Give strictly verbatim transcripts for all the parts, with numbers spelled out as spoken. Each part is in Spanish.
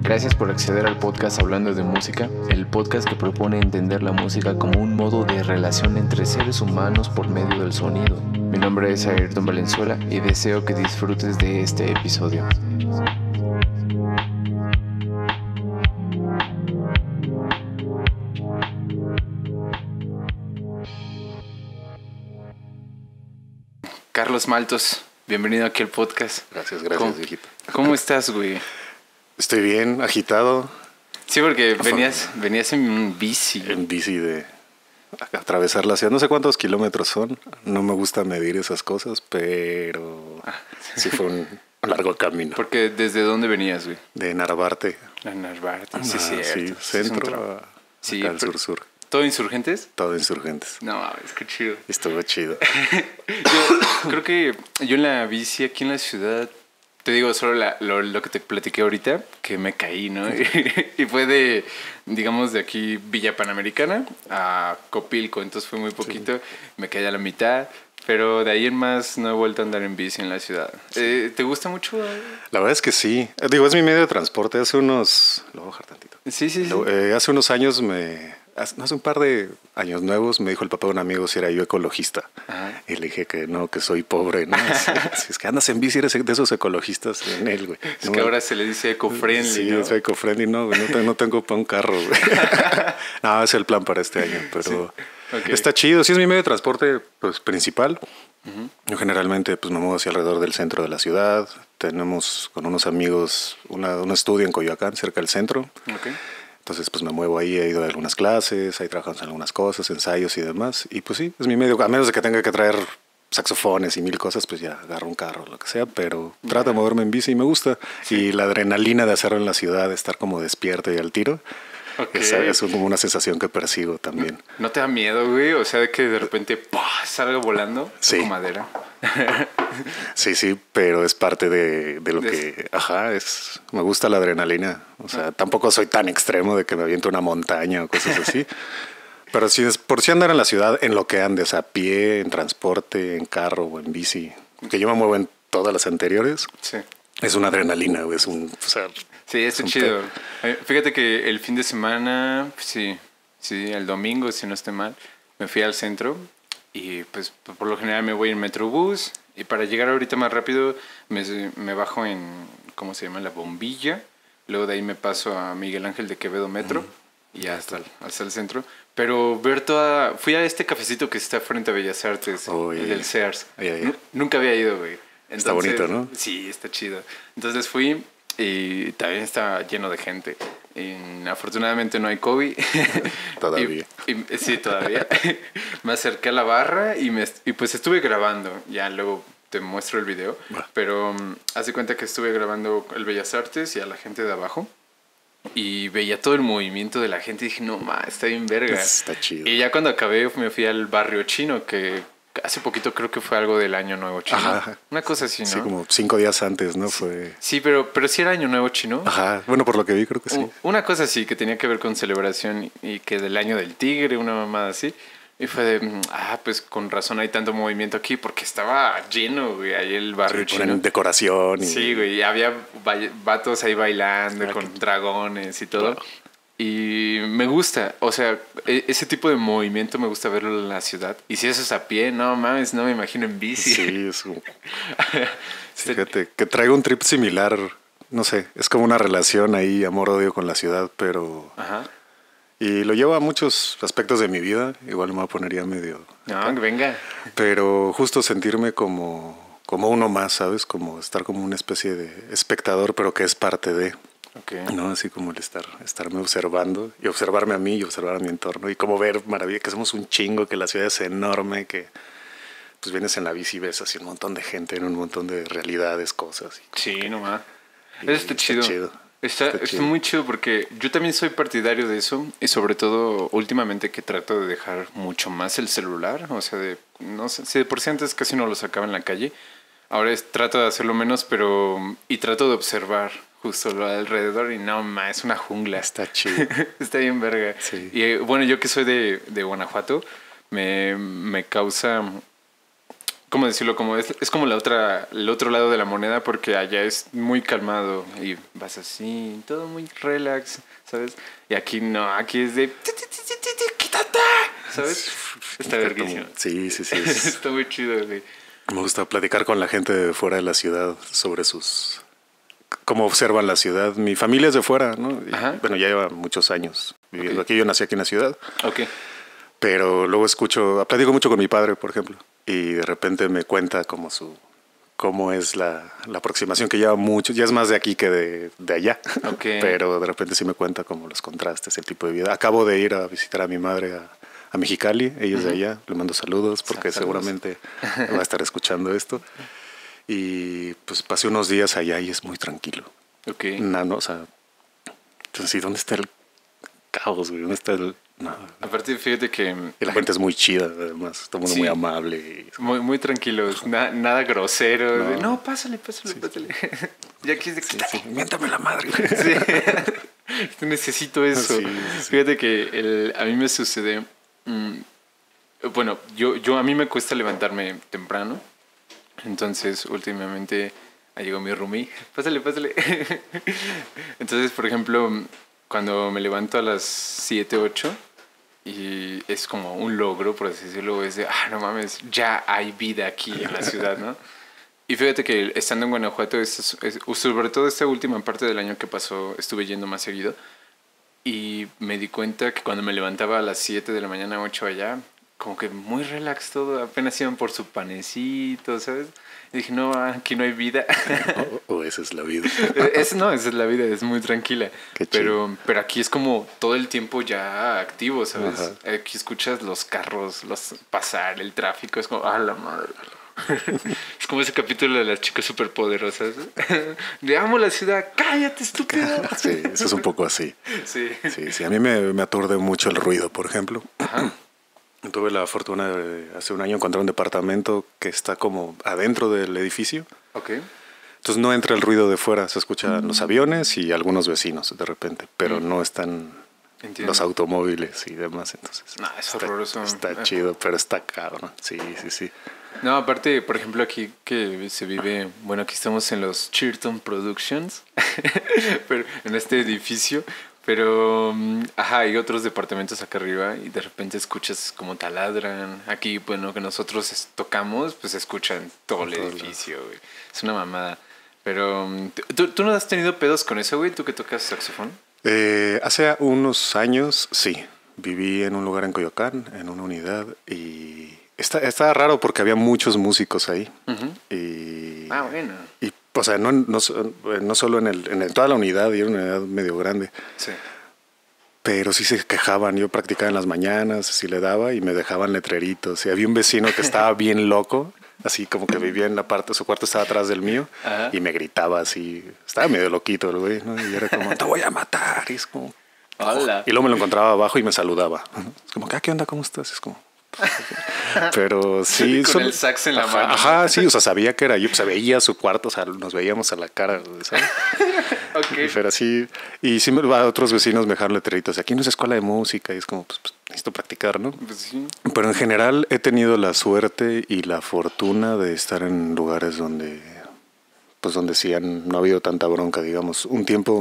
Gracias por acceder al podcast Hablando de Música, el podcast que propone entender la música como un modo de relación entre seres humanos por medio del sonido. Mi nombre es Ayrton Valenzuela y deseo que disfrutes de este episodio. Carlos Maltos, bienvenido aquí al podcast. Gracias, gracias, ¿Cómo, viejito. ¿Cómo estás, güey? Estoy bien, agitado. Sí, porque venías, venías en bici. En bici de atravesar la ciudad. No sé cuántos kilómetros son. No me gusta medir esas cosas, pero Ah. sí fue un largo camino. Porque ¿desde dónde venías, güey? De Narvarte. A Narvarte, sí, Ah, cierto. sí, Sí, es un centro tra- a, Sí, acá al pero- sur-sur. ¿Todo insurgentes? Todo insurgentes. No, es que chido. Estuvo chido. Yo creo que yo en la bici aquí en la ciudad, te digo solo la- lo, lo que te platiqué ahorita, que me caí, ¿no? Y fue de, digamos, de aquí Villa Panamericana a Copilco, entonces fue muy poquito, me caí a la mitad, pero de ahí en más no he vuelto a andar en bici en la ciudad. Eh, ¿Te gusta mucho? La verdad es que sí. Eh, Digo, es mi medio de transporte. Hace unos... Lo voy a bajar tantito. Sí, sí, sí. Lo- eh, hace unos años me... Hace hace un par de años nuevos me dijo el papá de un amigo si era yo ecologista. Ajá. Y le dije que no, que soy pobre, ¿no? Si, si es que andas en bici, eres de esos ecologistas en él, güey. Es No que me- ahora se le dice eco-friendly, Sí, ¿no? soy eco-friendly, no, güey, no, te- no tengo para un carro, güey. No, ese es el plan para este año, pero Ok. está chido. Sí es mi medio de transporte pues, principal. Yo generalmente pues, me muevo hacia alrededor del centro de la ciudad. Tenemos con unos amigos una- un estudio en Coyoacán, cerca del centro. Ok. Entonces, pues me muevo ahí, he ido a algunas clases, ahí trabajamos en algunas cosas, ensayos y demás. Y pues sí, es mi medio, a menos de que tenga que traer saxofones y mil cosas, pues ya agarro un carro, lo que sea, pero trato de moverme en bici y me gusta. Y la adrenalina de hacerlo en la ciudad, de estar como despierto y al tiro, Ok. es, es como una sensación que persigo también. ¿No te da miedo, güey? O sea, de que de repente ¡pah! Salga volando. Sí. Toco madera. Sí, sí, pero es parte de, de lo De- que, ajá, es, me gusta la adrenalina. O sea, tampoco soy tan extremo de que me aviento una montaña o cosas así. Pero sí, es por si andar en la ciudad, en lo que andes, a pie, en transporte, en carro o en bici, que yo me muevo en todas las anteriores, Sí. es una adrenalina, güey, es un, o sea, Sí, está un chido. Eh, Fíjate que el fin de semana, sí, sí, el domingo, si no estoy mal, me fui al centro y pues por lo general me voy en Metrobús y para llegar ahorita más rápido me, me bajo en, ¿cómo se llama? La Bombilla. Luego de ahí me paso a Miguel Ángel de Quevedo Metro y ya hasta el, hasta el centro. Pero ver toda... Fui a este cafecito que está frente a Bellas Artes, Oh, el yeah. del Sears. Yeah, yeah. Nu- Nunca había ido, güey. Está bonito, ¿no? Sí, está chido. Entonces fui y también está lleno de gente. Y afortunadamente no hay COVID. Todavía. Y, y- sí, todavía. Me acerqué a la barra y, me, y pues estuve grabando. Ya luego te muestro el video. Va. Pero um, haz de cuenta que estuve grabando el Bellas Artes y a la gente de abajo. Y veía todo el movimiento de la gente y dije, no, ma, está bien verga. Está chido. Y ya cuando acabé me fui al barrio chino, que hace poquito creo que fue algo del Año Nuevo Chino. Ajá. Una cosa así, ¿no? Sí, como cinco días antes, ¿no? Fue... Sí, pero, pero sí era Año Nuevo Chino. Ajá, bueno, por lo que vi creo que sí. U- Una cosa así que tenía que ver con celebración y que del Año del Tigre, una mamada así. Y fue de, mm, ah, pues con razón hay tanto movimiento aquí porque estaba lleno, güey, ahí el barrio Sí, chino. ponen decoración y... Sí, güey, y había ba- vatos ahí bailando con dragones y todo. Claro. Y me gusta, o sea, e- ese tipo de movimiento me gusta verlo en la ciudad. Y si eso es a pie, no mames, no me imagino en bici. Sí, es un... Este- Fíjate, que traigo un trip similar, no sé, es como una relación ahí, amor-odio con la ciudad, pero... Ajá. Y lo llevo a muchos aspectos de mi vida, igual me poniría medio... No, que venga. Pero justo sentirme como, como uno más, ¿sabes? Como estar como una especie de espectador, pero que es parte de... Ok. ¿no? Así como el estar, estarme observando y observarme a mí y observar a mi entorno y como ver maravilla, que somos un chingo, que la ciudad es enorme, que pues vienes en la bici y ves así un montón de gente en un montón de realidades, cosas. Y, Sí, nomás. y Eso está chido. Está, Está está chido. muy chido porque yo también soy partidario de eso y sobre todo últimamente que trato de dejar mucho más el celular, o sea, de, no sé, si de por sí antes casi no lo sacaba en la calle, ahora es, trato de hacerlo menos, pero y trato de observar justo lo alrededor y no, ma, es una jungla. Está chido. Está bien verga. Sí. Y eh, bueno, yo que soy de, de Guanajuato, me, me causa ¿cómo decirlo? Como es, es como la otra, el otro lado de la moneda, porque allá es muy calmado y vas así, todo muy relax, ¿sabes? Y aquí no, aquí es de... ¡Quítate! ¿Sabes? Está verguísimo. Sí, sí, sí. Está muy chido, güey. Me gusta platicar con la gente de fuera de la ciudad sobre sus... cómo observan la ciudad. Mi familia es de fuera, ¿no? Y, bueno, ya lleva muchos años viviendo okay. aquí. Yo nací aquí en la ciudad. Ok. Pero luego escucho... platico mucho con mi padre, por ejemplo. Y de repente me cuenta como su... cómo es la, la aproximación que lleva mucho. Ya es más de aquí que de, de allá. Okay. Pero de repente sí me cuenta como los contrastes, el tipo de vida. Acabo de ir a visitar a mi madre a, a Mexicali. Ella es uh-huh. de allá. Le mando saludos porque saludos. Seguramente va a estar escuchando esto. Y pues pasé unos días allá y es muy tranquilo. Ok. No, no, o sea... entonces, ¿sí? ¿Dónde está el caos, güey? ¿Dónde está el...? No. Aparte, fíjate que... Y la gente es muy chida, además. Todo el mundo sí. muy amable. Y... Muy, muy tranquilos. Na, nada grosero. No. De, no, pásale, pásale, sí, pásale. Sí. Y aquí es de... Sí, sí. Miéntame la madre. Sí. Necesito eso. Sí, sí. Fíjate que el, a mí me sucede... Mmm, bueno, yo, yo a mí me cuesta levantarme temprano. Entonces, últimamente... ahí llegó mi roomie. Pásale, pásale. Entonces, por ejemplo, cuando me levanto a las siete, ocho... y es como un logro, por así decirlo, es de, ah, no mames, ya hay vida aquí en la ciudad, ¿no? Y fíjate que estando en Guanajuato, es, es, sobre todo esta última parte del año que pasó, estuve yendo más seguido y me di cuenta que cuando me levantaba a las siete de la mañana, ocho allá, como que muy relax todo, apenas iban por su panecito, ¿sabes? Y dije, no, aquí no hay vida. O, o esa es la vida. es, no, esa es la vida, es muy tranquila. Pero, pero aquí es como todo el tiempo ya activo, ¿sabes? Ajá. Aquí escuchas los carros, los pasar, el tráfico, es como, ¡ah, la madre! Es como ese capítulo de las chicas superpoderosas. Le amo la ciudad, ¡cállate, estúpido! Sí, eso es un poco así. Sí. Sí, sí. A mí me, me aturde mucho el ruido, por ejemplo. Ajá. Tuve la fortuna de hace un año encontrar un departamento que está como adentro del edificio. Ok. Entonces no entra el ruido de fuera, se escuchan mm. los aviones y algunos vecinos de repente, pero mm. no están Entiendo. Los automóviles y demás. Entonces, no, es está, horroroso. Está chido, pero está caro. Sí, sí, sí. No, aparte, por ejemplo, aquí que se vive, bueno, aquí estamos en los Chirton Productions, pero en este edificio. Pero, ajá, hay otros departamentos acá arriba y de repente escuchas como taladran. Aquí, bueno, que nosotros tocamos, pues escuchan todo el edificio, güey. Es una mamada. Pero, ¿tú, ¿tú no has tenido pedos con eso, güey? ¿Tú que tocas saxofón? Eh, hace unos años, sí. Viví en un lugar en Coyoacán, en una unidad, y está, estaba raro porque había muchos músicos ahí. Uh-huh. Y, ah, bueno. Y, o sea, no, no, no solo en, el, en el, toda la unidad, y era una unidad medio grande. Sí. Pero sí se quejaban. Yo practicaba en las mañanas, sí le daba, y me dejaban letreritos. Y había un vecino que estaba bien loco, así como que vivía en la parte, su cuarto estaba atrás del mío, ajá, y me gritaba así. Estaba medio loquito el güey, ¿no? Y era como, te voy a matar. Y es como... Hola. Y luego me lo encontraba abajo y me saludaba. Es como, ¿qué onda? ¿Cómo estás? Es como... Pero sí... Con son, el sax en la ajá, mano. Ajá, sí, o sea, sabía que era yo. Pues, se veía su cuarto, o sea, nos veíamos a la cara, ¿sabes? Okay. Pero sí... Y sí, a otros vecinos me dejaron letreritos. Aquí no es escuela de música y es como, pues, pues necesito practicar, ¿no? Pues sí. Pero en general he tenido la suerte y la fortuna de estar en lugares donde... Pues donde sí han, no ha habido tanta bronca, digamos. Un tiempo...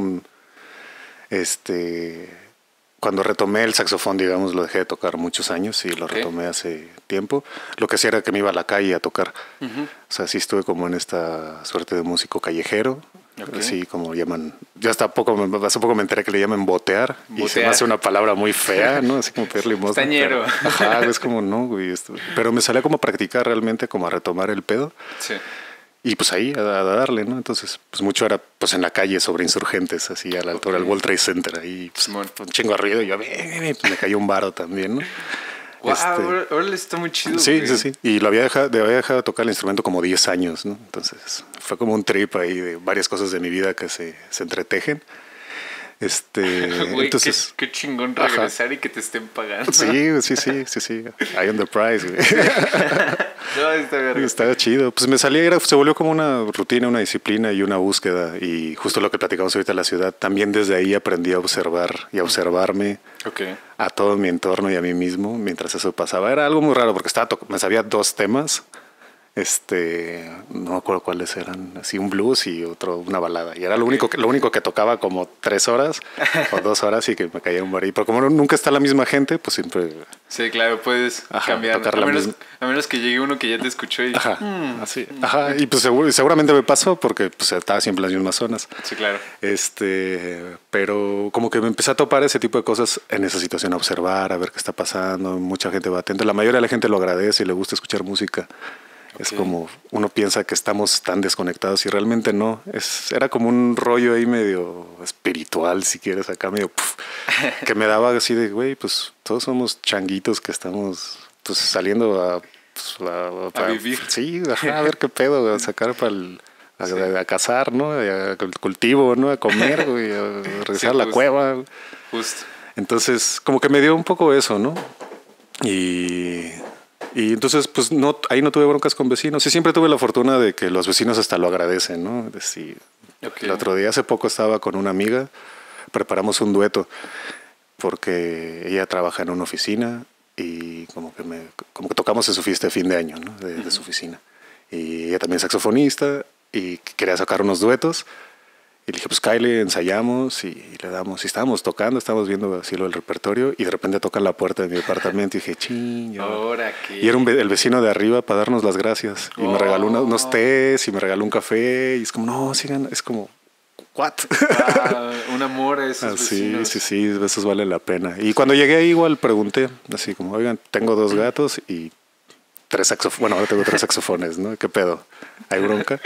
Este... Cuando retomé el saxofón, digamos, lo dejé de tocar muchos años y lo okay. retomé hace tiempo. Lo que hacía era que me iba a la calle a tocar. Uh-huh. O sea, sí estuve como en esta suerte de músico callejero. Okay. Así como llaman... Yo hasta poco, hace poco me enteré que le llaman botear. botear. Y se me hace una palabra muy fea, ¿no? Así como pedir limosna. Estañero. Pero, ajá, es como, no, güey. Esto. Pero me salía como a practicar realmente, como a retomar el pedo. Sí. Y pues ahí a, a darle, ¿no? Entonces, pues mucho era pues en la calle sobre Insurgentes, así a la altura okay. del World Trade Center. Ahí pues, un chingo de ruido y yo, pues, me cayó un varo también, ¿no? Wow, este, ahora le está muy chido. Sí, güey. sí, sí. Y lo había dejado, había dejado de tocar el instrumento como diez años, ¿no? Entonces, fue como un trip ahí de varias cosas de mi vida que se, se entretejen. Este, Güey, entonces, qué, qué chingón regresar, ajá, y que te estén pagando. Sí, sí, sí, sí, sí. I on the prize, güey. No, está bien. Estaba chido. Pues me salía, era, se volvió como una rutina, una disciplina y una búsqueda. Y justo lo que platicamos ahorita en la ciudad, también desde ahí aprendí a observar y a observarme okay. a todo mi entorno y a mí mismo mientras eso pasaba. Era algo muy raro porque estaba me sabía dos temas Este, no me acuerdo cuáles eran, así un blues y otro una balada. Y era lo único que, lo único que tocaba como tres horas o dos horas y que me caía un bar. Y pero como no- nunca está la misma gente, pues siempre... Sí, claro, puedes Ajá, cambiar. tocar A la menos, misma. a menos que llegue uno que ya te escuchó y... Ajá, "Mm". así. Ajá, y pues seguro, seguramente me pasó porque pues estaba siempre en las mismas zonas. Sí, claro. Este, pero como que me empecé a topar ese tipo de cosas en esa situación, a observar, a ver qué está pasando. Mucha gente va atenta. La mayoría de la gente lo agradece y le gusta escuchar música. Es Ok. como uno piensa que estamos tan desconectados y realmente no. Es, era como un rollo ahí medio espiritual, si quieres, acá medio puf, que me daba así de, güey, pues todos somos changuitos que estamos pues saliendo a, pues, a, A vivir. Sí, ajá, a ver qué pedo, a sacar para el... A, Sí. a cazar, ¿no? A cultivo, ¿no? A comer, güey, a regresar Sí, a la justo. cueva. Justo. Entonces, como que me dio un poco eso, ¿no? Y, y entonces, pues no, ahí no tuve broncas con vecinos. Y siempre tuve la fortuna de que los vecinos hasta lo agradecen, ¿no? De si- Ok. El otro día, hace poco, estaba con una amiga, preparamos un dueto, porque ella trabaja en una oficina y como que, me, como que tocamos en su fiesta de fin de año, ¿no? De, de su oficina. Y ella también es saxofonista y quería sacar unos duetos. Y le dije, pues Kylie, ensayamos y, y le damos. Y estábamos tocando, estábamos viendo así lo del repertorio y de repente tocan la puerta de mi departamento y dije, ching. ya va". Ahora que... Y era un ve- el vecino de arriba para darnos las gracias. Y me regaló una- Oh. unos tés y me regaló un café. Y es como, no, sigan, es como, ¿what? Ah, un amor a esos Sí, vecinos. sí, sí, eso vale la pena. Y cuando llegué ahí igual pregunté, así como, oigan, tengo dos gatos y tres saxofones. Bueno, ahora tengo tres saxofones, ¿no? ¿Qué pedo? ¿Hay bronca?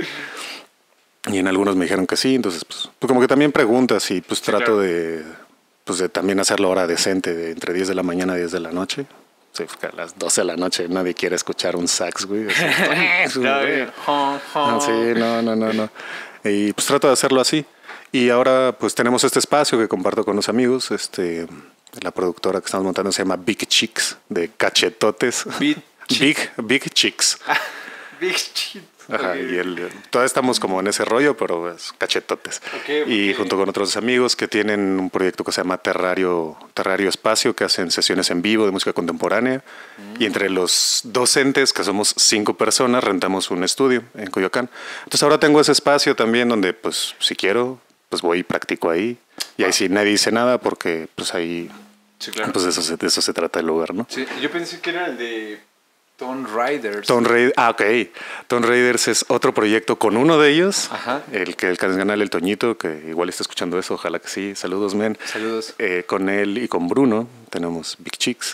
Y en algunos me dijeron que sí, entonces pues, pues como que también preguntas y pues Sí, trato claro. de, pues de también hacer la hora decente, de entre diez de la mañana y diez de la noche. Sí, porque a las doce de la noche nadie quiere escuchar un sax, güey. Así, No, bien. Hon, hon. Ah, sí, no, no, no, no. Y pues trato de hacerlo así. Y ahora pues tenemos este espacio que comparto con los amigos. Este, la productora que estamos montando se llama Big Chicks, de cachetotes. Big Big, Big Chicks. Big shit. Ajá, Ok. y el, todavía estamos como en ese rollo, pero es cachetotes. Ok, Y ok. junto con otros amigos que tienen un proyecto que se llama Terrario, Terrario Espacio, que hacen sesiones en vivo de música contemporánea. Y entre los docentes, que somos cinco personas, rentamos un estudio en Coyoacán. Entonces ahora tengo ese espacio también donde, pues, si quiero, pues voy y practico ahí. Y ahí sí nadie dice nada porque, pues, ahí, Sí, claro. pues de eso, se- de eso se trata el lugar, ¿no? Sí, yo pensé que era el de Tomb Raiders. Tomb Raiders, ah, ok. Tomb Raiders es otro proyecto con uno de ellos, Ajá. el que el canal El Toñito, que igual está escuchando eso, ojalá que sí. Saludos, men. Saludos. Eh, con él y con Bruno tenemos Big Chicks.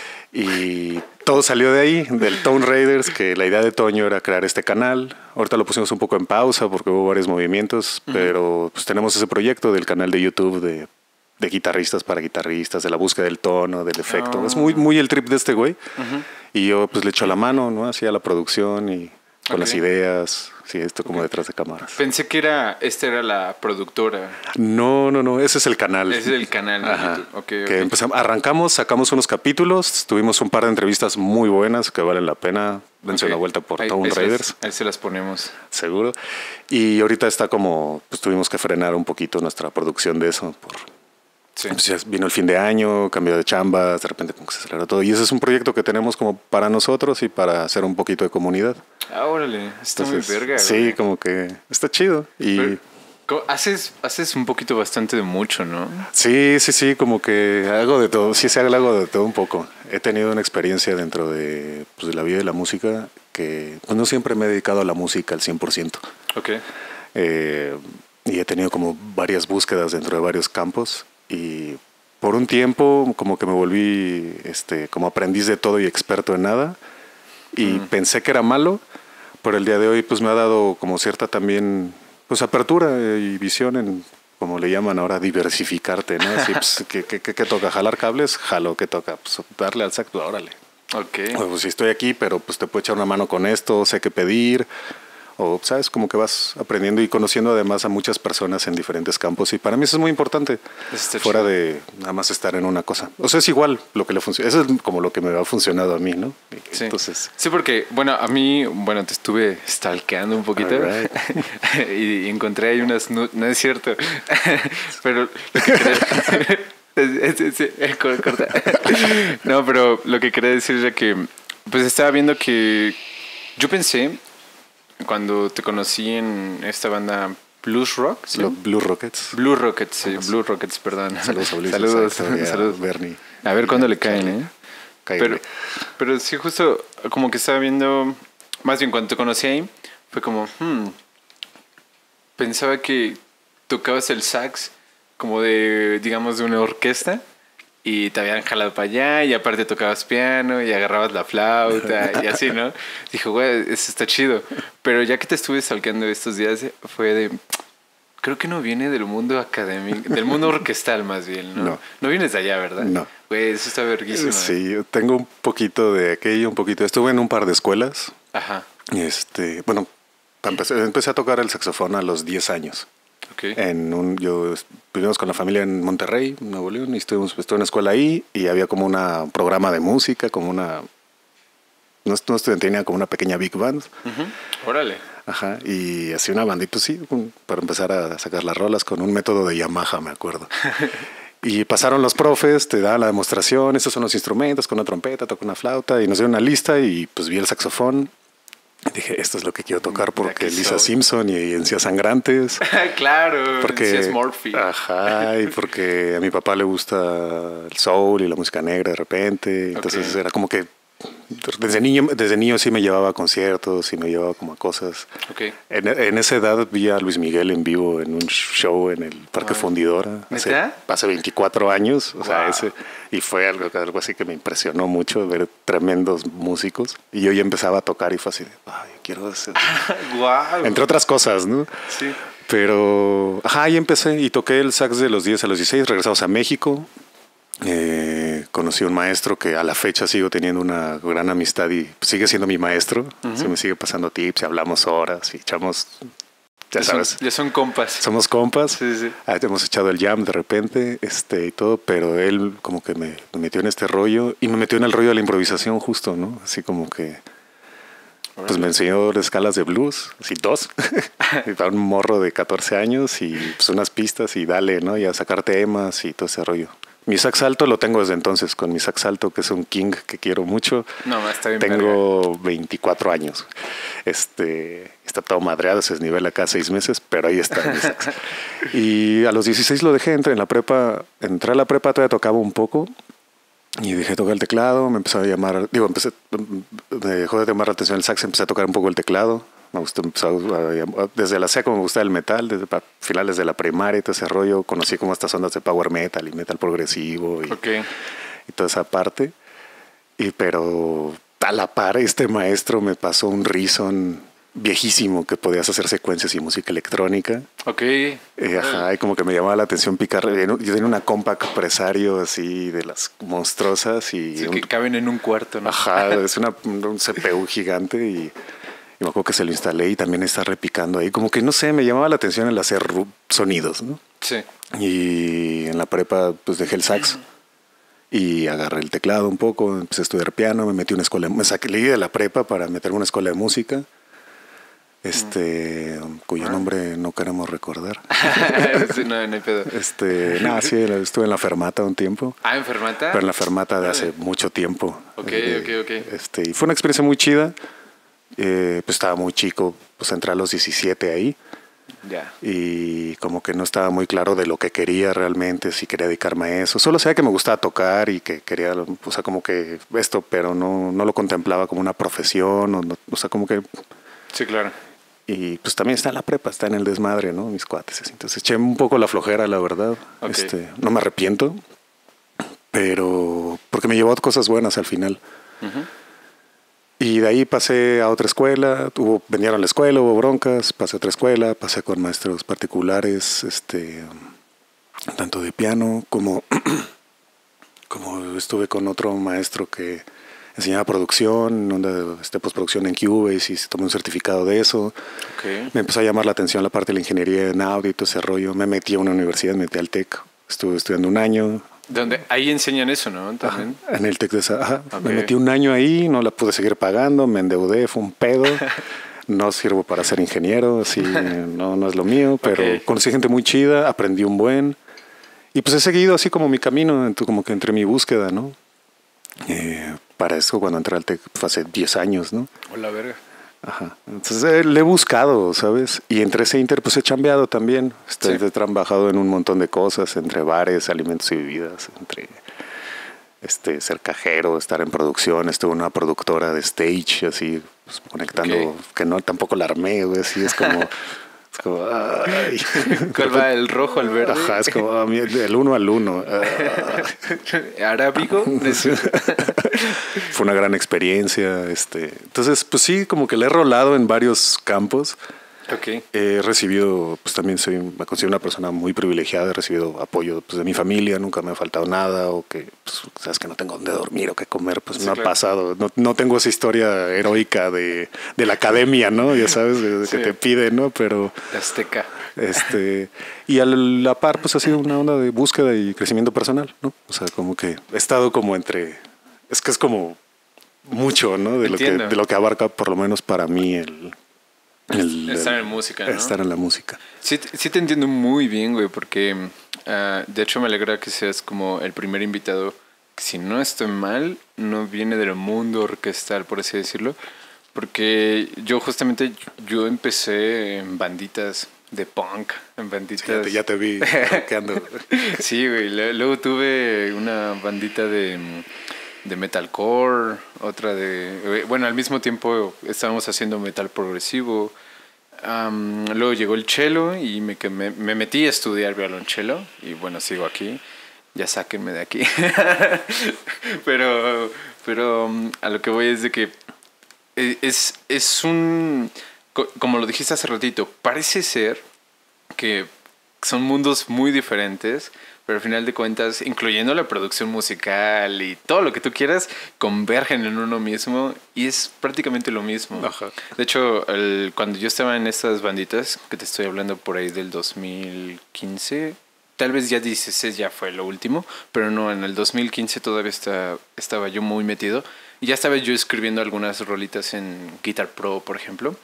Y todo salió de ahí, del Tomb Raiders, que la idea de Toño era crear este canal. Ahorita lo pusimos un poco en pausa porque hubo varios movimientos, pero pues tenemos ese proyecto del canal de YouTube de, de guitarristas para guitarristas, de la búsqueda del tono, del efecto. Ah. Es muy, muy el trip de este güey. Y yo pues le echo la mano, ¿no? Hacía la producción y con Ok. las ideas. Sí, esto como detrás de cámaras. Pensé que era, esta era la productora. No, no, no, ese es el canal. Ese es el canal de Ajá. YouTube. Ok, Que ok. empezamos, arrancamos, sacamos unos capítulos, tuvimos un par de entrevistas muy buenas que valen la pena. Dense Ok. una vuelta por Ahí- Tomb ahí se las- Raiders, Ahí se las ponemos. seguro. Y ahorita está como, pues tuvimos que frenar un poquito nuestra producción de eso. Por, Sí. pues ya vino el fin de año, cambio de chambas, de repente como que se aceleró todo. Y ese es un proyecto que tenemos como para nosotros y para hacer un poquito de comunidad. Ah, órale. Está Entonces, muy verga. sí, güey. como que está chido. Y Pero, co- haces, haces un poquito bastante de mucho, ¿no? sí, sí, sí, como que hago de todo. Sí, se hago algo de todo un poco. He tenido una experiencia dentro de, pues, de la vida de la música que pues, no siempre me he dedicado a la música al cien por ciento. Ok. Eh, y he tenido como varias búsquedas dentro de varios campos. Y por un tiempo como que me volví este, como aprendiz de todo y experto en nada. Y pensé que era malo, pero el día de hoy pues me ha dado como cierta también pues apertura y visión en, como le llaman ahora, diversificarte, ¿no? Así, pues, ¿qué, qué, qué, qué toca? ¿Jalar cables? Jalo, ¿qué toca? Pues darle al saco, órale. Ok. O, pues si estoy aquí, pero pues te puedo echar una mano con esto, sé qué pedir. O, ¿sabes? Como que vas aprendiendo y conociendo además a muchas personas en diferentes campos. Y para mí eso es muy importante. Eso está Fuera chido. de nada más estar en una cosa. O sea, es igual lo que le funciona. Eso es como lo que me ha funcionado a mí, ¿no? Sí. Entonces, Sí, porque, bueno, a mí, bueno, te estuve stalkeando un poquito Alright. y, y encontré ahí unas... nu- No es cierto, pero... Lo que quería- Es- es- es- eh, cor- corta. No, pero lo que quería decir era que, pues estaba viendo que yo pensé cuando te conocí en esta banda Blues Rock. ¿Sí? Los Blue Rockets. Blue Rockets, sí, Blue Rockets, perdón. Saludos a Ulises, Saludos, Victoria, saludos. Bernie. A ver cuándo le caen, ¿eh? Cállate. Pero, pero sí, justo como que estaba viendo, más bien cuando te conocí ahí, fue como, hmm, pensaba que tocabas el sax como de, digamos, de una orquesta y te habían jalado para allá y aparte tocabas piano y agarrabas la flauta y así, ¿no? Dijo, güey, eso está chido. Pero ya que te estuve stalkeando estos días, fue de... Creo que no viene del mundo académico, del mundo orquestal más bien, ¿no? No. No vienes de allá, ¿verdad? No. Güey, eso está verguísimo. Sí, yo tengo un poquito de aquello, un poquito. Estuve en un par de escuelas. Ajá. Este, bueno, empecé, empecé a tocar el saxofón a los diez años. Okay. En un, yo vivimos con la familia en Monterrey, Nuevo León, y estuvimos, estuve en una escuela ahí y había como una- un programa de música, como una... No, no estudiantina, como una pequeña big band. Uh-huh. Órale. Ajá, y así una banda, y pues sí, un- para empezar a sacar las rolas con un método de Yamaha, me acuerdo. Y pasaron los profes, te daban la demostración, estos son los instrumentos, con una trompeta, toca una flauta, y nos dieron una lista y pues vi el saxofón. Y dije, esto es lo que quiero tocar porque aquí Lisa soy. Simpson y Encías Sangrantes. Claro, Porque, sí es Murphy. ajá, y porque a mi papá le gusta el soul y la música negra de repente. Entonces Ok. era como que desde niño, desde niño sí me llevaba a conciertos y me llevaba como a cosas. Ok. En, en esa edad vi a Luis Miguel en vivo en un show en el Parque Wow. Fundidora. Hace, ¿Neta? hace veinticuatro años. O sea, Wow. ese, y fue algo, algo así que me impresionó mucho ver tremendos músicos. Y yo ya empezaba a tocar y fue así de, ay, quiero hacer. Wow. Entre otras cosas, ¿no? Sí. Pero, ajá, ahí empecé y toqué el sax de los diez a los dieciséis, regresamos a México. Eh, conocí a un maestro que a la fecha sigo teniendo una gran amistad y sigue siendo mi maestro. Ujú. Se me sigue pasando tips y hablamos horas y echamos, ya Ya sabes, son, ya son compas. somos compas. Sí, sí. Ah, hemos echado el jam de repente este, y todo, pero él como que me, me metió en este rollo y me metió en el rollo de la improvisación justo, ¿no? Así como que... Pues me enseñó las escalas de blues, así dos, y para un morro de catorce años y pues unas pistas y dale, ¿no? Y a sacar temas y todo ese rollo. Mi sax alto lo tengo desde entonces, con mi sax alto, que es un King que quiero mucho. No, está bien. Tengo verga. veinticuatro años. Este, está todo madreado, se desnivela cada seis meses, pero ahí está mi sax. Y a los dieciséis lo dejé, entré en la prepa, entré a la prepa, todavía tocaba un poco. Y dejé tocar el teclado, me empezó a llamar, digo, empecé, me dejó de llamar la atención el sax, empecé a tocar un poco el teclado. Me gustó, empezó a, desde la seco me gustaba el metal, desde finales de la primaria y todo ese rollo. Conocí como estas ondas de power metal y metal progresivo y, okay. y toda esa parte. Y, pero a la par, este maestro me pasó un Reason viejísimo que podías hacer secuencias y música electrónica. Ok. Eh, ajá, y como que me llamaba la atención picar. Yo tenía una compact Presario así de las monstruosas y... Sí, un, que caben en un cuarto, ¿no? Ajá, es una, un C P U gigante y, y me acuerdo que se lo instalé y también está repicando ahí. Como que, no sé, me llamaba la atención el hacer sonidos, ¿no? Sí. Y en la prepa pues dejé el sax y agarré el teclado un poco, empecé a estudiar piano, me metí a una escuela, me saqué de la prepa para meterme a una escuela de música. Este, mm. cuyo nombre no queremos recordar. Sí, no, no hay pedo. Este, nada, sí, estuve en la Fermata un tiempo. Ah, ¿en Fermata? Pero en la Fermata de hace mucho tiempo. Ok, eh, ok, ok. Este, y fue una experiencia muy chida. Eh, pues estaba muy chico, pues entré a los diecisiete ahí. Ya. Y como que no estaba muy claro de lo que quería realmente, si quería dedicarme a eso. Solo sabía que me gustaba tocar y que quería, o sea, como que esto, pero no, no lo contemplaba como una profesión. O, no, o sea, como que... Sí, claro. Y pues también está en la prepa, está en el desmadre, ¿no? Mis cuates. Entonces eché un poco la flojera, la verdad. Okay. Este, no me arrepiento, pero porque me llevó a cosas buenas al final. Uh-huh. Y de ahí pasé a otra escuela, hubo, vendieron a la escuela, hubo broncas, pasé a otra escuela, pasé con maestros particulares, este, tanto de piano como, como estuve con otro maestro que enseñaba producción, onda, este, postproducción en Cubase y tomé un certificado de eso. Okay. Me empezó a llamar la atención la parte de la ingeniería en audio y todo ese rollo. Me metí a una universidad, me metí al TEC, estuve estudiando un año. Donde ahí enseñan eso, ¿no? También. Ajá, en el TEC de esa, ajá. Okay. Me metí un año ahí, no la pude seguir pagando, me endeudé, fue un pedo. No sirvo para ser ingeniero, así, no, no es lo mío, pero okay. Conocí gente muy chida, aprendí un buen. Y pues he seguido así como mi camino, como que entre mi búsqueda, ¿no? Eh, para eso cuando entré al TEC fue hace diez años, ¿no? Hola, verga. Ajá. Entonces eh, le he buscado, ¿sabes? Y entre ese inter, pues he chambeado también. Este, sí. He trabajado en un montón de cosas, entre bares, alimentos y bebidas, entre este, ser cajero, estar en producción. Estuve en una productora de stage, así, pues, conectando, okay. que no, tampoco la armé, güey, así es como... Es como, ay. ¿Cuál va? ¿El rojo al verde? Ajá, es como ah, el uno al uno. ¿Arábigo? Fue una gran experiencia. Este. Entonces, pues sí, como que le he rolado en varios campos. Okay. He recibido, pues también soy, me considero una persona muy privilegiada. He recibido apoyo pues, de mi familia, nunca me ha faltado nada. O que, pues, sabes que no tengo dónde dormir o qué comer, pues sí, me claro. ha pasado. No, no tengo esa historia heroica de, de la academia, ¿no? Ya sabes, de, de sí. que te pide, ¿no? Pero... Azteca. Este, y a la par, pues ha sido una onda de búsqueda y crecimiento personal, ¿no? O sea, como que he estado como entre... Es que es como mucho, ¿no? De, lo que, de lo que abarca, por lo menos para mí, el... El, estar en música, ¿no? Estar en la música. Sí, sí te entiendo muy bien, güey, porque uh, de hecho me alegra que seas como el primer invitado que, si no estoy mal, no viene del mundo orquestal, por así decirlo, porque yo justamente yo empecé en banditas de punk, en banditas... Sí, ya, te, ya te vi rockeando. Sí, güey, luego tuve una bandita de... de metalcore, otra de... Bueno, al mismo tiempo estábamos haciendo metal progresivo. Um, luego llegó el cello y me, me, me metí a estudiar violonchelo. Y bueno, sigo aquí. Ya sáquenme de aquí. pero pero um, a lo que voy es de que es, es un... Como lo dijiste hace ratito, parece ser que son mundos muy diferentes, pero al final de cuentas, incluyendo la producción musical y todo lo que tú quieras, convergen en uno mismo y es prácticamente lo mismo. Ajá. De hecho, el, cuando yo estaba en estas banditas, que te estoy hablando por ahí del dos mil quince, tal vez ya dieciséis ya fue lo último, pero no, en el dos mil quince todavía está, estaba yo muy metido y ya estaba yo escribiendo algunas rolitas en Guitar Pro, por ejemplo,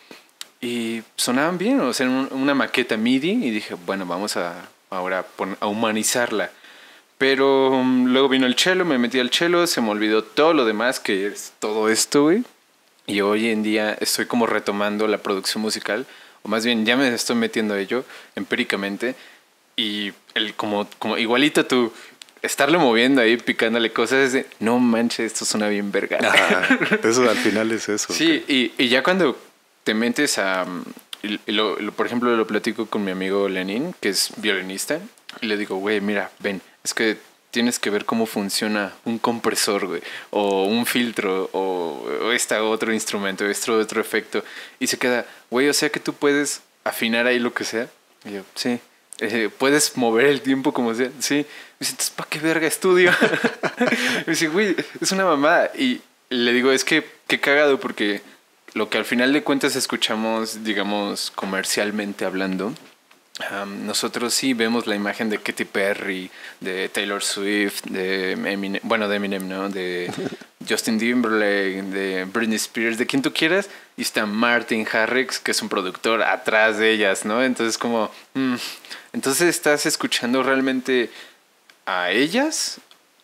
y sonaban bien, o sea, una maqueta MIDI y dije, bueno, vamos a... ahora a humanizarla. Pero um, luego vino el cello, me metí al cello, se me olvidó todo lo demás, que es todo esto, güey. Y hoy en día estoy como retomando la producción musical, o más bien ya me estoy metiendo a ello empíricamente. Y el, como, como igualito tú, estarlo moviendo ahí, picándole cosas, es de, no manches, esto suena bien verga. Ah, eso al final es eso. Sí, y, y ya cuando te metes a... Y lo, lo, por ejemplo, lo platico con mi amigo Lenin, que es violinista, y le digo, güey, mira, ven, es que tienes que ver cómo funciona un compresor, güey, o un filtro, o, o este otro instrumento, este otro efecto, y se queda, güey, o sea que tú puedes afinar ahí lo que sea. Y yo, sí. Eh, ¿Puedes mover el tiempo como sea? Sí. Me dice, entonces, ¿para qué verga estudio? Me dice, güey, es una mamada. Y le digo, es que, qué cagado, porque... lo que al final de cuentas escuchamos, digamos, comercialmente hablando, um, nosotros sí vemos la imagen de Katy Perry, de Taylor Swift, de Eminem, bueno, de Eminem, ¿no? De Justin Timberlake, de Britney Spears, de quien tú quieras, y está Martin Garrix, que es un productor atrás de ellas, ¿no? Entonces como, mm, entonces ¿estás escuchando realmente a ellas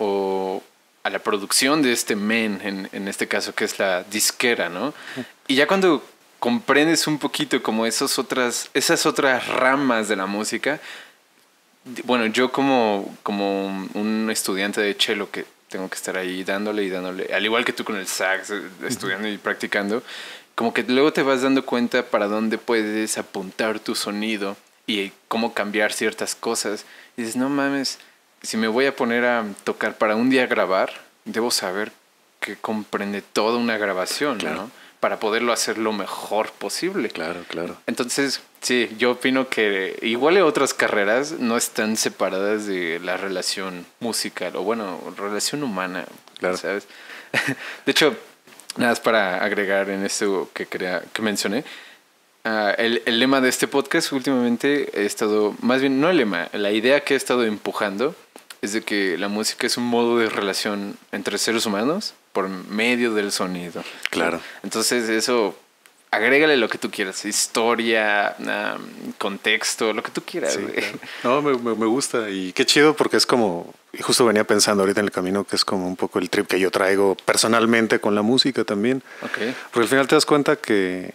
o a la producción de este men, en, en este caso, que es la disquera, ¿no? Y ya cuando comprendes un poquito como esas otras, esas otras ramas de la música, bueno, yo como, como un estudiante de cello que tengo que estar ahí dándole y dándole, al igual que tú con el sax, estudiando y practicando, como que luego te vas dando cuenta para dónde puedes apuntar tu sonido y cómo cambiar ciertas cosas. Y dices, no mames, si me voy a poner a tocar para un día grabar, debo saber que comprende toda una grabación, claro, ¿no? Para poderlo hacer lo mejor posible. Claro, claro. Entonces, sí, yo opino que igual en otras carreras no están separadas de la relación musical, o bueno, relación humana, claro, ¿sabes? De hecho, nada más para agregar en esto que, quería, que mencioné, Uh, el, el lema de este podcast últimamente he estado, más bien no el lema, la idea que he estado empujando es de que la música es un modo de relación entre seres humanos por medio del sonido. Claro. Entonces eso, agrégale lo que tú quieras, historia, um, contexto, lo que tú quieras. Sí, claro. No, me, me, me gusta y qué chido porque es como, y justo venía pensando ahorita en el camino que es como un poco el trip que yo traigo personalmente con la música también. Okay. Porque al final te das cuenta que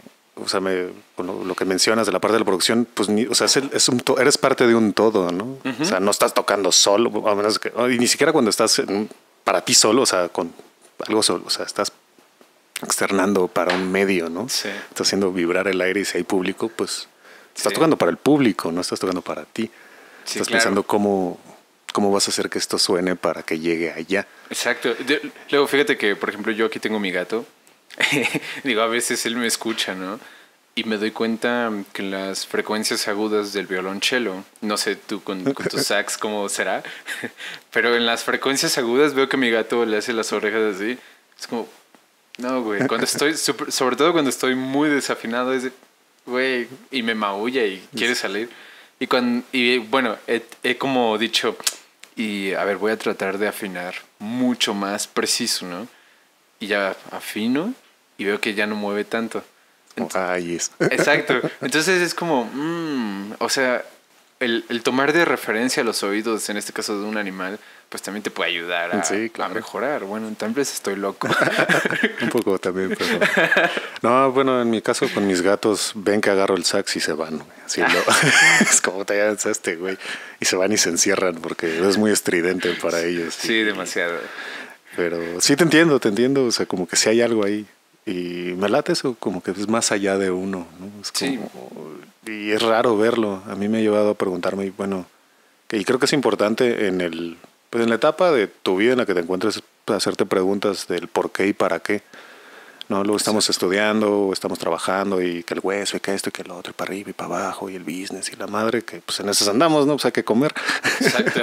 o sea, me, con lo, lo que mencionas de la parte de la producción, pues, ni, o sea, es, el, es un to, eres parte de un todo, ¿no? Uh-huh. O sea, no estás tocando solo, a menos que, y ni siquiera cuando estás en, para ti solo, o sea, con algo solo, o sea, estás externando para un medio, ¿no? Sí. Estás haciendo vibrar el aire y si hay público, pues estás sí. tocando para el público, no estás tocando para ti. Sí, estás claro. pensando cómo, cómo vas a hacer que esto suene para que llegue allá. Exacto. De, luego, fíjate que, por ejemplo, yo aquí tengo mi gato. Digo, a veces él me escucha, ¿no? Y me doy cuenta que las frecuencias agudas del violonchelo, no sé tú con, con tu sax cómo será, pero en las frecuencias agudas veo que mi gato le hace las orejas así. Es como, no, güey, cuando estoy, super, sobre todo cuando estoy muy desafinado, es de, güey, y me maulla y quiere salir. Y, cuando, y bueno, he, he como dicho, y a ver, voy a tratar de afinar mucho más preciso, ¿no? Y ya afino y veo que ya no mueve tanto. Entonces, Ay, es. Exacto. Entonces es como, mmm, o sea, el, el tomar de referencia los oídos, en este caso de un animal, pues también te puede ayudar a, sí, claro. a mejorar. Bueno, tal vez estoy loco. Un poco también, pero... No, bueno, en mi caso con mis gatos, ven que agarro el sax y se van. Así lo... Es como te llamas este, güey. Y se van y se encierran porque es muy estridente para ellos. Sí, y... demasiado. Pero sí te entiendo, te entiendo. O sea, como que sí hay algo ahí. Y me late eso, como que es más allá de uno, ¿no? Es como, sí. Y es raro verlo. A mí me ha llevado a preguntarme, bueno, que, y creo que es importante en el, pues en la etapa de tu vida en la que te encuentres, hacerte preguntas del por qué y para qué. ¿No? Luego estamos sí. estudiando, estamos trabajando, y que el hueso, y que esto, y que el otro, y para arriba y para abajo, y el business, y la madre, que pues en esas andamos, ¿no? Pues hay que comer. Exacto.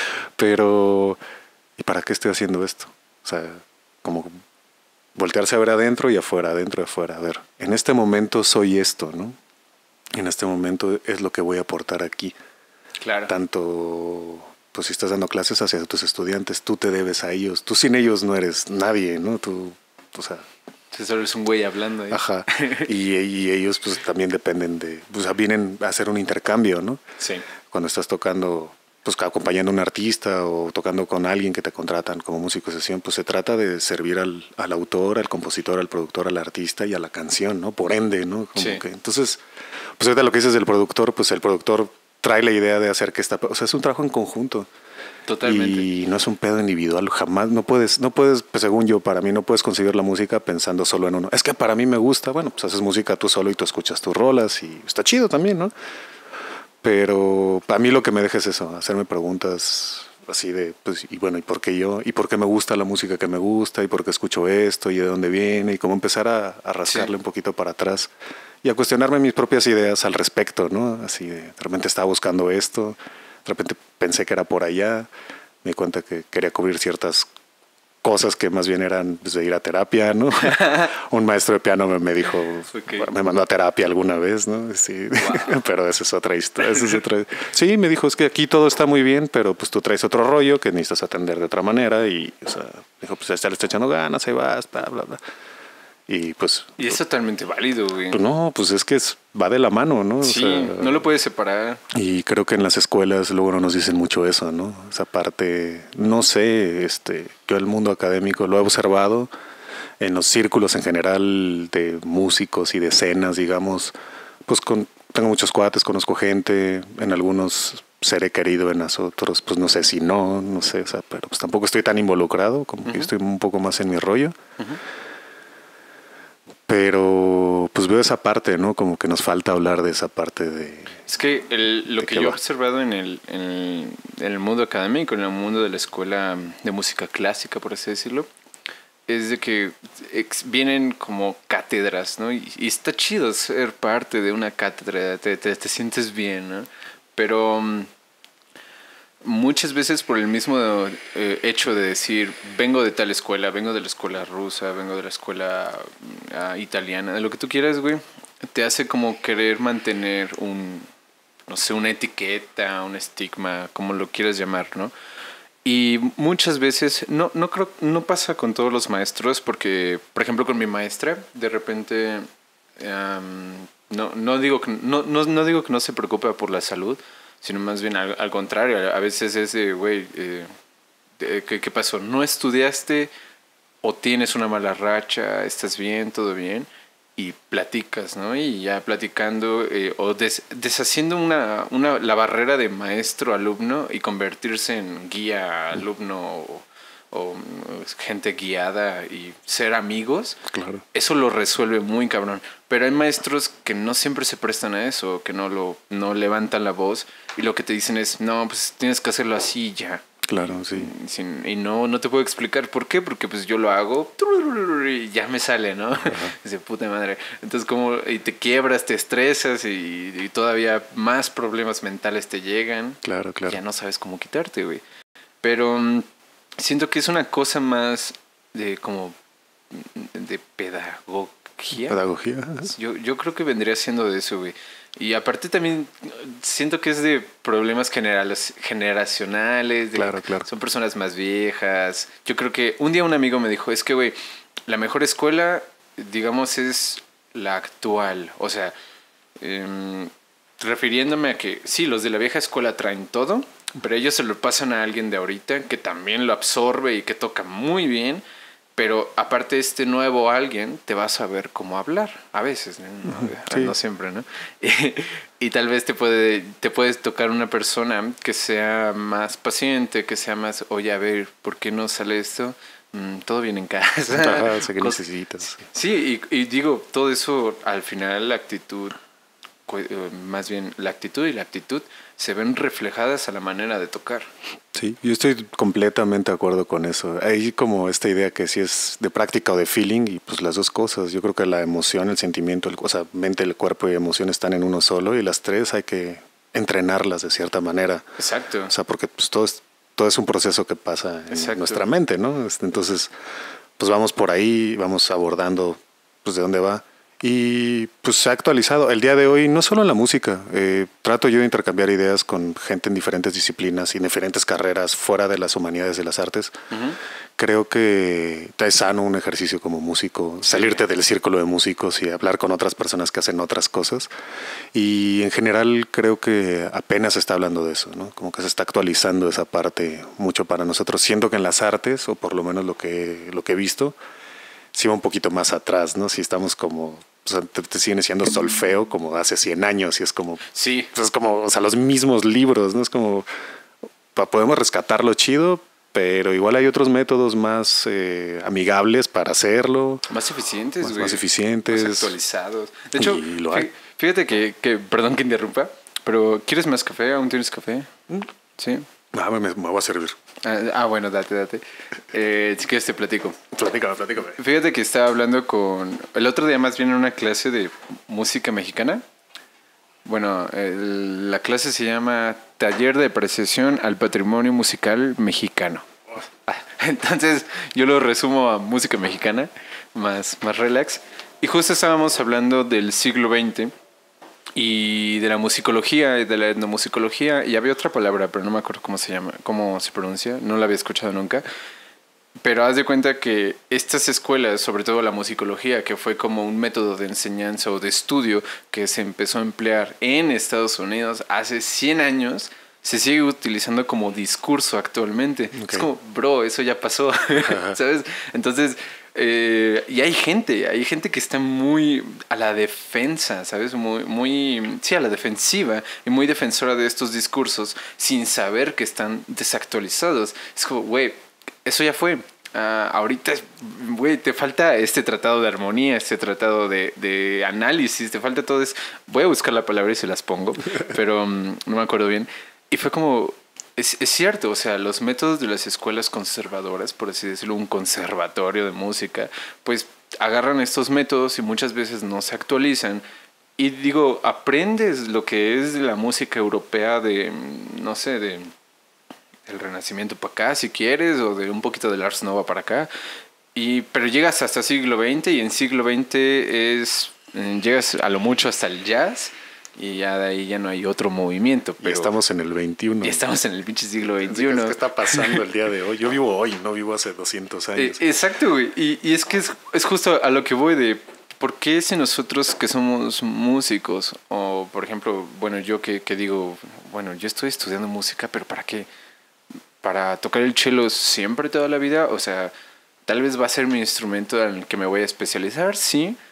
Pero, ¿y para qué estoy haciendo esto? O sea, como voltearse a ver adentro y afuera, adentro y afuera. A ver, en este momento soy esto, ¿no? En este momento es lo que voy a aportar aquí. Claro. Tanto, pues si estás dando clases hacia tus estudiantes, tú te debes a ellos. Tú sin ellos no eres nadie, ¿no? Tú, o sea... Tú solo eres un güey hablando ahí. Ajá. Y, y ellos pues también dependen de... Pues vienen a hacer un intercambio, ¿no? Sí. Cuando estás tocando... pues acompañando a un artista o tocando con alguien que te contratan como músico de sesión, pues se trata de servir al, al autor, al compositor, al productor, al artista y a la canción, ¿no? Por ende, ¿no? Como sí. que, entonces, pues ahorita lo que dices del productor, pues el productor trae la idea de hacer que esta... O sea, es un trabajo en conjunto. Totalmente. Y no es un pedo individual, jamás. No puedes, no puedes, pues según yo, para mí no puedes conseguir la música pensando solo en uno. Es que para mí me gusta, bueno, pues haces música tú solo y tú escuchas tus rolas y está chido también, ¿no? Pero para mí lo que me deja es eso, hacerme preguntas así de, pues, y bueno, ¿y por qué yo? ¿Y por qué me gusta la música que me gusta? ¿Y por qué escucho esto? ¿Y de dónde viene? Y cómo empezar a, a rascarle sí. un poquito para atrás y a cuestionarme mis propias ideas al respecto, ¿no? Así de, de repente estaba buscando esto, de repente pensé que era por allá, me di cuenta que quería cubrir ciertas cosas que más bien eran pues, de ir a terapia, ¿no? Un maestro de piano me, me dijo, okay. me mandó a terapia alguna vez, ¿no? Sí, wow. Pero esa es otra historia. Esa es otra... Sí, me dijo, es que aquí todo está muy bien, pero pues tú traes otro rollo que necesitas atender de otra manera y, o sea, dijo, pues ya le está echando ganas, ahí vas, bla, bla, bla. Y pues... Y es totalmente válido, güey. Pues no, pues es que es, va de la mano, ¿no? Sí, o sea, no lo puedes separar. Y creo que en las escuelas luego no nos dicen mucho eso, ¿no? Esa parte, no sé, este, yo el mundo académico lo he observado en los círculos en general de músicos y de escenas, digamos, pues con, tengo muchos cuates, conozco gente, en algunos seré querido, en los otros, pues no sé si no, no sé, o sea, pero pues tampoco estoy tan involucrado, como uh-huh. que estoy un poco más en mi rollo. Uh-huh. Pero pues veo esa parte, ¿no? Como que nos falta hablar de esa parte de... Es que el, lo que yo he observado en el, en, el, en el mundo académico, en el mundo de la escuela de música clásica, por así decirlo, es de que ex, vienen como cátedras, ¿no? Y, y está chido ser parte de una cátedra, te, te, te sientes bien, ¿no? Pero... muchas veces por el mismo eh, hecho de decir, vengo de tal escuela, vengo de la escuela rusa, vengo de la escuela uh, italiana, de lo que tú quieras, güey, te hace como querer mantener un, no sé, una etiqueta, un estigma, como lo quieras llamar, ¿no? Y muchas veces, no, no creo, no pasa con todos los maestros, porque, por ejemplo, con mi maestra, de repente, um, no, no, digo que, no, no, no digo que no se preocupe por la salud, sino más bien al, al contrario, a veces es de, güey, eh, ¿qué, ¿qué pasó? ¿No estudiaste o tienes una mala racha? ¿Estás bien? ¿Todo bien? y platicas, ¿no? Y ya platicando eh, o des, deshaciendo una, una, la barrera de maestro-alumno y convertirse en guía-alumno o, o gente guiada y ser amigos, claro. Eso lo resuelve muy cabrón. Pero hay maestros que no siempre se prestan a eso, que no, lo, no levantan la voz y lo que te dicen es, no, pues tienes que hacerlo así ya. Claro, sí. Sin, y no, no te puedo explicar por qué, porque pues yo lo hago y ya me sale, ¿no? Dice, puta madre. Entonces, como, y te quiebras, te estresas y, y todavía más problemas mentales te llegan. Claro, claro. Ya no sabes cómo quitarte, güey. Pero um, siento que es una cosa más de como de pedagogía. Pedagogía. Yo, yo creo que vendría siendo de eso, güey. Y aparte también siento que es de problemas generales, generacionales. De, claro, claro. Son personas más viejas. Yo creo que un día un amigo me dijo, es que, güey, la mejor escuela, digamos, es la actual. O sea, eh, refiriéndome a que sí, los de la vieja escuela traen todo, pero ellos se lo pasan a alguien de ahorita que también lo absorbe y que toca muy bien. Pero aparte este nuevo alguien te va a saber cómo hablar, a veces, no, sí. no siempre, ¿no? Y, y tal vez te puede te puedes tocar una persona que sea más paciente, que sea más, oye, a ver, ¿por qué no sale esto? Mm, todo bien en casa. Ajá, sé que necesitas. Sí, y, y digo, todo eso, al final la actitud, más bien la actitud y la aptitud se ven reflejadas a la manera de tocar. Sí, yo estoy completamente de acuerdo con eso. Hay como esta idea que si es de práctica o de feeling y pues las dos cosas. Yo creo que la emoción, el sentimiento, el, o sea, mente, el cuerpo y emoción están en uno solo y las tres hay que entrenarlas de cierta manera. Exacto. O sea, porque pues todo es, todo es un proceso que pasa en Exacto. nuestra mente, ¿no? Entonces, pues vamos por ahí, vamos abordando pues de dónde va. Y pues se ha actualizado. El día de hoy, no solo en la música, eh, trato yo de intercambiar ideas con gente en diferentes disciplinas y en diferentes carreras fuera de las humanidades de las artes. Uh-huh. Creo que es sano un ejercicio como músico, sí. salirte del círculo de músicos y hablar con otras personas que hacen otras cosas. Y en general creo que apenas se está hablando de eso, ¿no? Como que se está actualizando esa parte mucho para nosotros. Siento que en las artes, o por lo menos lo que, lo que he visto, sí va un poquito más atrás, ¿no? Si estamos como, o sea, te, te siguen siendo solfeo como hace cien años y es como, sí, es como, o sea, los mismos libros, ¿no? Es como, podemos rescatarlo chido, pero igual hay otros métodos más eh, amigables para hacerlo. Más eficientes, más, güey. Más eficientes. Más actualizados. De hecho, lo hay. Fíjate que, que, perdón que interrumpa, pero ¿quieres más café? ¿Aún tienes café? ¿Mm? Sí. Ah, me, me voy a servir. Ah, ah, bueno, date, date. Eh, si quieres te platico. Platícame, platícame. Fíjate que estaba hablando con... El otro día más bien en una clase de música mexicana. Bueno, el, la clase se llama Taller de Apreciación al Patrimonio Musical Mexicano. Entonces yo lo resumo a música mexicana, más, más relax. Y justo estábamos hablando del siglo veinte y de la musicología y de la etnomusicología, y había otra palabra, pero no me acuerdo cómo se llama, cómo se pronuncia, no la había escuchado nunca. Pero haz de cuenta que estas escuelas, sobre todo la musicología, que fue como un método de enseñanza o de estudio que se empezó a emplear en Estados Unidos hace cien años, se sigue utilizando como discurso actualmente. Okay. Es como, bro, eso ya pasó, ¿sabes? Entonces, eh, y hay gente, hay gente que está muy a la defensa, ¿sabes? Muy, muy, sí, a la defensiva y muy defensora de estos discursos sin saber que están desactualizados. Es como, güey, eso ya fue. Uh, ahorita, güey, te falta este tratado de armonía, este tratado de, de análisis, te falta todo eso. Voy a buscar la palabra y se las pongo, pero um, no me acuerdo bien. Y fue como, es, es cierto, o sea, los métodos de las escuelas conservadoras, por así decirlo, un conservatorio de música, pues agarran estos métodos y muchas veces no se actualizan. Y digo, aprendes lo que es la música europea de, no sé, de... el Renacimiento para acá, si quieres, o de un poquito del Ars Nova para acá. Y, pero llegas hasta siglo veinte y en siglo veinte es, llegas a lo mucho hasta el jazz y ya de ahí ya no hay otro movimiento. Pero y estamos en el veintiuno. Y estamos en el pinche siglo veintiuno. ¿Qué está pasando el día de hoy? Yo vivo hoy, no vivo hace doscientos años. Eh, exacto, güey. Y, y es que es, es justo a lo que voy de... ¿Por qué si nosotros que somos músicos, o por ejemplo, bueno, yo que, que digo, bueno, yo estoy estudiando música, pero ¿para qué? ¿Para tocar el cello siempre toda la vida? O sea, tal vez va a ser mi instrumento en el que me voy a especializar, sí,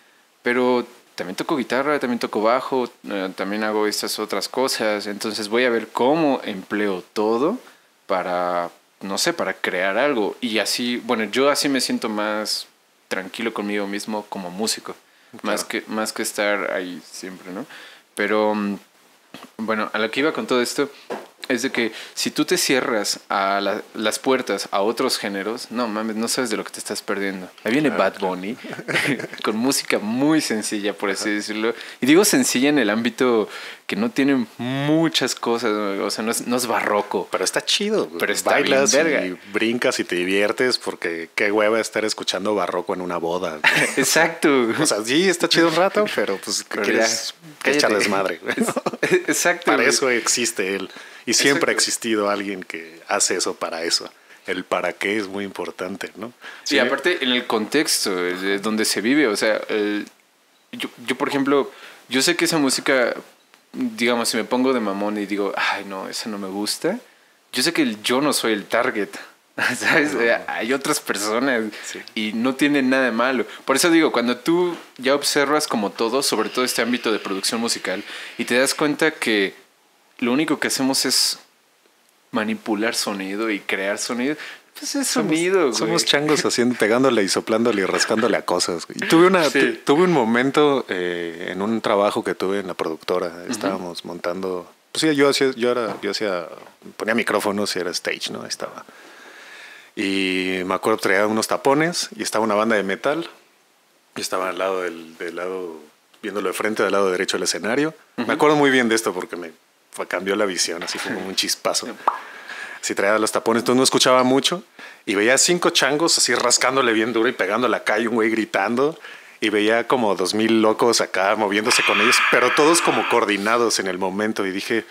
pero también toco guitarra, también toco bajo, eh, también hago estas otras cosas. Entonces voy a ver cómo empleo todo para, no sé, para crear algo. Y así, bueno, yo así me siento más tranquilo conmigo mismo como músico. Claro. Más que, más que estar ahí siempre, ¿no? Pero, bueno, a lo que iba con todo esto es de que si tú te cierras a la, las puertas a otros géneros, no mames, no sabes de lo que te estás perdiendo. Ahí viene Bad Bunny con música muy sencilla, por así decirlo. Y digo sencilla en el ámbito que no tiene muchas cosas, o sea, no es, no es barroco. Pero está chido. Pero está Bailas bien verga. Y brincas y te diviertes porque qué hueva estar escuchando barroco en una boda. Exacto. O sea, sí, está chido un rato, pero pues Pero quieres ya, echar desmadre. Exacto. Para güey. eso existe él. Y siempre Exacto. ha existido alguien que hace eso para eso. El para qué es muy importante, ¿no? Sí, y aparte en el contexto de donde se vive, o sea, el, yo, yo por ejemplo, yo sé que esa música, digamos, si me pongo de mamón y digo, ay no, esa no me gusta, yo sé que el, yo no soy el target, ¿sabes? No. Hay otras personas sí. Y no tienen nada de malo. Por eso digo, cuando tú ya observas como todo, sobre todo este ámbito de producción musical, y te das cuenta que lo único que hacemos es manipular sonido y crear sonido, pues es sonido, somos, somos changos haciendo, pegándole y soplándole y rascándole a cosas. Güey. Tuve una, sí. tuve un momento eh, en un trabajo que tuve en la productora. Estábamos uh-huh. montando, pues sí, yo hacía, yo era, yo hacía, ponía micrófonos y era stage, ¿no? Ahí estaba. Y me acuerdo traía unos tapones y estaba una banda de metal. Y estaba al lado del, del lado, viéndolo de frente, del lado derecho del escenario. Uh-huh. Me acuerdo muy bien de esto porque me cambió la visión, así fue como un chispazo. Así traía los tapones, entonces no escuchaba mucho y veía cinco changos así rascándole bien duro y pegándole acá y un güey gritando y veía como dos mil locos acá moviéndose con ellos, pero todos como coordinados en el momento y dije...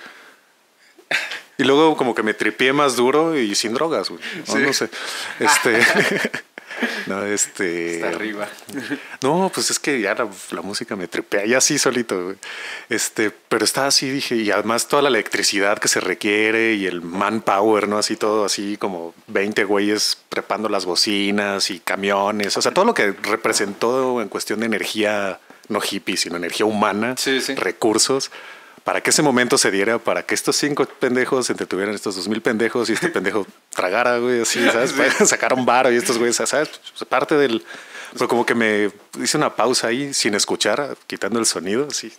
Y luego como que me tripié más duro y sin drogas, güey. Sí. No, no sé. Este... No, este... Está arriba. No, pues es que ya la, la música me tripea, ya así solito, güey. Este, pero estaba así, dije, y además toda la electricidad que se requiere y el manpower, ¿no? Así todo así como veinte güeyes prepando las bocinas y camiones. O sea, todo lo que representó en cuestión de energía, no hippie, sino energía humana, sí, sí. recursos. Para que ese momento se diera, para que estos cinco pendejos se entretuvieran estos dos mil pendejos y este pendejo tragara, güey, así, ¿sabes? Sí. Sacar un varo y estos güeyes, ¿sabes? Pues parte del... Pero como que me hice una pausa ahí sin escuchar, quitando el sonido, así.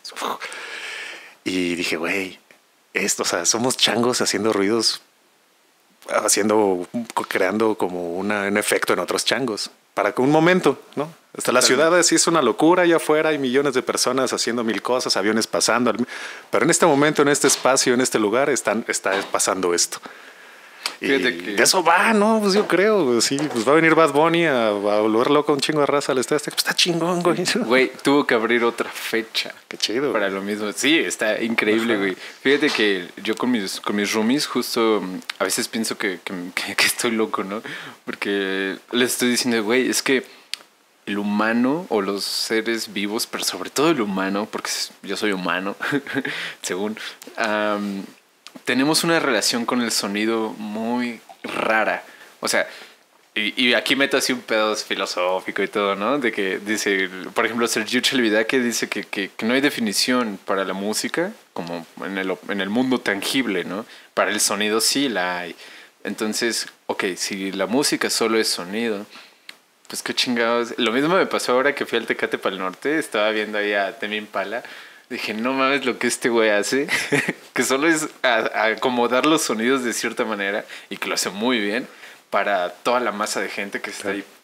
Y dije, güey, esto, o sea, somos changos haciendo ruidos, haciendo, creando como una, un efecto en otros changos. Para que un momento, ¿no? Hasta la ciudad sí es una locura, allá afuera hay millones de personas haciendo mil cosas, aviones pasando, pero en este momento, en este espacio, en este lugar, están, está pasando esto. Y que... de eso va, ¿no? Pues yo creo, sí, pues va a venir Bad Bunny a, a volver loco un chingo de raza al estadio. Pues está chingón, güey. Güey, tuvo que abrir otra fecha. Qué chido. Para güey. Lo mismo. Sí, está increíble, güey. Fíjate que yo con mis, con mis roomies justo a veces pienso que, que, que estoy loco, ¿no? Porque les estoy diciendo, güey, es que el humano o los seres vivos, pero sobre todo el humano, porque yo soy humano, según... Um, tenemos una relación con el sonido muy rara. O sea, y, y aquí meto así un pedo filosófico y todo, ¿no? De que dice, por ejemplo, Sergio Celibidache dice que, que, que no hay definición para la música como en el, en el mundo tangible, ¿no? Para el sonido sí la hay. Entonces, ok, si la música solo es sonido, pues qué chingados. Lo mismo me pasó ahora que fui al Tecate Pal Norte, estaba viendo ahí a Tame Impala. Dije, no mames lo que este güey hace, que solo es a, a acomodar los sonidos de cierta manera y que lo hace muy bien para toda la masa de gente que está ahí.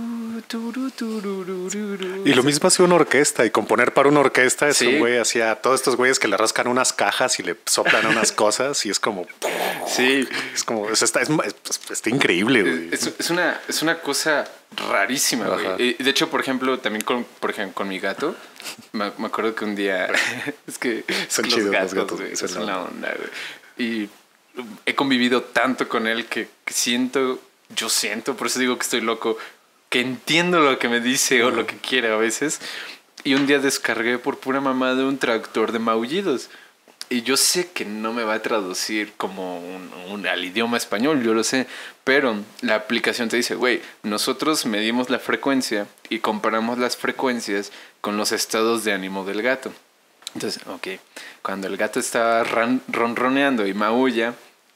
Y lo mismo hace una orquesta y componer para una orquesta es sí. Un güey hacía todos estos güeyes que le rascan unas cajas y le soplan unas cosas y es como... Sí. Es como, es, está, es, está increíble, güey. Es, es, una, es una cosa rarísima, güey. De hecho, por ejemplo, también con, por ejemplo, con mi gato, me, me acuerdo que un día... es que son los chidos gatos, los gatos, güey. son Son la onda, güey. Y he convivido tanto con él que, que siento, yo siento, por eso digo que estoy loco, que entiendo lo que me dice uh-huh. o lo que quiere a veces. Y un día descargué por pura mamada un traductor de maullidos. y yo sé que no me va a traducir como un, un, al idioma español, yo lo sé, pero la aplicación te dice, güey, nosotros medimos la frecuencia y comparamos las frecuencias con los estados de ánimo del gato. Entonces, ok, cuando el gato está ran, ronroneando y maulla,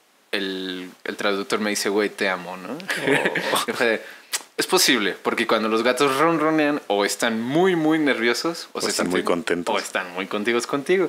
el, el traductor me dice, güey, te amo, ¿no? Oh. Es posible, porque cuando los gatos ronronean o están muy, muy nerviosos o, o se están muy contentos o están muy contigos contigo.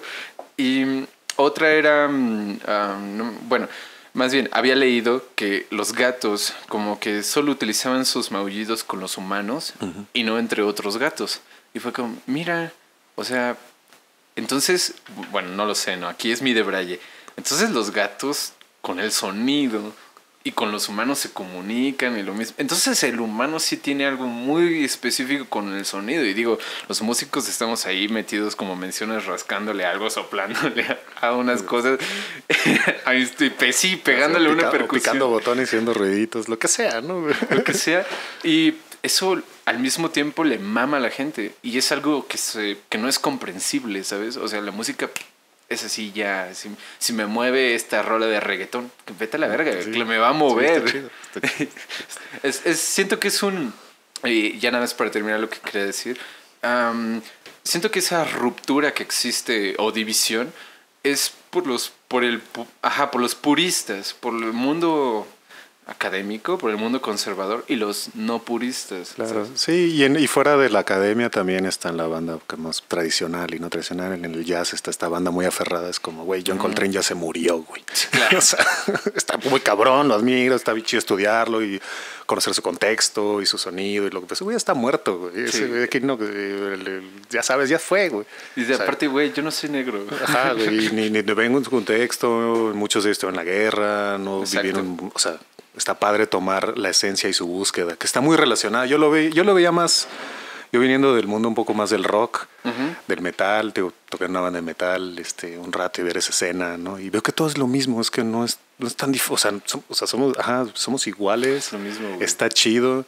Y otra era, um, no, bueno, más bien había leído que los gatos como que solo utilizaban sus maullidos con los humanos uh-huh. y no entre otros gatos. Y fue como, mira, o sea, entonces, bueno, no lo sé, no, aquí es mi debraye. Entonces los gatos con el sonido y con los humanos se comunican y lo mismo. Entonces el humano sí tiene algo muy específico con el sonido. Y digo, los músicos estamos ahí metidos, como mencionas, rascándole algo, soplándole a unas cosas. Ahí estoy, sí, pegándole o sea, pica, una percusión. Picando botones, haciendo ruiditos, lo que sea, ¿no? Lo que sea. Y eso al mismo tiempo le mama a la gente. Y es algo que, se, que no es comprensible, ¿sabes? O sea, la música... es así ya, si, si me mueve esta rola de reggaetón, vete a la verga, sí, que me va a mover. Sí, está chido, está chido. es, es, siento que es un, y ya nada más para terminar lo que quería decir, um, siento que esa ruptura que existe o división es por los, por el, ajá, por los puristas, por el mundo académico, por el mundo conservador y los no puristas. Claro, ¿sabes? Sí, y, en, y fuera de la academia también está en la banda que más tradicional y no tradicional. En el jazz está esta banda muy aferrada, es como, güey, John mm. Coltrane ya se murió, güey. Sí, claro. O sea, está muy cabrón, lo admiro, está bien chido estudiarlo y conocer su contexto y su sonido y lo que pues, güey, está muerto, güey. Sí. Ese, aquí no, el, el, ya sabes, ya fue, güey. Y de o sea, aparte, güey, yo no soy negro. Ajá, güey, ni, ni vengo en su contexto, muchos de ellos estuvieron en la guerra, no Exacto. vivieron, o sea... Está padre tomar la esencia y su búsqueda, que está muy relacionada. Yo lo, ve, yo lo veía más, yo viniendo del mundo un poco más del rock, uh-huh. del metal, te, toqué en una banda de metal este, un rato y ver esa escena, ¿no? Y veo que todo es lo mismo, es que no es, no es tan difícil, o sea, som, o sea somos, ajá, somos iguales, es lo mismo, está chido.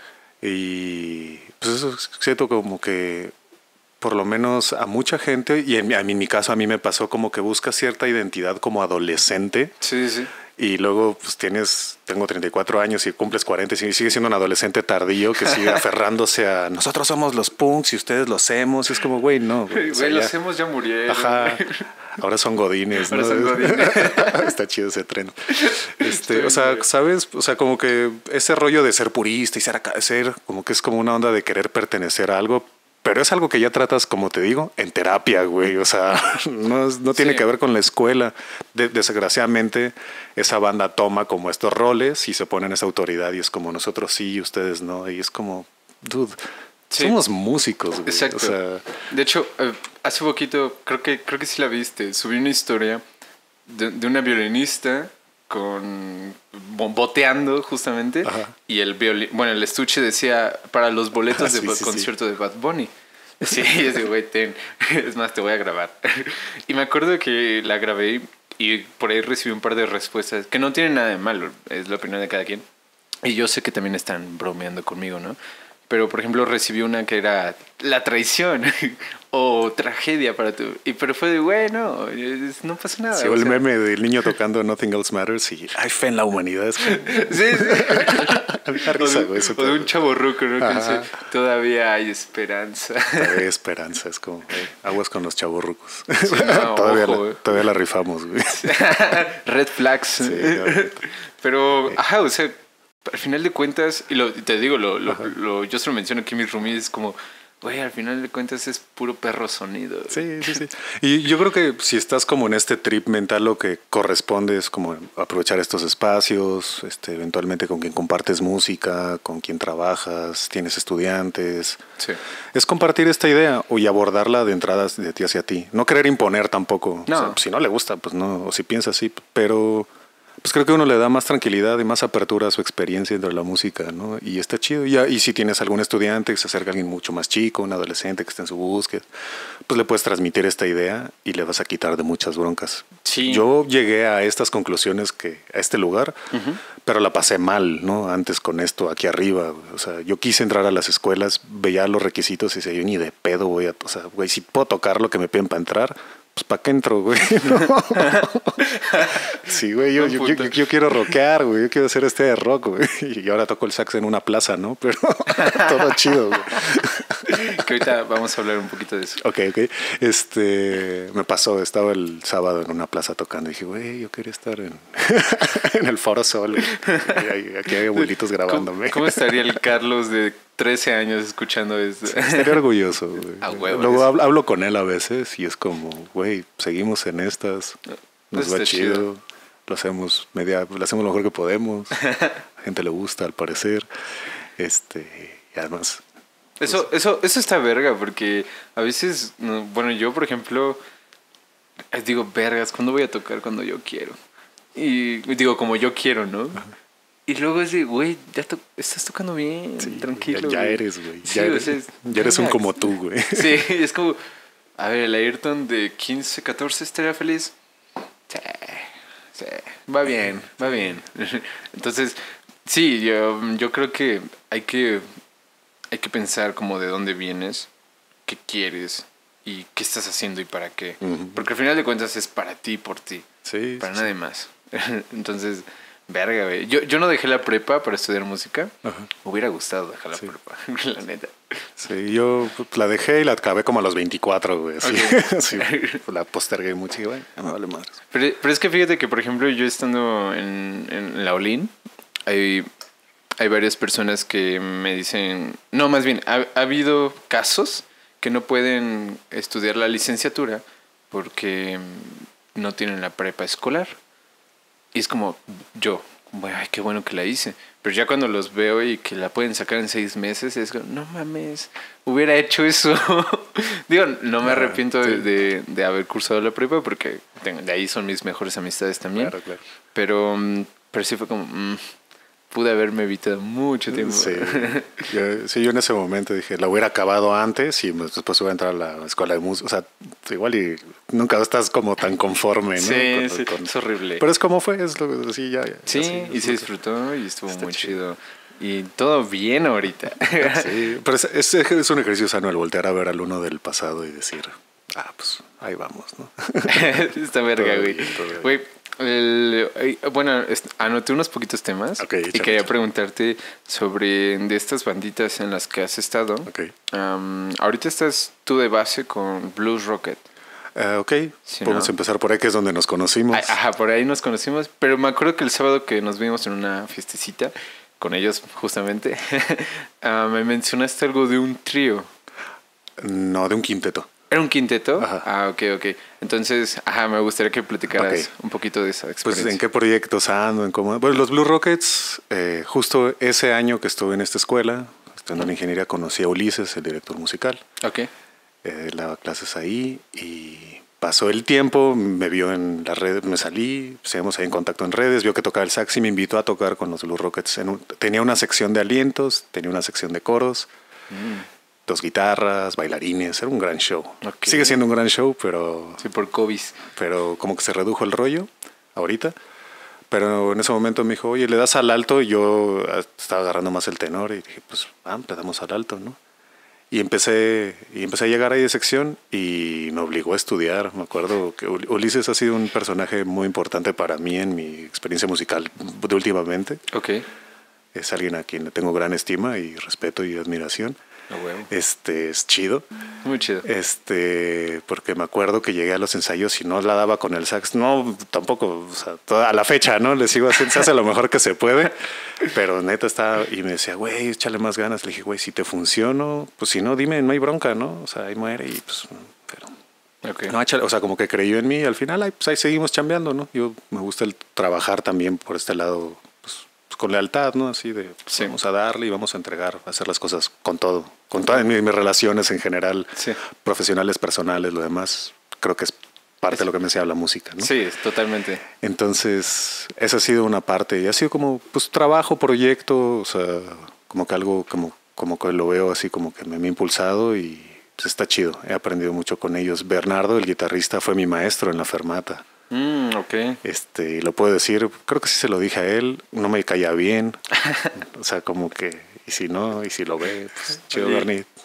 Y pues eso siento como que por lo menos a mucha gente, y en, en mi caso a mí me pasó como que busca cierta identidad como adolescente. Sí, sí. Y luego pues tienes, tengo treinta y cuatro años y cumples cuarenta y sigues siendo un adolescente tardío que sigue aferrándose a nosotros somos los punks y ustedes los hemos. Es como, güey, no. Güey, o sea, los ya, hemos ya murieron. Ajá. Ahora son godines, ¿no? Ahora son godines. Está chido ese tren. Este, o sea, ¿sabes? O sea, como que ese rollo de ser purista y ser, ser como que es como una onda de querer pertenecer a algo. Pero es algo que ya tratas, como te digo, en terapia, güey. O sea, no, no tiene sí. que ver con la escuela. De, desgraciadamente, esa banda toma como estos roles y se pone en esa autoridad y es como nosotros sí y ustedes no. Y es como, dude, sí. somos músicos, güey. Exacto. O sea, de hecho, eh, hace poquito, creo que, creo que sí la viste, subí una historia de, de una violinista con boteando justamente. Ajá. Y el violín, bueno, el estuche decía para los boletos de sí, sí, concierto sí. de Bad Bunny. Sí, es de güey, ten. Es más, te voy a grabar. Y me acuerdo que la grabé y por ahí recibí un par de respuestas que no tienen nada de malo, es la opinión de cada quien. Y yo sé que también están bromeando conmigo, ¿no? Pero, por ejemplo, recibí una que era la traición o tragedia para tu... Y, pero fue de, bueno, no pasa nada. Sí, o el sea... meme del niño tocando Nothing Else Matters y hay fe en la humanidad. Es como... Sí, sí. risa, o, de, güey, o de un chavorruco, ¿no? Que dice, todavía hay esperanza. Todavía hay esperanza. Es como, hey, aguas con los chavorrucos. Sí, no, todavía, ojo, la, todavía la rifamos, güey. Red flags. Sí, pero, ajá, o sea... Al final de cuentas, y lo, te digo, lo, lo, lo, yo se lo menciono aquí a mis roomies, es como, güey, al final de cuentas es puro perro sonido. Sí, sí, sí. Y yo creo que si estás como en este trip mental, lo que corresponde es como aprovechar estos espacios, este, eventualmente con quien compartes música, con quien trabajas, tienes estudiantes. Sí. Es compartir esta idea y abordarla de entrada de ti hacia ti. No querer imponer tampoco. No. O sea, si no le gusta, pues no, o si piensa así, pero... Pues creo que uno le da más tranquilidad y más apertura a su experiencia dentro de la música, ¿no? Y está chido. Y, y si tienes algún estudiante que se acerca a alguien mucho más chico, un adolescente que está en su búsqueda, pues le puedes transmitir esta idea y le vas a quitar de muchas broncas. Sí. Yo llegué a estas conclusiones que a este lugar, uh-huh. pero la pasé mal, ¿no? Antes con esto aquí arriba. O sea, yo quise entrar a las escuelas, veía los requisitos y decía, yo ni de pedo voy a... O sea, güey, si puedo tocar lo que me piden para entrar... pues ¿para qué entro, güey? No. Sí, güey, yo, yo, yo, yo quiero rockear, güey, yo quiero hacer este de rock, güey. Y ahora toco el sax en una plaza, ¿no? Pero todo chido, güey. Que ahorita vamos a hablar un poquito de eso. Ok, ok. Este, me pasó, estaba el sábado en una plaza tocando y dije, güey, yo quería estar en, en el Foro Sol. Güey. Aquí hay abuelitos grabándome. ¿Cómo, ¿Cómo estaría el Carlos de trece años escuchando esto? Estaría orgulloso, güey. Ah, huevo, Luego es... hablo, hablo con él a veces y es como, güey, seguimos en estas, nos va chido, chido, lo hacemos media, lo hacemos lo mejor que podemos, a la gente le gusta al parecer, este, y además... Eso, pues, eso, eso está verga, porque a veces, bueno, yo por ejemplo, digo, vergas, ¿cuándo voy a tocar? Cuando yo quiero. Y digo, como yo quiero, ¿no? Ajá. Y luego es de, güey, ya to estás tocando bien, sí, tranquilo. Ya, ya eres, güey. Sí, ya, o sea, ya eres un como tú, güey. Sí, es como, a ver, el Ayrton de quince, catorce estaría feliz. Sí, sí, va bien, va bien. Entonces, sí, yo, yo creo que hay que, hay que pensar como de dónde vienes, qué quieres y qué estás haciendo y para qué. Uh-huh. Porque al final de cuentas es para ti, por ti. Sí. Para sí, nadie sí. más. Entonces... Verga, güey. Yo, yo no dejé la prepa para estudiar música. Ajá. Me hubiera gustado dejar la sí. prepa, la neta. Sí, yo la dejé y la acabé como a los veinticuatro, güey. Así. Okay. Sí, la postergué mucho y, güey, no me vale madre. Pero, pero es que fíjate que, por ejemplo, yo estando en, en la Olin, hay, hay varias personas que me dicen... No, más bien, ha, ha habido casos que no pueden estudiar la licenciatura porque no tienen la prepa escolar. Y es como, yo, bueno, ay, qué bueno que la hice. Pero ya cuando los veo y que la pueden sacar en seis meses, es como, no mames, hubiera hecho eso. Digo, no me arrepiento de, de, de haber cursado la prepa porque tengo, de ahí son mis mejores amistades también. Claro, claro. Pero, pero sí fue como, mmm, pude haberme evitado mucho tiempo. Sí. Yo, sí, yo en ese momento dije, la hubiera acabado antes y después hubiera entrar a la escuela de música. O sea, igual y nunca estás como tan conforme, ¿no? Sí, con, sí, con... es horrible. Pero es como fue, es lo sí, ya. ya sí, así, y se disfrutó y estuvo muy chido. chido. Y todo bien ahorita. Sí, pero es, es, es un ejercicio sano el voltear a ver al uno del pasado y decir, ah, pues ahí vamos, ¿no? Esta verga, güey. Güey, el, bueno, anoté unos poquitos temas okay, y quería échale. preguntarte sobre de estas banditas en las que has estado. Okay. Um, ahorita estás tú de base con Blues Rocket. Uh, ok, sí, podemos ¿no? empezar por ahí, que es donde nos conocimos. Ajá, por ahí nos conocimos, pero me acuerdo que el sábado que nos vimos en una fiestecita con ellos justamente, uh, me mencionaste algo de un trío. No, de un quinteto. ¿Era un quinteto? Ajá. Ah, ok, ok. Entonces, ajá, me gustaría que platicaras okay. un poquito de esa experiencia. Pues, ¿en qué proyectos ando? En cómo... Bueno, los Blue Rockets, eh, justo ese año que estuve en esta escuela, estudiando en ingeniería, conocí a Ulises, el director musical. Ok. Eh, daba clases ahí y pasó el tiempo, me vio en las redes, me salí, seguimos ahí en contacto en redes, vio que tocaba el sax y me invitó a tocar con los Blue Rockets. En un, tenía una sección de alientos, tenía una sección de coros. Mm. Dos guitarras, bailarines, era un gran show. Okay. Sigue siendo un gran show, pero... Sí, por COVID. Pero como que se redujo el rollo ahorita. Pero en ese momento me dijo, oye, ¿le das al alto? Y yo estaba agarrando más el tenor y dije, pues, ah, le damos al alto, ¿no? Y empecé, y empecé a llegar ahí de sección y me obligó a estudiar. Me acuerdo que Ulises ha sido un personaje muy importante para mí en mi experiencia musical de últimamente. Ok. Es alguien a quien le tengo gran estima y respeto y admiración. Oh, bueno. Este es chido. Muy chido. Este, porque me acuerdo que llegué a los ensayos y no la daba con el sax. No, tampoco, o sea, toda, a la fecha, ¿no? Le sigo haciendo, se hace lo mejor que se puede. Pero neta estaba, y me decía, güey, échale más ganas. Le dije, güey, si te funciono, pues si no, dime, no hay bronca, ¿no? O sea, ahí muere y pues, pero... Okay. No, échale, o sea, como que creyó en mí y al final, ahí, pues ahí seguimos chambeando, ¿no? Yo me gusta el trabajar también por este lado, con lealtad, ¿no? Así de, pues, sí. Vamos a darle y vamos a entregar, a hacer las cosas con todo. Con todas mis, mis relaciones en general, sí. Profesionales, personales, lo demás, creo que es parte es, de lo que me enseña la música, ¿no? Sí, totalmente. Entonces, esa ha sido una parte. Y ha sido como, pues, trabajo, proyecto, o sea, como que algo, como, como que lo veo así, como que me, me ha impulsado y pues, está chido. He aprendido mucho con ellos. Bernardo, el guitarrista, fue mi maestro en la Fermata. Mm, okay. Este, lo puedo decir, creo que sí se lo dije a él, no me caía bien, o sea, como que, y si no, y si lo ve, pues chido, Bernie,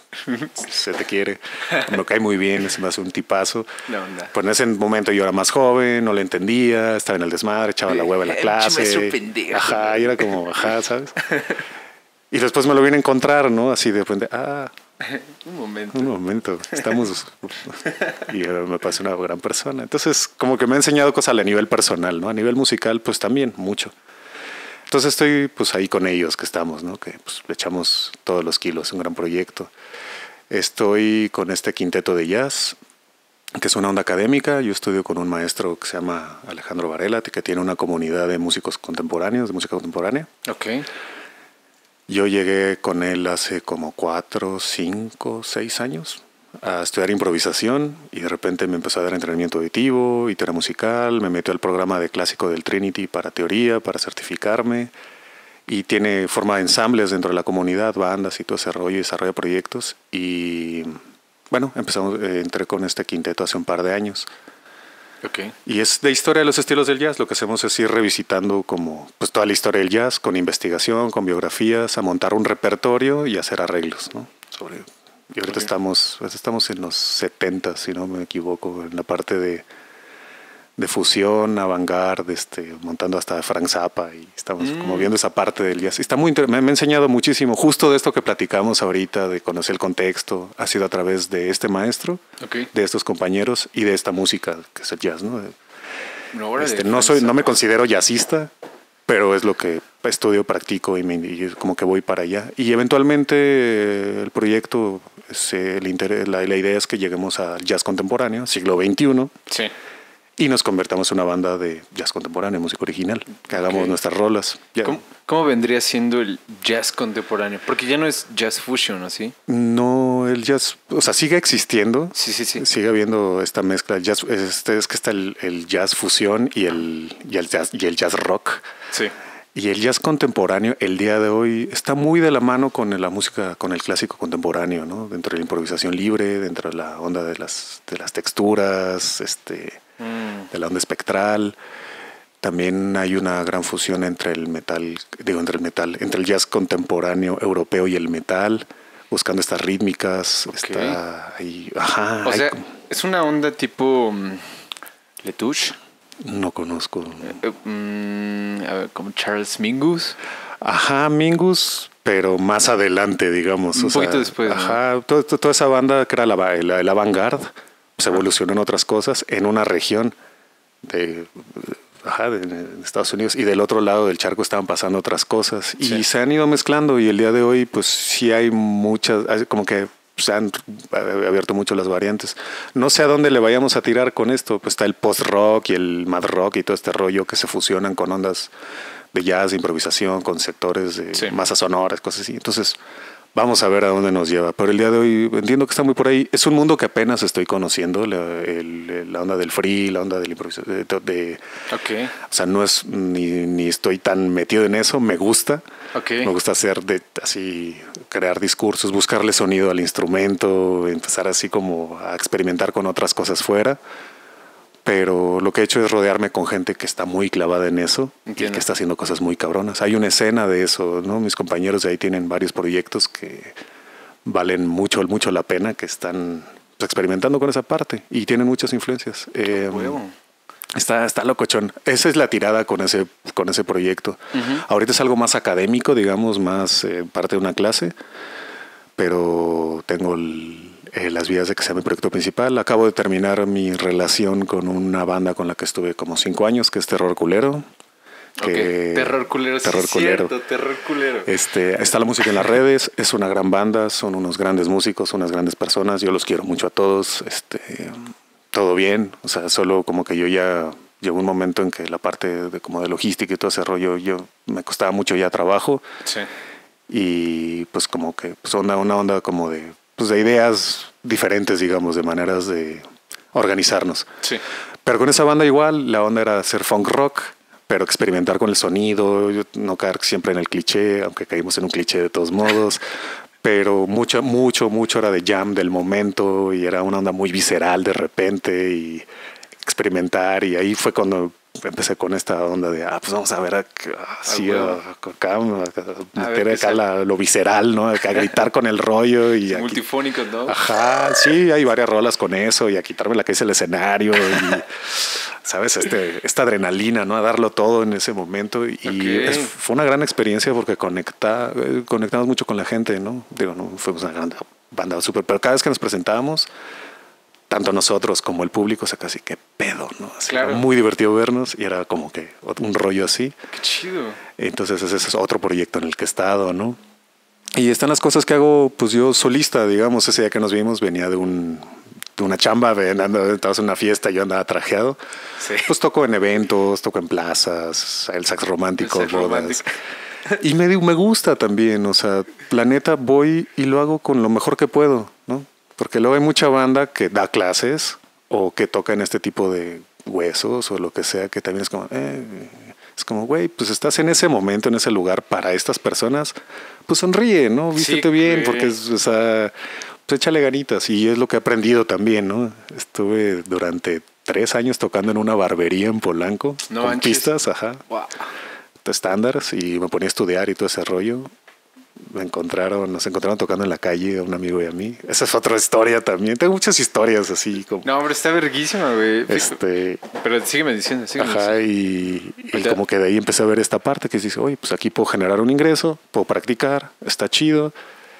se te quiere, me cae muy bien, se me hace un tipazo. La onda. Pues en ese momento yo era más joven, no le entendía, estaba en el desmadre, echaba la hueva en la clase. Ajá, y era como, ajá, ¿sabes? Y después me lo vine a encontrar, ¿no? Así de repente, ah, un momento. Un momento, estamos... y me parece una gran persona. Entonces, como que me ha enseñado cosas a nivel personal, ¿no? A nivel musical, pues también, mucho. Entonces estoy pues ahí con ellos que estamos, ¿no? Que pues le echamos todos los kilos, un gran proyecto. Estoy con este quinteto de jazz, que es una onda académica. Yo estudio con un maestro que se llama Alejandro Varela, que tiene una comunidad de músicos contemporáneos, de música contemporánea. Ok. Yo llegué con él hace como cuatro, cinco, seis años a estudiar improvisación y de repente me empezó a dar entrenamiento auditivo y teoría musical. Me metió al programa de clásico del Trinity para teoría, para certificarme. Y tiene forma de ensambles dentro de la comunidad, bandas y todo ese rollo, y desarrolla proyectos. Y bueno, empezamos, eh, entré con este quinteto hace un par de años. Okay. Y es de historia de los estilos del jazz. Lo que hacemos es ir revisitando como pues toda la historia del jazz, con investigación, con biografías, a montar un repertorio y hacer arreglos, ¿no? Sobre, y ahorita okay. estamos, estamos en los setenta, si no me equivoco, en la parte de, de fusión, avant-garde, este, montando hasta Frank Zappa, y estamos mm. como viendo esa parte del jazz. Está muy me, me ha enseñado muchísimo, justo de esto que platicamos ahorita, de conocer el contexto, ha sido a través de este maestro, okay. de estos compañeros y de esta música que es el jazz, ¿no? No, este, no soy, no me considero jazzista, pero es lo que estudio, practico y, me, y como que voy para allá. Y eventualmente eh, el proyecto, es, eh, el interés, la, la idea es que lleguemos al jazz contemporáneo, siglo veintiuno. Sí. Y nos convertamos en una banda de jazz contemporáneo, música original, que hagamos okay. nuestras rolas. ¿Cómo, ¿Cómo vendría siendo el jazz contemporáneo? Porque ya no es jazz fusion, ¿o sí? No, el jazz, o sea, sigue existiendo. Sí, sí, sí. Sigue habiendo esta mezcla. El jazz, este, es que está el, el jazz fusión y el, y, el jazz, y el jazz rock. Sí. Y el jazz contemporáneo, el día de hoy, está muy de la mano con la música, con el clásico contemporáneo, ¿no? Dentro de la improvisación libre, dentro de la onda de las, de las texturas, este... de la onda espectral. También hay una gran fusión entre el metal, digo entre el metal, entre el jazz contemporáneo europeo y el metal, buscando estas rítmicas. Okay. Está ahí, ajá. O hay, sea, es una onda tipo um, Letouche. No conozco. Eh, um, a ver, como Charles Mingus. Ajá, Mingus, pero más adelante, digamos. Un o poquito sea, después. Ajá, ¿no? toda, toda esa banda que era la, la, la avant-garde. Se evolucionó en otras cosas, en una región de, ajá, de, de Estados Unidos, y del otro lado del charco estaban pasando otras cosas, y sí. se han ido mezclando, y el día de hoy pues sí hay muchas, como que se han abierto mucho las variantes. No sé a dónde le vayamos a tirar con esto, pues está el post-rock y el mad rock y todo este rollo que se fusionan con ondas de jazz, de improvisación, con sectores de sí. masas sonoras, cosas así. Entonces vamos a ver a dónde nos lleva. Pero el día de hoy entiendo que está muy por ahí. Es un mundo que apenas estoy conociendo, la, el, la onda del free, la onda del improvisación. De, de, okay. O sea, no es ni, ni estoy tan metido en eso. Me gusta. Okay. Me gusta hacer de, así, crear discursos, buscarle sonido al instrumento, empezar así como a experimentar con otras cosas fuera. Pero lo que he hecho es rodearme con gente que está muy clavada en eso. Entiendo. Y que está haciendo cosas muy cabronas. Hay una escena de eso, ¿no? Mis compañeros de ahí tienen varios proyectos que valen mucho, mucho la pena, que están experimentando con esa parte y tienen muchas influencias. Eh, está, está locochón. Esa es la tirada con ese, con ese proyecto. Uh-huh. Ahorita es algo más académico, digamos, más eh, parte de una clase, pero tengo el... Eh, las vías de que sea mi proyecto principal. Acabo de terminar mi relación con una banda con la que estuve como cinco años, que es Terror Culero. Que okay. Terror Culero, terror sí, culero. Cierto, Terror Culero. Este, está la música en las redes, es una gran banda, son unos grandes músicos, unas grandes personas, yo los quiero mucho a todos, este, todo bien, o sea, solo como que yo ya llegó un momento en que la parte de, como de logística y todo ese rollo, yo me costaba mucho ya trabajo. Sí. Y pues como que pues onda, una onda como de pues de ideas diferentes, digamos, de maneras de organizarnos. Sí. Pero con esa banda igual, la onda era hacer funk rock, pero experimentar con el sonido, no caer siempre en el cliché, aunque caímos en un cliché de todos modos, pero mucho, mucho, mucho era de jam del momento y era una onda muy visceral de repente y experimentar, y ahí fue cuando empecé con esta onda de, ah, pues vamos a ver así, ah, acá, a meter acá la, lo visceral, ¿no? Acá a gritar con el rollo. Y multifónicos, ¿no? Ajá, sí, hay varias rolas con eso y a quitarme la que es el escenario y, ¿sabes? Este, esta adrenalina, ¿no? A darlo todo en ese momento. Y okay. es, fue una gran experiencia porque conecta, conectamos mucho con la gente, ¿no? Digo, no fuimos una gran banda súper, pero cada vez que nos presentábamos, tanto nosotros como el público, o sea, casi que pedo, ¿no? Así claro. Era muy divertido vernos y era como que un rollo así. Qué chido. Entonces ese es otro proyecto en el que he estado, ¿no? Y están las cosas que hago, pues yo solista, digamos. Ese día que nos vimos venía de un de una chamba, ven, ando, estabas en una fiesta, yo andaba trajeado. Sí. Pues toco en eventos, toco en plazas, el sax romántico, el sax bodas. Romántico. Y me, me gusta también, o sea, la neta voy y lo hago con lo mejor que puedo, ¿no? Porque luego hay mucha banda que da clases o que toca en este tipo de huesos o lo que sea, que también es como, eh, es como, güey, pues estás en ese momento, en ese lugar para estas personas, pues sonríe, ¿no? Vístete sí, bien, porque es, o sea, pues échale ganitas. Y es lo que he aprendido también, ¿no? Estuve durante tres años tocando en una barbería en Polanco, no con manches. pistas, ajá, wow. estándares, y me ponía a estudiar y todo ese rollo. Me encontraron, nos encontraron tocando en la calle a un amigo y a mí. Esa es otra historia también. Tengo muchas historias así como. No, hombre, está verguísima, güey. Este. Pero sígueme diciendo, sígueme Ajá, diciendo. y, y como que de ahí empecé a ver esta parte que dice, oye, pues aquí puedo generar un ingreso, puedo practicar, está chido.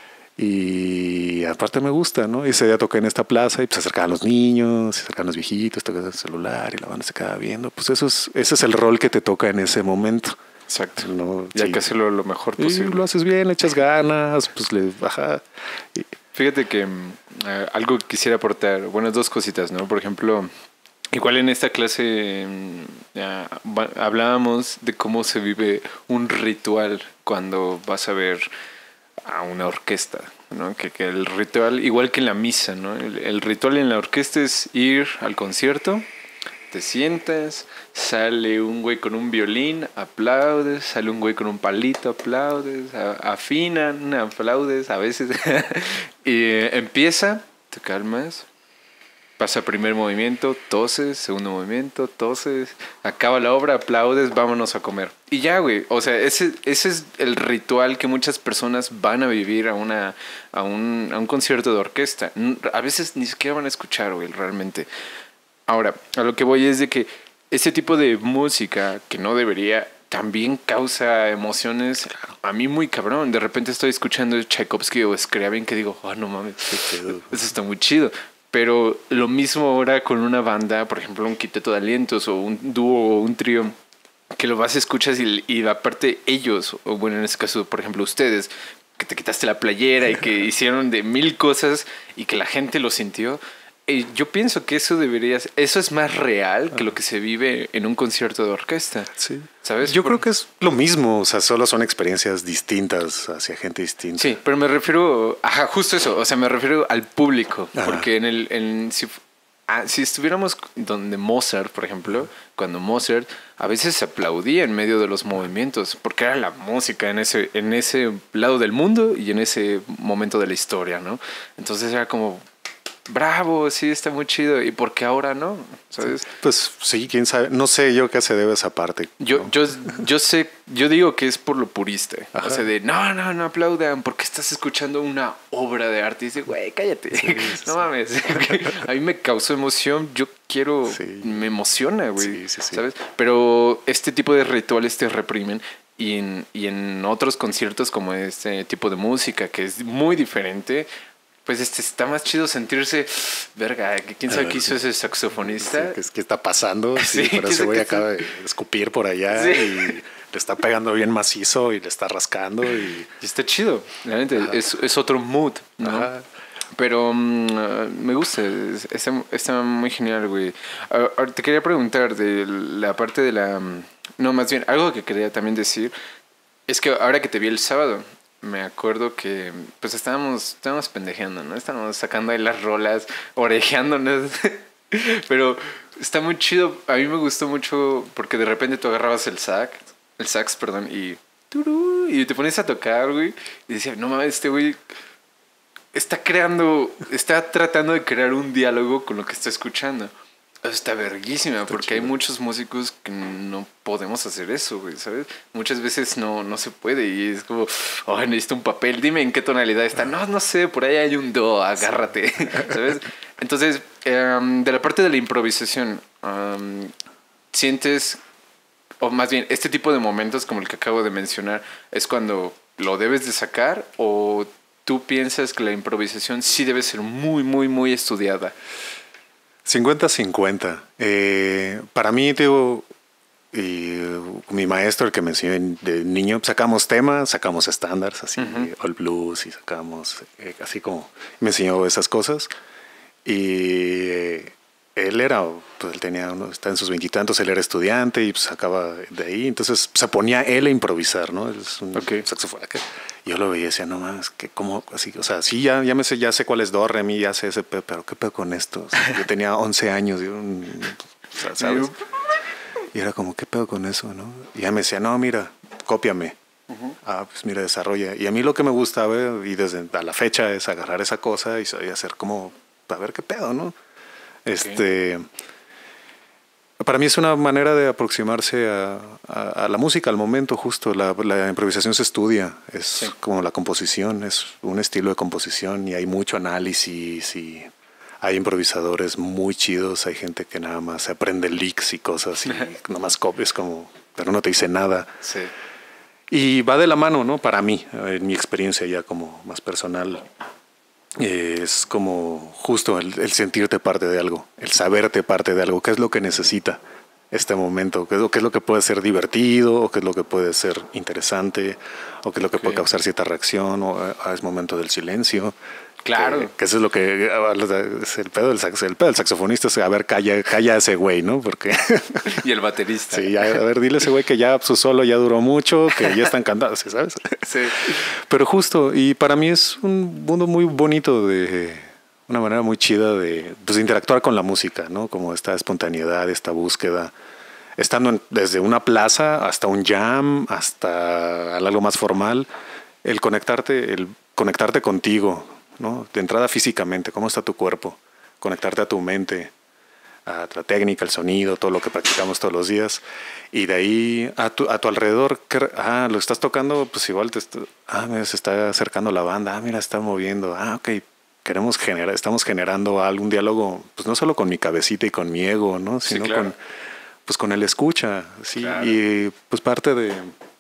Y aparte me gusta, ¿no? Y ese día toqué en esta plaza y pues se acercaban los niños, se acercaban los viejitos, tocaban el celular y la banda se quedaba viendo. Pues eso es, ese es el rol que te toca en ese momento. Exacto. ¿No? Y hay sí. que hacerlo lo mejor posible. Y lo haces bien, le echas ganas, pues le baja. Y... Fíjate que eh, algo que quisiera aportar, bueno, dos cositas, ¿no? Por ejemplo, igual en esta clase eh, hablábamos de cómo se vive un ritual cuando vas a ver a una orquesta, ¿no? Que, que el ritual, igual que en la misa, ¿no? El, el ritual en la orquesta es ir al concierto, te sientas, sale un güey con un violín, aplaudes, sale un güey con un palito, aplaudes, afinan, aplaudes a veces y eh, empieza, te calmas, pasa primer movimiento, toses, segundo movimiento, toses, acaba la obra, aplaudes, vámonos a comer. Y ya, güey, o sea, ese, ese es el ritual que muchas personas van a vivir a, una, a, un, a un concierto de orquesta. A veces ni siquiera van a escuchar, güey, realmente. Ahora, a lo que voy es de que ese tipo de música que no debería también causa emociones a mí muy cabrón. De repente estoy escuchando Tchaikovsky o Scriabin que digo, oh, no mames, eso está muy chido. Pero lo mismo ahora con una banda, por ejemplo, un quinteto de alientos o un dúo o un trío, que lo vas, escuchas y, y aparte ellos, o bueno, en este caso, por ejemplo, ustedes, que te quitaste la playera y que hicieron de mil cosas y que la gente lo sintió. Yo pienso que eso debería, eso es más real que lo que se vive en un concierto de orquesta. Sí. ¿Sabes? Yo Por... creo que es lo mismo, o sea, solo son experiencias distintas hacia gente distinta. Sí, pero me refiero, ajá, justo eso, o sea, me refiero al público, ajá. Porque en el, en, si, ah, si estuviéramos donde Mozart, por ejemplo, cuando Mozart a veces se aplaudía en medio de los movimientos, porque era la música en ese, en ese lado del mundo y en ese momento de la historia, ¿no? Entonces era como... bravo, sí, está muy chido. ¿Y por qué ahora no? ¿Sabes? Pues sí, quién sabe. No sé yo qué se debe a esa parte. Yo, ¿no? yo, yo sé, yo digo que es por lo purista. Ajá. O sea, de no, no, no aplaudan porque estás escuchando una obra de arte. Y dices, güey, cállate. Sí, no sí. mames. A mí me causó emoción. Yo quiero, sí. me emociona, güey. Sí, sí, sí. ¿Sabes? Pero este tipo de rituales te reprimen. Y en, y en otros conciertos como este tipo de música, que es muy diferente, pues este está más chido sentirse, verga, ¿quién sabe qué hizo ese saxofonista? Sí, ¿qué está pasando? Sí, sí, pero ese güey acaba de escupir por allá sí. y le está pegando bien macizo y le está rascando. Y, y está chido, realmente es, es otro mood, ¿no? Ajá. Pero um, me gusta, está, está muy genial, güey. Ahora te quería preguntar de la parte de la... No, más bien, algo que quería también decir es que ahora que te vi el sábado, me acuerdo que pues estábamos, estábamos pendejeando, ¿no? Estábamos sacando ahí las rolas, orejeándonos. Pero está muy chido. A mí me gustó mucho porque de repente tú agarrabas el sax, el sax, perdón, y, y te pones a tocar, güey. Y decía, no mames, este güey está creando, está tratando de crear un diálogo con lo que está escuchando. Está verguísima, Está porque chido. hay muchos músicos que no podemos hacer eso, güey, ¿sabes? Muchas veces no, no se puede y es como, oh, necesito un papel, dime en qué tonalidad está. No, no sé, por ahí hay un do, agárrate, ¿sabes? Entonces, um, de la parte de la improvisación, um, ¿sientes, o más bien, este tipo de momentos como el que acabo de mencionar, es cuando lo debes de sacar o tú piensas que la improvisación sí debe ser muy, muy, muy estudiada? cincuenta cincuenta. Eh, para mí, digo, y uh, mi maestro, el que me enseñó de niño, sacamos temas, sacamos estándares, así, Ujú. all blues, y sacamos, eh, así como me enseñó esas cosas. Y eh, él era, pues él tenía, uno, está en sus veintitantos, él era estudiante y pues sacaba de ahí. Entonces se ponía él a improvisar, ¿no? Es un Ok. saxofonista. Yo lo veía y decía, no mames, que como así, o sea, sí, ya, ya me sé, ya sé cuál es do, re, mi, ya sé ese pedo, pero qué pedo con esto. O sea, yo tenía once años, yo, mm, o sea, ¿sabes? Y era como, ¿qué pedo con eso, no? Y ya me decía, no, mira, cópiame. Uh-huh. Ah, pues mira, desarrolla. Y a mí lo que me gustaba, y desde a la fecha, es agarrar esa cosa y, y hacer como, a ver qué pedo, ¿no? Okay. Este... Para mí es una manera de aproximarse a, a, a la música, al momento justo. La, la improvisación se estudia, es sí. como la composición, es un estilo de composición y hay mucho análisis y hay improvisadores muy chidos, hay gente que nada más se aprende licks y cosas y nada más copias como, pero no te dice nada. Sí. Y va de la mano, ¿no? Para mí, en mi experiencia ya como más personal. Es como justo el, el sentirte parte de algo, el saberte parte de algo, qué es lo que necesita este momento, qué es lo, qué es lo que puede ser divertido, o qué es lo que puede ser interesante, o qué es lo que okay. puede causar cierta reacción, o ah, es momento del silencio. Claro. Que, que eso es lo que es el pedo del, sax, el pedo del saxofonista, es a ver, calla, calla a ese güey, ¿no? Porque y el baterista. Sí, ya, a ver, dile a ese güey que ya su solo ya duró mucho, que ya están cantados, ¿sabes? Sí. Pero justo, y para mí es un mundo muy bonito, de una manera muy chida de pues, interactuar con la música, ¿no? Como esta espontaneidad, esta búsqueda, estando en, desde una plaza hasta un jam, hasta algo más formal, el conectarte, el conectarte contigo, ¿no? De entrada físicamente, cómo está tu cuerpo, conectarte a tu mente, a la técnica, el sonido, todo lo que practicamos todos los días, y de ahí a tu, a tu alrededor, ¿qué, ah, lo estás tocando, pues igual te está, ah, mira, se está acercando la banda, ah, mira, está moviendo, ah, ok, queremos generar, estamos generando algún diálogo, pues no solo con mi cabecita y con mi ego, ¿no? Sino sí, claro. con, pues con el escucha, sí, claro. Y pues parte de,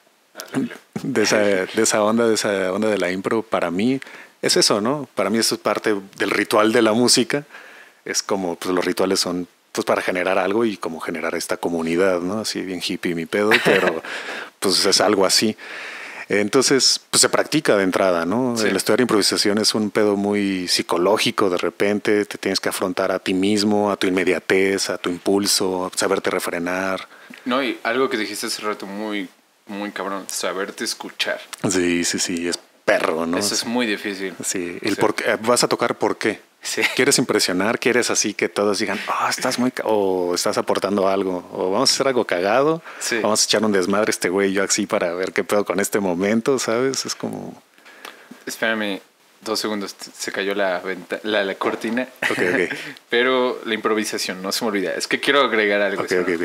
de esa, de esa onda, de esa onda de la impro, para mí es eso, ¿no? Para mí eso es parte del ritual de la música. Es como, pues los rituales son pues para generar algo y como generar esta comunidad, ¿no? Así bien hippie mi pedo, pero pues es algo así. Entonces, pues se practica de entrada, ¿no? Sí. El estudiar improvisación es un pedo muy psicológico de repente, te tienes que afrontar a ti mismo, a tu inmediatez, a tu impulso, saberte refrenar. No, y algo que dijiste hace rato muy, muy cabrón, saberte escuchar. Sí, sí, sí, es perro, ¿no? Eso es muy difícil. Sí, el sí. Por qué, vas a tocar por qué. Sí. ¿Quieres impresionar? ¿Quieres así que todos digan, oh, estás muy... o estás aportando algo? O vamos a hacer algo cagado. Sí. Vamos a echar un desmadre este güey y yo así para ver qué pedo con este momento, ¿sabes? Es como... Espérame dos segundos. Se cayó la, venta... la, la cortina. Ok, ok. Pero la improvisación, no se me olvida. Es que quiero agregar algo. Ok, ok, ok.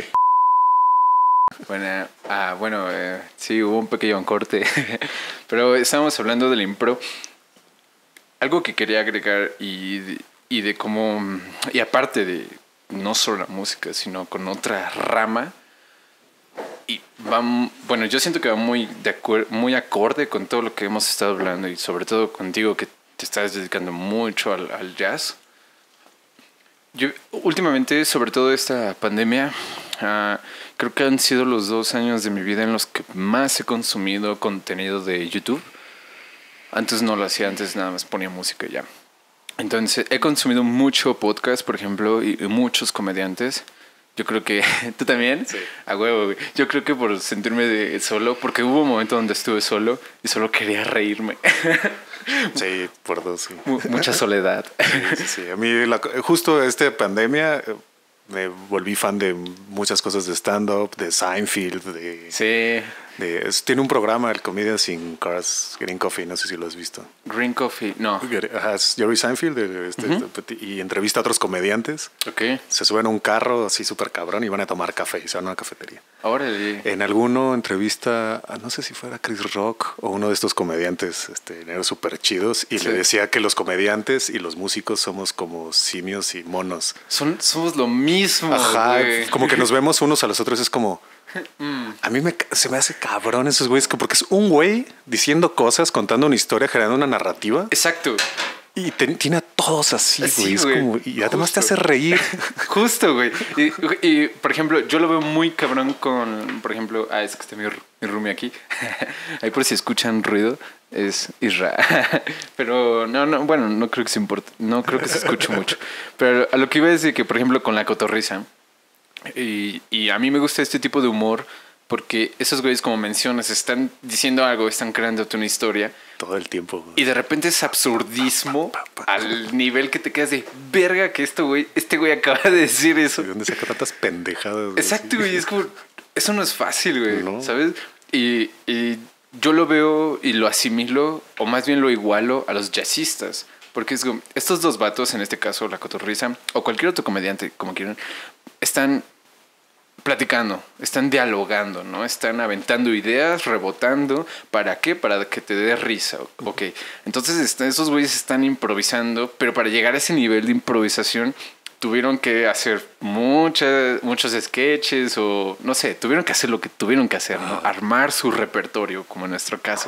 Bueno, ah, bueno eh, sí, hubo un pequeño corte. Pero estábamos hablando del impro. Algo que quería agregar y de, y de cómo, y aparte de no solo la música, sino con otra rama, y va, bueno, yo siento que va muy, de acuer- muy acorde con todo lo que hemos estado hablando y sobre todo contigo que te estás dedicando mucho al, al jazz. Yo últimamente, sobre todo esta pandemia, uh, creo que han sido los dos años de mi vida en los que más he consumido contenido de YouTube. Antes no lo hacía, antes nada más ponía música ya. Entonces he consumido mucho podcast, por ejemplo, y, y muchos comediantes. Yo creo que... ¿Tú también? Sí. A huevo, güey. Yo creo que por sentirme de solo, porque hubo un momento donde estuve solo y solo quería reírme. Sí, por dos. Sí. Mucha soledad. Sí, sí, sí. A mí la, justo esta pandemia me volví fan de muchas cosas de stand-up, de Seinfeld, de... Sí. De, es- tiene un programa, el Comedians in Cars Getting Coffee, no sé si lo has visto. Green Coffee, no. Ajá, es Jerry Seinfeld de- este- Ujú. este- y entrevista a otros comediantes. Ok. Se suben a un carro así súper cabrón y van a tomar café y se van a una cafetería. Órale. En alguno entrevista, a, no sé si fuera Chris Rock o uno de estos comediantes este, negros súper chidos y Sí. le decía que los comediantes y los músicos somos como simios y monos. Son, somos lo mismo, Ajá, güey. como que nos vemos unos a los otros, es como... A mí me, ca- se me hace cabrón esos güeyes, que- porque es un güey diciendo cosas, contando una historia, generando una narrativa Exacto. y te- tiene a todos así, Así, güey. Es güey. como- y además te Justo. hace reír. Justo, güey. Y, y, por ejemplo, yo lo veo muy cabrón con, por ejemplo, ah, es que está mi, ru- mi roomie aquí. Ahí por si escuchan ruido, es Isra. Pero no, no, bueno, no creo que se importe, no creo que se escuche mucho. Pero a lo que iba a decir que, por ejemplo, con la cotorriza, y, y a mí me gusta este tipo de humor porque esos güeyes, como mencionas, están diciendo algo, están creándote una historia. Todo el tiempo, güey. Y de repente es absurdismo al nivel que te quedas de verga que esto güey, este güey acaba de decir eso. ¿De dónde saca tantas pendejadas? güey? Exacto, güey. Es como, eso no es fácil, güey. No. ¿Sabes? Y, y yo lo veo y lo asimilo, o más bien lo igualo a los jazzistas. Porque es como, estos dos vatos, en este caso la Cotorrisa, o cualquier otro comediante, como quieran, están platicando, están dialogando, ¿no? Están aventando ideas, rebotando. ¿Para qué? Para que te dé risa. Ok. Entonces está- esos güeyes están improvisando, pero para llegar a ese nivel de improvisación tuvieron que hacer muchas, muchos sketches o no sé, tuvieron que hacer lo que tuvieron que hacer, ¿no? Armar su repertorio, como en nuestro caso.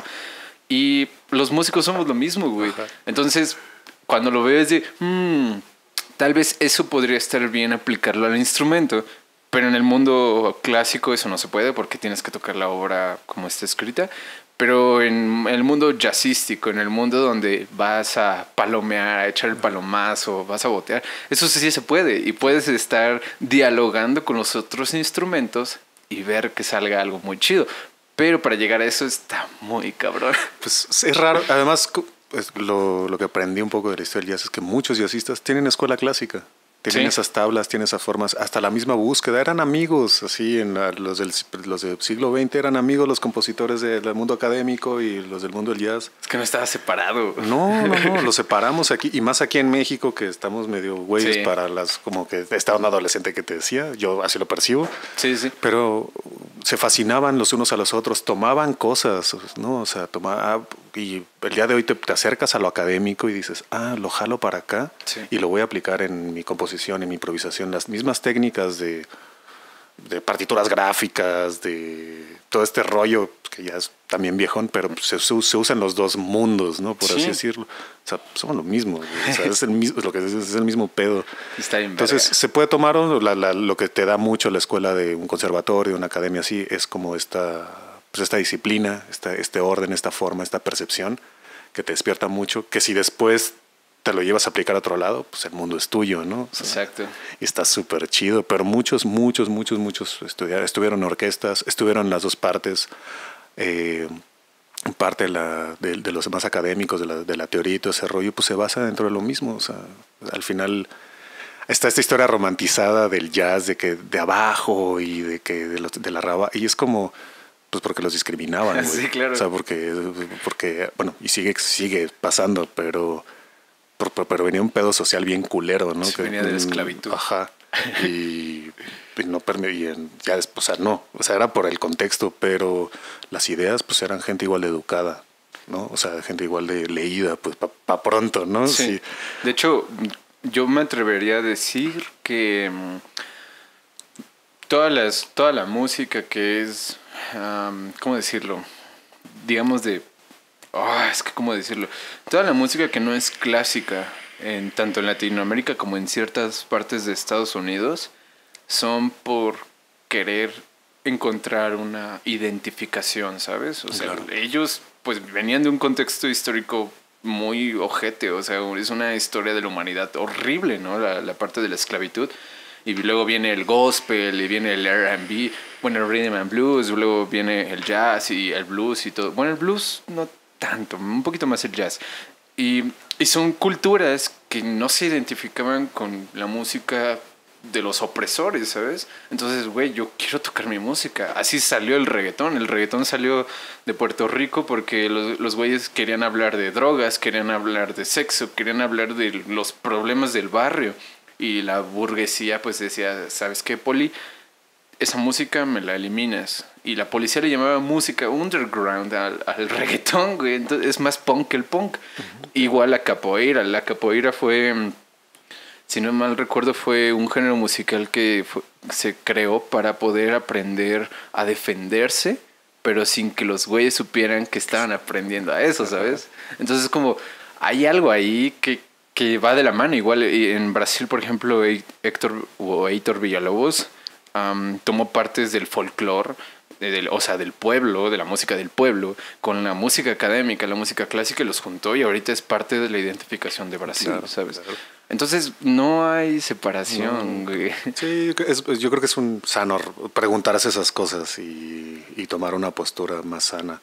Y los músicos somos lo mismo, güey. Ajá. Entonces, cuando lo veo es de, "Hmm, tal vez eso podría estar bien aplicarlo al instrumento, pero en el mundo clásico eso no se puede porque tienes que tocar la obra como está escrita. Pero en el mundo jazzístico, en el mundo donde vas a palomear, a echar el palomazo, vas a botear, eso sí se puede. Y puedes estar dialogando con los otros instrumentos y ver que salga algo muy chido. Pero para llegar a eso está muy cabrón. Pues es raro. Además, cu- pues, lo, lo que aprendí un poco de la historia del jazz es que muchos jazzistas tienen escuela clásica. Tienen Sí. esas tablas, tienen esas formas, hasta la misma búsqueda. Eran amigos, así, en la- los, del, los del siglo veinte eran amigos los compositores de- del mundo académico y los del mundo del jazz. Es que no estaba separado. No, no, no, los separamos aquí, y más aquí en México, que estamos medio güeyes Sí. para las, como que esta onda adolescente que te decía, yo así lo percibo. Sí, sí. Pero se fascinaban los unos a los otros, tomaban cosas, ¿no? O sea, tomaba, y el día de hoy te, te acercas a lo académico y dices, ah, lo jalo para acá Sí. y lo voy a aplicar en mi composición, en mi improvisación, las mismas técnicas de, de partituras gráficas, de todo este rollo que ya es también viejón, pero se, se usan los dos mundos, ¿no? Por Sí. así decirlo. O sea, somos lo mismo, güey. O sea, es el mismo, lo que es, es el mismo pedo. Está bien. Entonces, verga. se puede tomar o la- la- lo que te da mucho la escuela de un conservatorio, una academia así, es como esta, pues esta disciplina, esta, este orden, esta forma, esta percepción que te despierta mucho, que si después te lo llevas a aplicar a otro lado, pues el mundo es tuyo, ¿no? O sea, Exacto. y está súper chido, pero muchos, muchos, muchos, muchos estudiaron, estuvieron en orquestas, estuvieron en las dos partes, eh, parte de, la, de, de los más académicos, de la, de la teoría y todo ese rollo, pues se basa dentro de lo mismo. O sea, al final está esta historia romantizada del jazz, de que de abajo y de que de, los, de la raba, y es como, pues porque los discriminaban, güey. Sí, claro. O sea, porque, porque bueno, y sigue, sigue pasando, pero, pero, pero venía un pedo social bien culero, ¿no? Sí, que, venía de la esclavitud. Ajá. Y, y no permitían, ya después, o sea, no, o sea, era por el contexto, pero las ideas, pues eran gente igual de educada, ¿no? O sea, gente igual de leída, pues para pa pronto, ¿no? Sí. Sí. De hecho, yo me atrevería a decir que mm, todas las, toda la música que es, um, ¿cómo decirlo? Digamos de, oh, es que cómo decirlo, toda la música que no es clásica, en tanto en Latinoamérica como en ciertas partes de Estados Unidos, son por querer encontrar una identificación, ¿sabes? O sea, Claro. ellos pues venían de un contexto histórico muy ojete, o sea, es una historia de la humanidad horrible, ¿no? La, la parte de la esclavitud. Y luego viene el gospel y viene el R and B, bueno, el rhythm and blues, luego viene el jazz y el blues y todo. Bueno, el blues no tanto, un poquito más el jazz. Y, y son culturas que no se identificaban con la música de los opresores, ¿sabes? Entonces, güey, yo quiero tocar mi música. Así salió el reggaetón. El reggaetón salió de Puerto Rico porque los, los güeyes querían hablar de drogas, querían hablar de sexo, querían hablar de los problemas del barrio. Y la burguesía pues decía, ¿sabes qué, Poli? Esa música me la eliminas. Y la policía le llamaba música underground al, al reggaetón, güey. Entonces es más punk que el punk. Uh-huh. Igual la capoeira. La capoeira fue, si no mal recuerdo, fue un género musical que fue, se creó para poder aprender a defenderse, pero sin que los güeyes supieran que estaban aprendiendo a eso, ¿sabes? Entonces como hay algo ahí que, que va de la mano. Igual en Brasil, por ejemplo, Héctor o Heitor Villalobos Um, tomó partes del folclore, de, del, o sea, del pueblo, de la música del pueblo, con la música académica, la música clásica, y los juntó y ahorita es parte de la identificación de Brasil, claro, ¿sabes? Claro. Entonces no hay separación, no. Güey. Sí, es, yo creo que es un sano preguntarse esas cosas y, y tomar una postura más sana.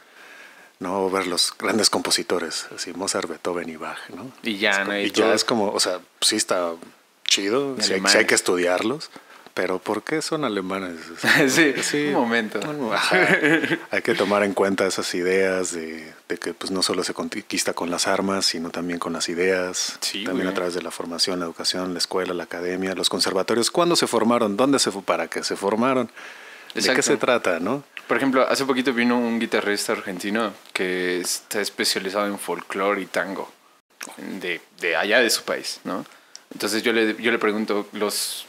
No ver los grandes compositores, así Mozart, Beethoven y Bach, ¿no? Y ya, es ¿no? Y, y ya es como, o sea, sí está chido, sí hay, sí hay que estudiarlos. Pero ¿por qué son alemanes? Sí, sí, un momento. Ajá. Hay que tomar en cuenta esas ideas de, de que pues no solo se conquista con las armas, sino también con las ideas. Sí, también güey. A través de la formación, la educación, la escuela, la academia, los conservatorios. ¿Cuándo se formaron? ¿Dónde se para qué se formaron? Exacto. ¿De qué se trata, no? Por ejemplo, hace poquito vino un guitarrista argentino que está especializado en folclore y tango. De, de allá de su país, ¿no? Entonces yo le, yo le pregunto, los...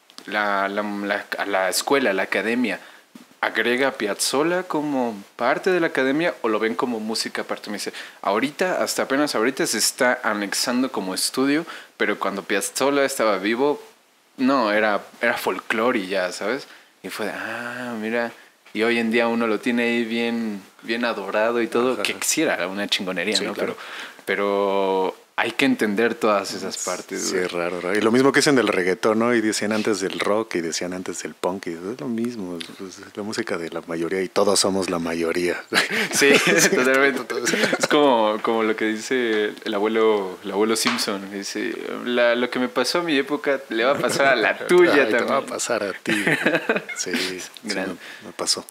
La, la, la, a la escuela, la academia, ¿agrega a Piazzolla como parte de la academia o lo ven como música aparte? Me dice, ahorita, hasta apenas ahorita se está anexando como estudio, pero cuando Piazzolla estaba vivo, no, era, era folclore y ya, ¿sabes? Y fue, ah, mira, y hoy en día uno lo tiene ahí bien, bien adorado y todo, ajá, que quisiera, una chingonería, sí, ¿no? Claro. Pero, pero hay que entender todas esas partes. Sí, es raro, raro. Y lo mismo que dicen del reggaetón, ¿no? Y decían antes del rock y decían antes del punk. Y es lo mismo. Es la música de la mayoría y todos somos la mayoría. Sí, totalmente. Es como, como lo que dice el abuelo, el abuelo Simpson. Dice, la, lo que me pasó a mi época le va a pasar a la tuya. Ay, también. Te va a pasar a ti. Sí, sí me, me pasó.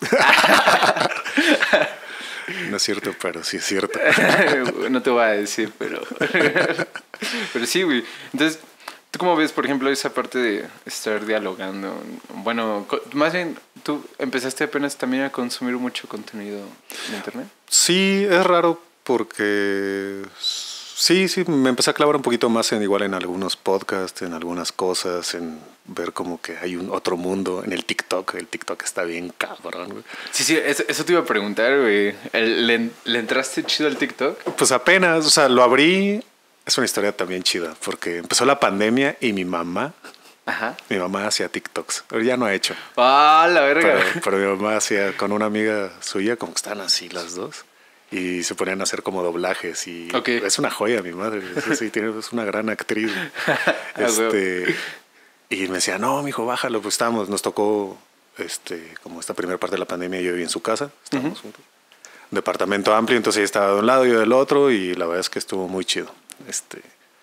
No es cierto, pero sí es cierto. No te voy a decir, pero... Pero sí, güey. Entonces, ¿tú cómo ves, por ejemplo, esa parte de estar dialogando? Bueno, más bien, ¿tú empezaste apenas también a consumir mucho contenido en internet? Sí, es raro porque... Sí, sí, me empecé a clavar un poquito más en igual en algunos podcasts, en algunas cosas, en ver como que hay un otro mundo en el TikTok. El TikTok está bien cabrón, güey. Sí, sí, eso, eso te iba a preguntar, güey. ¿Le, ¿Le entraste chido al TikTok? Pues apenas, o sea, lo abrí. Es una historia también chida, porque empezó la pandemia y mi mamá, ajá, mi mamá hacía TikToks. Pero ya no ha hecho. ¡Ah, la verga! Pero, pero mi mamá hacía con una amiga suya, como que estaban así las dos. Y se ponían a hacer como doblajes y okay, es una joya mi madre, es, sí, tiene, es una gran actriz. este, y me decía, no, mijo, bájalo, pues estábamos, nos tocó este, como esta primera parte de la pandemia, yo viví en su casa, estábamos uh-huh. juntos. Un departamento amplio, entonces ella estaba de un lado y yo del otro, y la verdad es que estuvo muy chido. Este,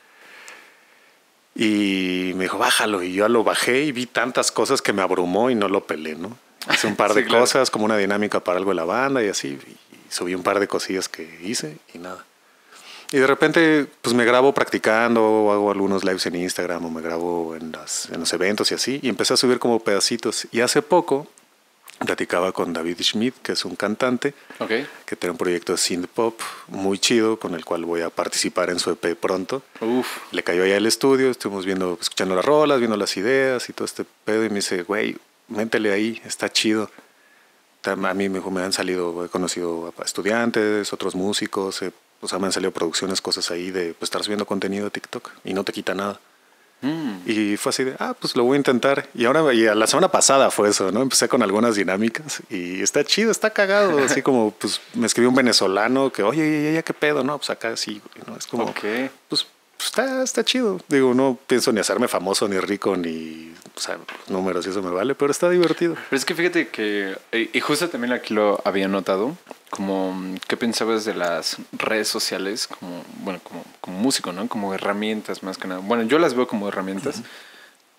y me dijo, bájalo, y yo lo bajé y vi tantas cosas que me abrumó y no lo pelé, ¿no? Hice un par sí, de claro. cosas, como una dinámica para algo de la banda y así, y subí un par de cosillas que hice y nada. Y de repente pues me grabo practicando, o hago algunos lives en Instagram o me grabo en, las, en los eventos y así. Y empecé a subir como pedacitos. Y hace poco platicaba con David Schmidt, que es un cantante, okay, que tiene un proyecto de synth pop muy chido con el cual voy a participar en su E P pronto. Uf. Le cayó allá al estudio, estuvimos viendo, escuchando las rolas, viendo las ideas y todo este pedo. Y me dice, güey, métele ahí, está chido. A mí me, me han salido, he conocido a estudiantes, otros músicos, eh, o sea, me han salido producciones, cosas ahí de pues, estar subiendo contenido de TikTok y no te quita nada. Mm. Y fue así de, ah, pues lo voy a intentar. Y ahora, y la semana pasada fue eso, ¿no? Empecé con algunas dinámicas y está chido, está cagado. Así como, pues me escribió un venezolano que, oye, ya, ya, qué pedo, ¿no? Pues acá sí, ¿no? Es como, okay, pues, pues está, está chido. Digo, no pienso ni hacerme famoso, ni rico, ni, o sea, números y eso me vale, pero está divertido. Pero es que fíjate que, y justo también aquí lo había notado, como, ¿qué pensabas de las redes sociales como, bueno, como, como músico, ¿no? Como herramientas más que nada. Bueno, yo las veo como herramientas. Uh-huh.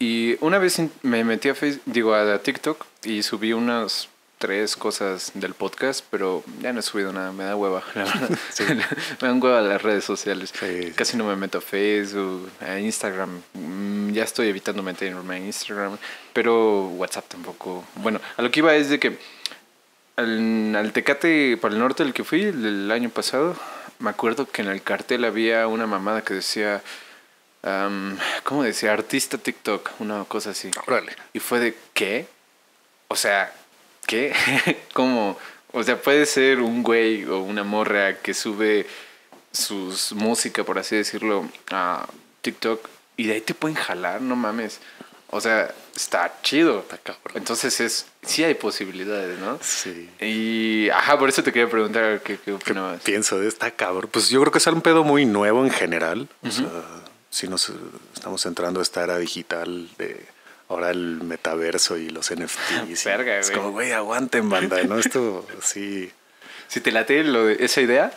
Y una vez in- me metí a Facebook, digo, a TikTok y subí unas tres cosas del podcast, pero ya no he subido nada, me da hueva, la verdad. Sí. me dan hueva las redes sociales. Sí. Casi no me meto a Facebook, a Instagram. Mm, ya estoy evitando meterme a Instagram, pero WhatsApp tampoco. Bueno, a lo que iba es de que al, al Tecate para el norte del que fui el, el año pasado, me acuerdo que en el cartel había una mamada que decía, um, ¿cómo decía? Artista TikTok, una cosa así. Órale. Y fue de, ¿qué? O sea, ¿qué? ¿Cómo? O sea, puede ser un güey o una morra que sube sus música, por así decirlo, a TikTok y de ahí te pueden jalar, no mames. O sea, está chido. Está cabrón. Entonces es, sí hay posibilidades, ¿no? Sí. Y, ajá, por eso te quería preguntar qué, qué ¿Qué opinabas. pienso de esta cabrón? Pues yo creo que es un pedo muy nuevo en general. O sea, si nos eh, estamos entrando a esta era digital de ahora el metaverso y los N F Ts. Verga, es güey. como, güey, aguanten, banda, ¿no? Esto sí. Si te late lo de esa idea,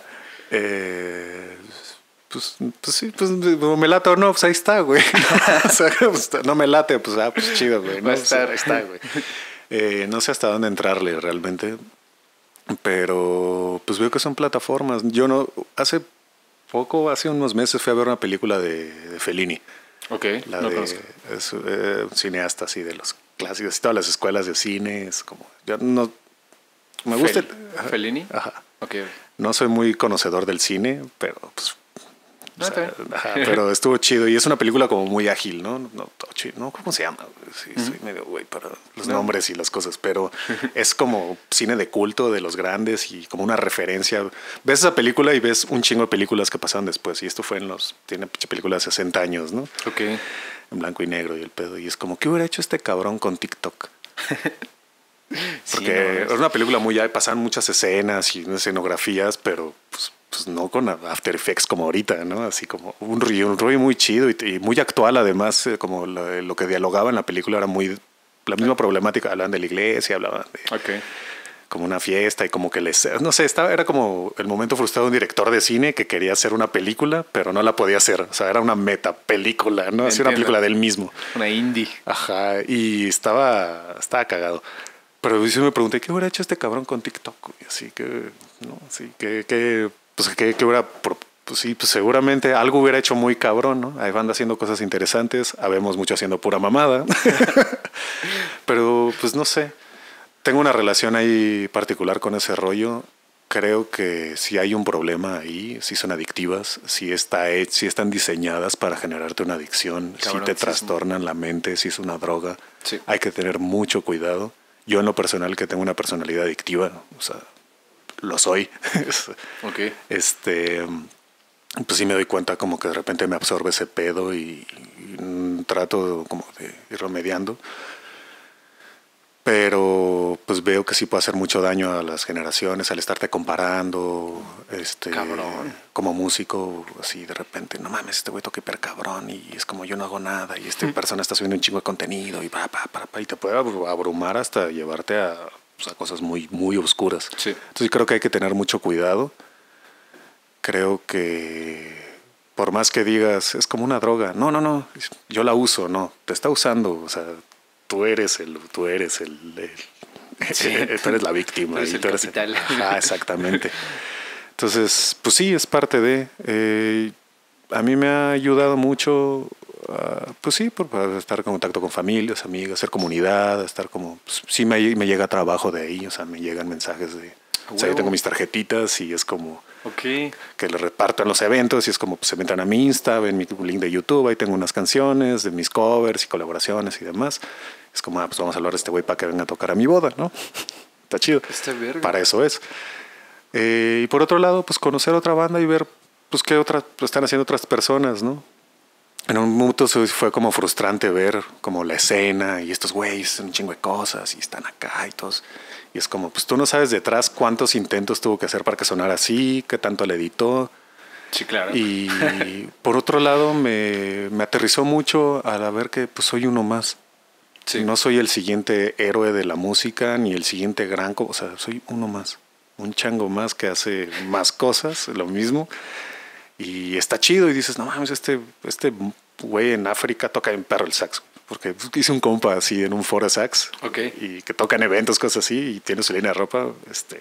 Eh, pues, pues sí, pues me late o no, pues ahí está, güey. O sea, pues, no me late, pues ah, pues chido, güey. ¿no? Va a O sea, estar. ahí está, güey. Eh, no sé hasta dónde entrarle realmente, pero pues veo que son plataformas. Yo no, hace poco, hace unos meses fui a ver una película de, de Fellini. ok, La no de conozco. es, eh, un cineasta así de los clásicos, todas las escuelas de cine, es como, yo no, me gusta. Fel- ¿Fellini? Ajá. Ok. No soy muy conocedor del cine, pero pues No, o sea, está bien. ajá, pero estuvo chido y es una película como muy ágil, ¿no? No, todo chido, ¿no? ¿Cómo se llama? Sí, soy medio güey para los No. nombres y las cosas, pero es como cine de culto de los grandes y como una referencia. Ves esa película y ves un chingo de películas que pasaron después y esto fue en los, tiene pinche película de sesenta años, ¿no? Ok. En blanco y negro y el pedo. Y es como, ¿qué hubiera hecho este cabrón con TikTok? Sí, Porque no, era una película muy, ya pasaban muchas escenas y escenografías, pero pues, pues no con After Effects como ahorita, ¿no? Así como un rollo, un rollo muy chido y, y muy actual además, eh, como lo, lo que dialogaba en la película era muy, la misma problemática, hablaban de la iglesia, hablaban de Ok. como una fiesta y como que les, no sé, estaba, era como el momento frustrado de un director de cine que quería hacer una película, pero no la podía hacer, o sea, era una meta película, ¿no? Hacía una Entiendo. película de él mismo. Una indie. Ajá, y estaba, estaba cagado. Pero yo sí me pregunté, ¿qué hubiera hecho este cabrón con TikTok? Y así que, no, sí, que, que pues que, que hubiera, pues sí, pues seguramente algo hubiera hecho muy cabrón, ¿no? Ahí van haciendo cosas interesantes, habemos mucho haciendo pura mamada. Pero, pues no sé, tengo una relación ahí particular con ese rollo. Creo que si hay un problema ahí, si son adictivas, si, está, si están diseñadas para generarte una adicción, si te Cabroncísimo. trastornan la mente, si es una droga, Sí. hay que tener mucho cuidado. Yo en lo personal que tengo una personalidad adictiva, o sea, lo soy. Ok. Este, pues sí me doy cuenta como que de repente me absorbe ese pedo y, y trato como de ir remediando. Pero pues veo que sí puede hacer mucho daño a las generaciones al estarte comparando, este, Cabrón. como músico, así de repente, no mames, este güey toca hiper cabrón y es como yo no hago nada y esta persona está subiendo un chingo de contenido y pa, pa, pa, pa, y te puede abrumar hasta llevarte a, pues, a cosas muy, muy oscuras. Sí. Entonces creo que hay que tener mucho cuidado. Creo que por más que digas, es como una droga, no, no, no, yo la uso, no, te está usando, o sea, tú eres el, tú eres el, el Sí. tú eres la víctima. Tú eres y el tú capital. Ajá, exactamente. Entonces, pues sí, es parte de. Eh, a mí me ha ayudado mucho, uh, pues sí, por, por estar en contacto con familias, amigos, hacer comunidad, estar como. Pues, sí, me, me llega trabajo de ahí, o sea, me llegan mensajes de. O sea, yo tengo mis tarjetitas y es como. Ok. Que le reparto en los eventos y es como pues, se metan a mi Insta, ven mi link de YouTube, ahí tengo unas canciones de mis covers y colaboraciones y demás. Es como, ah, pues vamos a hablar de este güey para que venga a tocar a mi boda, ¿no? Está chido. Está verga. Para eso es. Eh, y por otro lado, pues conocer otra banda y ver pues qué otras pues, están haciendo otras personas, ¿no? En un momento fue como frustrante ver como la escena y estos güeyes un chingo de cosas y están acá y todos. Y es como, pues tú no sabes detrás cuántos intentos tuvo que hacer para que sonara así, qué tanto le editó. Sí, claro. Y por otro lado me, me aterrizó mucho al ver que pues soy uno más. Sí. No soy el siguiente héroe de la música ni el siguiente gran... O sea, soy uno más. Un chango más que hace más cosas, lo mismo. Y está chido y dices, no mames, este, este güey en África toca en perro el saxo. porque pues, hice un compa así en un foro sax. Ok. Y que tocan eventos, cosas así, y tiene su línea de ropa. Este,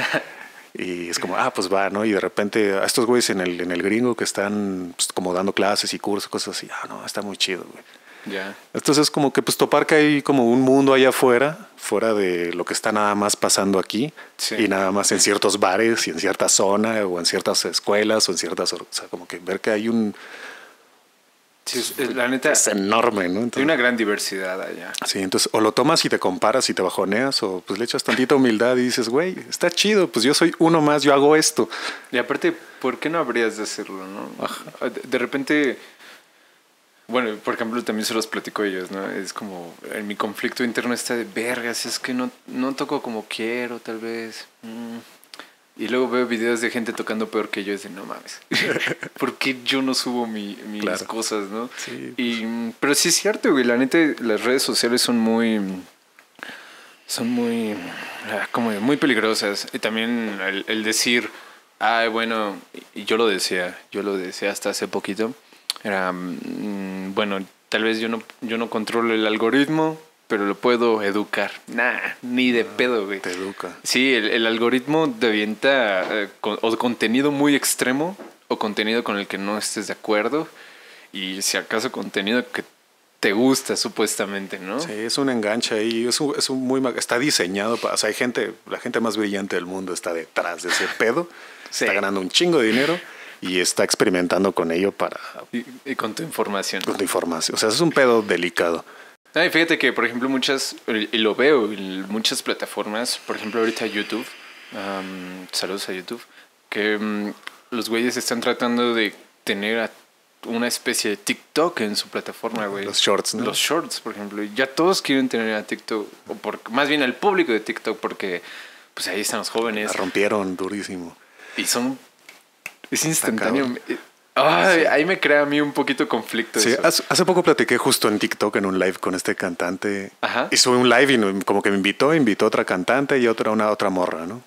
y es como, ah, pues va, ¿no? Y de repente a estos güeyes en el, en el gringo que están pues, como dando clases y cursos, cosas así. Ah, no, está muy chido, güey. Ya. Entonces como que pues topar que hay como un mundo allá afuera, fuera de lo que está nada más pasando aquí, Sí. y nada más en ciertos bares y en cierta zona o en ciertas escuelas o en ciertas, o sea, como que ver que hay un, Sí, es- es- la neta, es enorme, ¿no? hay Entonces, una gran diversidad allá. sí, entonces o lo tomas y te comparas y te bajoneas o pues le echas tantita humildad y dices, güey, está chido, pues yo soy uno más, yo hago esto. Y aparte, ¿por qué no habrías de hacerlo, no? De, de repente, bueno, por ejemplo, también se los platico a ellos, ¿no? Es como, en mi conflicto interno está de vergas, es que no, no toco como quiero, tal vez. Mm. Y luego veo videos de gente tocando peor que yo, es de no mames. ¿Por qué yo no subo mi, mis Claro. cosas, no? Sí, Y, mm, pero sí es cierto, güey, la neta, las redes sociales son muy... Son muy... ah, como muy peligrosas. Y también el, el decir, ay, bueno, y yo lo decía, yo lo decía hasta hace poquito, era, mm, bueno, tal vez yo no, yo no controlo el algoritmo, pero lo puedo educar. Nah, ni de pedo, güey. te educa. Sí, el, el algoritmo te avienta eh, con- o contenido muy extremo o contenido con el que no estés de acuerdo y si acaso contenido que te gusta supuestamente, ¿no? Sí, es un enganche ahí, es un, es un muy ma- está diseñado para, o sea, hay gente, la gente más brillante del mundo está detrás de ese pedo, Sí. está ganando un chingo de dinero y está experimentando con ello para Y, y con tu información. con tu información. O sea, es un pedo delicado. Ay, fíjate que, por ejemplo, muchas, y lo veo en muchas plataformas, por ejemplo, ahorita YouTube, um, saludos a YouTube, que um, los güeyes están tratando de tener a una especie de TikTok en su plataforma, güey. Los shorts, ¿no? Los shorts, por ejemplo. Y ya todos quieren tener a TikTok, o por, más bien al público de TikTok, porque pues ahí están los jóvenes. La rompieron durísimo. Y son... Es instantáneo. cabrón. Ay, Sí. ahí me crea a mí un poquito conflicto Sí, eso. hace, hace poco platiqué justo en TikTok en un live con este cantante. Ajá. Hizo un live y no- como que me invitó, invitó a otra cantante y otra una otra morra, ¿no?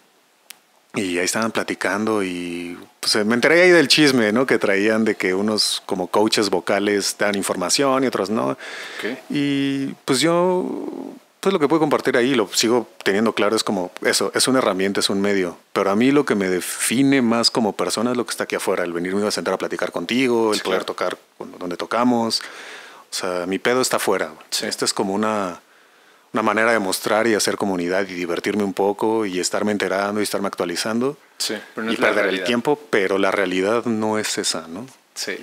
Y ahí estaban platicando y pues me enteré ahí del chisme, ¿no? Que traían de que unos como coaches vocales dan información y otros no. Ok. Y pues yo, pues lo que puedo compartir ahí, lo sigo teniendo claro, es como eso, es una herramienta, es un medio. Pero a mí lo que me define más como persona es lo que está aquí afuera, el venirme a sentar a platicar contigo, el Sí, poder claro. tocar cuando- donde tocamos. O sea, mi pedo está afuera. Sí. Esta es como una, una manera de mostrar y hacer comunidad y divertirme un poco y estarme enterando y estarme actualizando Sí, pero no y es la perder el realidad. tiempo, pero la realidad no es esa, ¿no? Sí.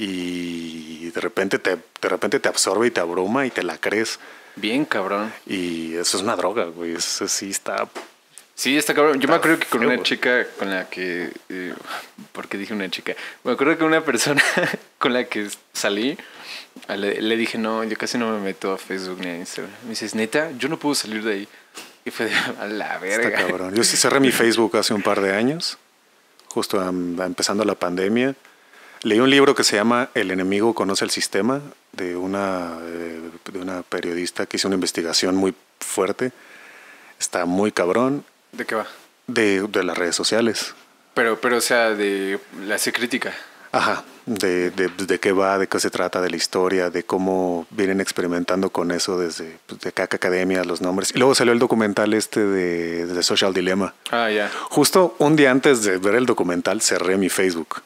Y de repente te, de repente te absorbe y te abruma y te la crees. Bien, cabrón. Y eso es una droga, güey. Eso sí está. Sí, está cabrón. Yo me Está acuerdo que con feo, una güey. chica con la que... Eh, ¿por qué dije una chica? Me acuerdo que una persona con la que salí, le, le dije, no, yo casi no me meto a Facebook ni a Instagram. Me dices, neta, yo no puedo salir de ahí. Y fue de, a la verga. Está cabrón. Yo sí cerré mi Facebook hace un par de años, justo am- empezando la pandemia. Leí un libro que se llama El enemigo conoce el sistema, de una, eh, de una periodista que hizo una investigación muy fuerte. Está muy cabrón ¿De qué va? de, de las redes sociales. Pero, pero, o sea, de... Le hace crítica. Ajá, de, de, de qué va, de qué se trata, de la historia, de cómo vienen experimentando con eso desde pues, de cada academia, los nombres. Y luego salió el documental este de, de Social Dilemma. Ah, ya. Justo un día antes de ver el documental cerré mi Facebook.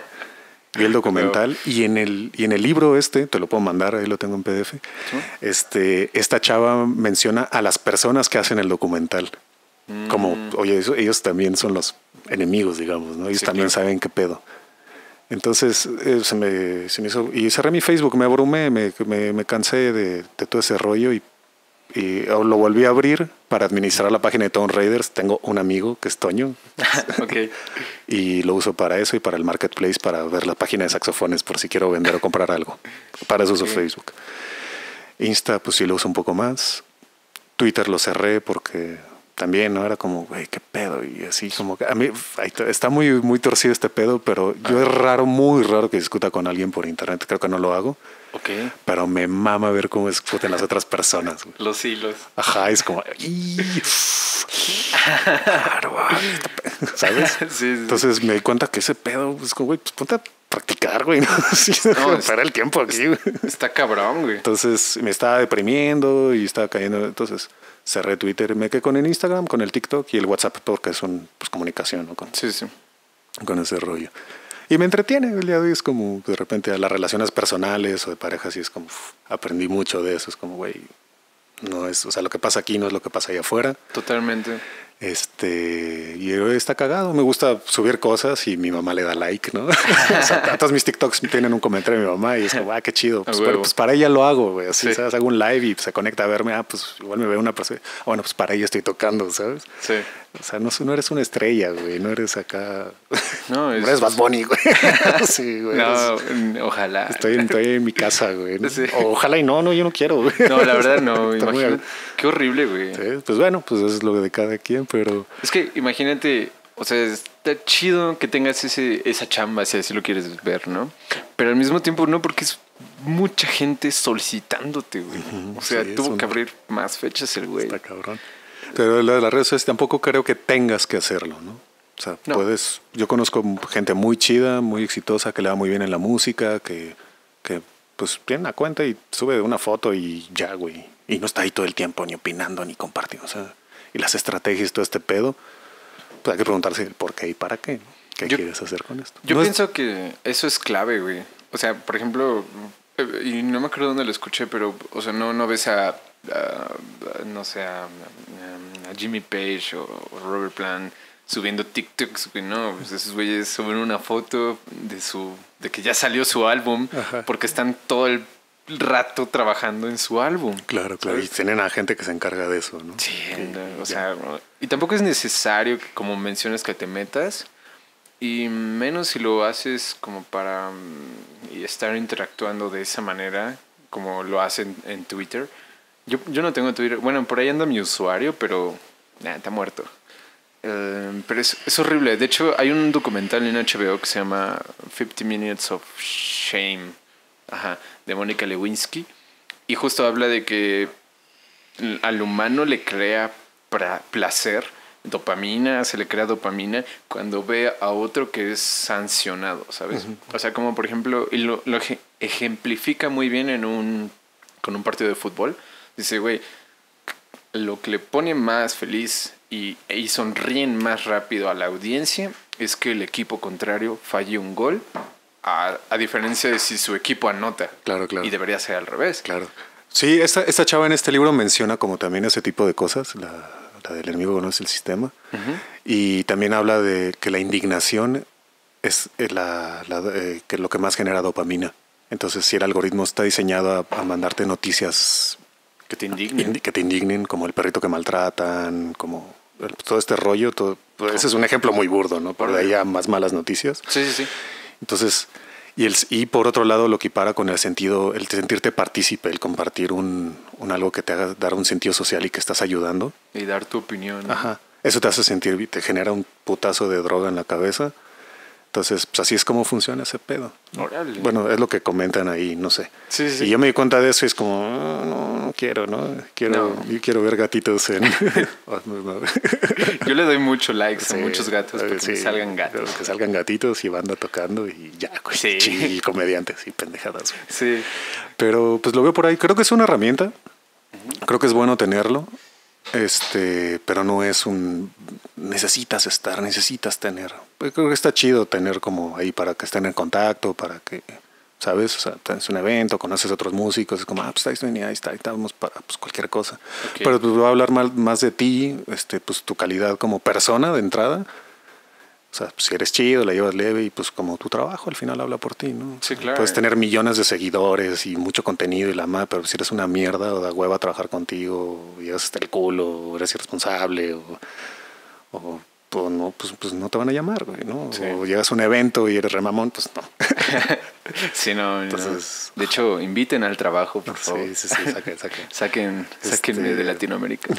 Vi el documental y en el, y en el libro este, te lo puedo mandar, ahí lo tengo en P D F, este, esta chava menciona a las personas que hacen el documental. Como, oye, eso- ellos también son los enemigos, digamos, ¿no? Ellos Sí, también claro. saben qué pedo. Entonces, eh, se, me, se me hizo... Y cerré mi Facebook, me abrumé, me, me, me cansé de, de todo ese rollo y, y lo volví a abrir para administrar la página de Tomb Raiders. Tengo un amigo que es Toño Ok. y lo uso para eso y para el marketplace, para ver la página de saxofones por si quiero vender o comprar algo. Para eso uso Ok. Facebook. Insta, pues sí lo uso un poco más. Twitter lo cerré porque también, ¿no? Era como, güey, qué pedo. Y así como que a mí ahí t- está muy, muy torcido este pedo, pero yo es raro, muy raro que discuta con alguien por internet. Creo que no lo hago, Ok. pero me mama ver cómo discuten las otras personas, güey. Los hilos. Ajá, es como, "Ih, claro, vale, este pedo", ¿sabes? Sí, sí, sí. Entonces me di cuenta que ese pedo, pues como, güey, pues ponte a practicar, güey. No, sí, No, para el tiempo aquí, güey. Está cabrón, güey. Entonces me estaba deprimiendo y estaba cayendo. Entonces cerré Twitter y me quedé con el Instagram, con el TikTok y el WhatsApp porque son pues, comunicación, ¿no? Con, Sí, sí. con ese rollo. Y me entretiene, el día de hoy es como de repente a las relaciones personales o de parejas y es como uf, aprendí mucho de eso, es como güey, no es, o sea, lo que pasa aquí no es lo que pasa allá afuera. Totalmente. Este, y está cagado, me gusta subir cosas y mi mamá le da like, ¿no? O sea, todos mis TikToks tienen un comentario de mi mamá y es como, ah, qué chido. Pues, pero, pues para ella lo hago, güey. Así, Sí. ¿sabes? Hago un live y se conecta a verme, ah, pues igual me ve una persona. Ah, bueno, pues para ella estoy tocando, ¿sabes? Sí. O sea, no, no eres una estrella, güey, no eres acá. No, es, no eres Bad Bunny, güey. Sí, güey. No, eres... ojalá. Estoy, estoy en mi casa, güey. ¿no? Sí. Ojalá y no, no, yo no quiero, güey. No, la verdad no. Está muy... Imagínate. Qué horrible, güey. Sí, pues bueno, pues eso es lo de cada quien, pero... Es que imagínate, o sea, está chido que tengas ese, esa chamba, si así lo quieres ver, ¿no? Pero al mismo tiempo no, porque es mucha gente solicitándote, güey. Uh-huh, o sea, sí, tuvo que abrir más fechas el güey. Está cabrón. Pero lo de las redes sociales tampoco creo que tengas que hacerlo, ¿no? O sea, no. puedes... Yo conozco gente muy chida, muy exitosa, que le va muy bien en la música, que, que pues tiene una cuenta y sube una foto y ya, güey. Y no está ahí todo el tiempo ni opinando ni compartiendo. O sea, y las estrategias, todo este pedo, pues hay que preguntarse el por qué y para qué. ¿Qué yo, quieres hacer con esto? Yo no pienso es... que eso es clave, güey. O sea, por ejemplo, y no me acuerdo dónde lo escuché, pero, o sea, no, no ves a, a, a no sé, a, a Jimmy Page o, o Robert Plant subiendo TikToks, güey, no, pues esos güeyes suben una foto de su, de que ya salió su álbum, Ajá. porque están todo el rato trabajando en su álbum. Claro, claro. ¿Sabes? Y tienen a gente que se encarga de eso, ¿no? Sí, que, o sea, y tampoco es necesario que, como mencionas, que te metas, y menos si lo haces como para um, estar interactuando de esa manera, como lo hacen en Twitter. Yo, yo no tengo Twitter. Bueno, por ahí anda mi usuario, pero nah, está muerto. Uh, pero es, es horrible. De hecho, hay un documental en H B O que se llama fifty minutes of Shame. Ajá, de Mónica Lewinsky, y justo habla de que al humano le crea pra- placer, dopamina, se le crea dopamina cuando ve a otro que es sancionado, ¿sabes? Uh-huh. O sea, como por ejemplo, y lo, lo ejemplifica muy bien en un con un partido de fútbol. Dice, güey, lo que le pone más feliz y, y sonríen más rápido a la audiencia es que el equipo contrario falle un gol. A, a diferencia de si su equipo anota. Claro, claro. Y debería ser al revés. Claro. Sí, esta, esta chava en este libro menciona como también ese tipo de cosas, la, la del enemigo conoce el sistema. Uh-huh. Y también habla de que la indignación es la, la, eh, que lo que más genera dopamina. Entonces, si el algoritmo está diseñado a, a mandarte noticias que te indignen. que te indignen, como el perrito que maltratan, como todo este rollo, todo, pues, ese es un ejemplo muy burdo, ¿no? Por ahí a más malas noticias. Sí, sí, sí. Entonces, y, el, y por otro lado lo equipara con el sentido, el sentirte partícipe, el compartir un, un algo que te haga dar un sentido social y que estás ayudando. Y dar tu opinión. ¿No? Ajá. Eso te hace sentir, te genera un putazo de droga en la cabeza. Entonces, pues así es como funciona ese pedo. Órale. Bueno, es lo que comentan ahí, no sé. Sí, sí. Y yo me di cuenta de eso y es como, no, no, no quiero, ¿no? Quiero, no. Yo quiero ver gatitos en... Yo le doy mucho likes sí, a muchos gatos porque sí, me salgan gatos. Que salgan gatitos y banda tocando y ya, güey. Sí. Y comediantes y pendejadas. Güey. Sí. Pero pues lo veo por ahí. Creo que es una herramienta. Uh-huh. Creo que es bueno tenerlo. Este, pero no es un necesitas estar, necesitas tener. Pues creo que está chido tener como ahí para que estén en contacto, para que, ¿sabes? O sea, es un evento, conoces a otros músicos, es como, ah, pues ahí está, ahí está, ahí estamos para pues, cualquier cosa. Okay. Pero pues voy a hablar más, más de ti, este, pues tu calidad como persona de entrada. O sea, pues, si eres chido, la llevas leve y pues como tu trabajo al final habla por ti, ¿no? Sí, claro. Puedes tener millones de seguidores y mucho contenido y la madre, pero si eres una mierda o da hueva a trabajar contigo, y llegas hasta el culo, o eres irresponsable, o, o, o no, pues, pues no te van a llamar, güey, ¿no? Sí. O llegas a un evento y eres remamón, pues no. Sí, no, Entonces, no. De hecho, inviten al trabajo, por favor. Sí, sí, sí, saquen, saquen. Saquen, sáquenme este... de Latinoamérica.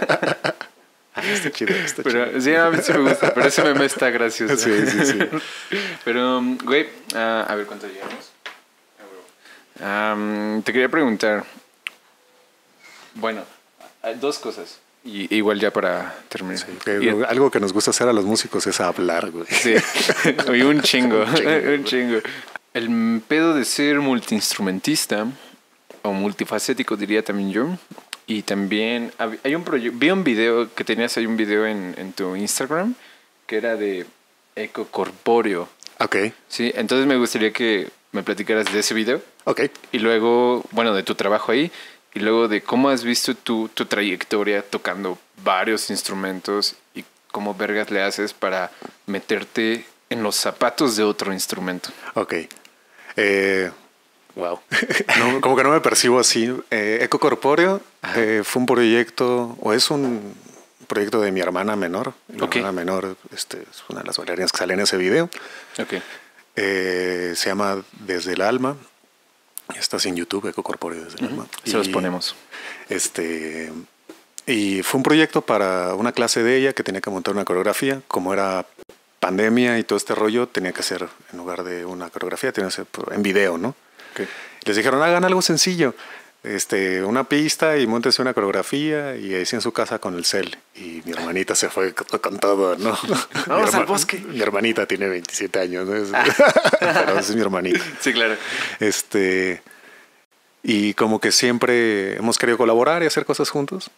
Ah, está chido, está pero, chido. Sí, a mí sí me gusta, pero ese meme está gracioso. Sí, sí, sí. Pero, güey, uh, a ver cuánto llevamos. Um, te quería preguntar, bueno, dos cosas. Y igual ya para terminar. Sí, que y, algo que nos gusta hacer a los músicos es hablar, güey. Sí, y un chingo, un chingo. un chingo. El pedo de ser multiinstrumentista, o multifacético diría también yo, y también hay un proyecto, vi un video que tenías ahí un video en, en tu Instagram, que era de eco corpóreo. Ok. Sí, entonces me gustaría que me platicaras de ese video. Ok. Y luego, bueno, de tu trabajo ahí. Y luego de cómo has visto tu, tu trayectoria tocando varios instrumentos y cómo vergas le haces para meterte en los zapatos de otro instrumento. Ok. Eh, wow. No, como que no me percibo así. Eh, Eco Corpóreo eh, fue un proyecto, o es un proyecto de mi hermana menor. Mi okay. hermana menor este, es una de las bailarinas que sale en ese video. Okay. Eh, se llama Desde el Alma. Estás en YouTube, Eco Corpóreo Desde el uh-huh. Alma. Se y, los ponemos. Este, y fue un proyecto para una clase de ella que tenía que montar una coreografía. Como era pandemia y todo este rollo, tenía que hacer, en lugar de una coreografía, tenía que hacer en video, ¿no? Okay. Les dijeron, hagan algo sencillo. Este, una pista y móntense una coreografía y ahí sí en su casa con el cel. Y mi hermanita se fue con todo, ¿no? Vamos al bosque. Mi hermanita tiene veintisiete años, ¿no? Es, ah. Pero es mi hermanita. Sí, claro. Este, y como que siempre hemos querido colaborar y hacer cosas juntos.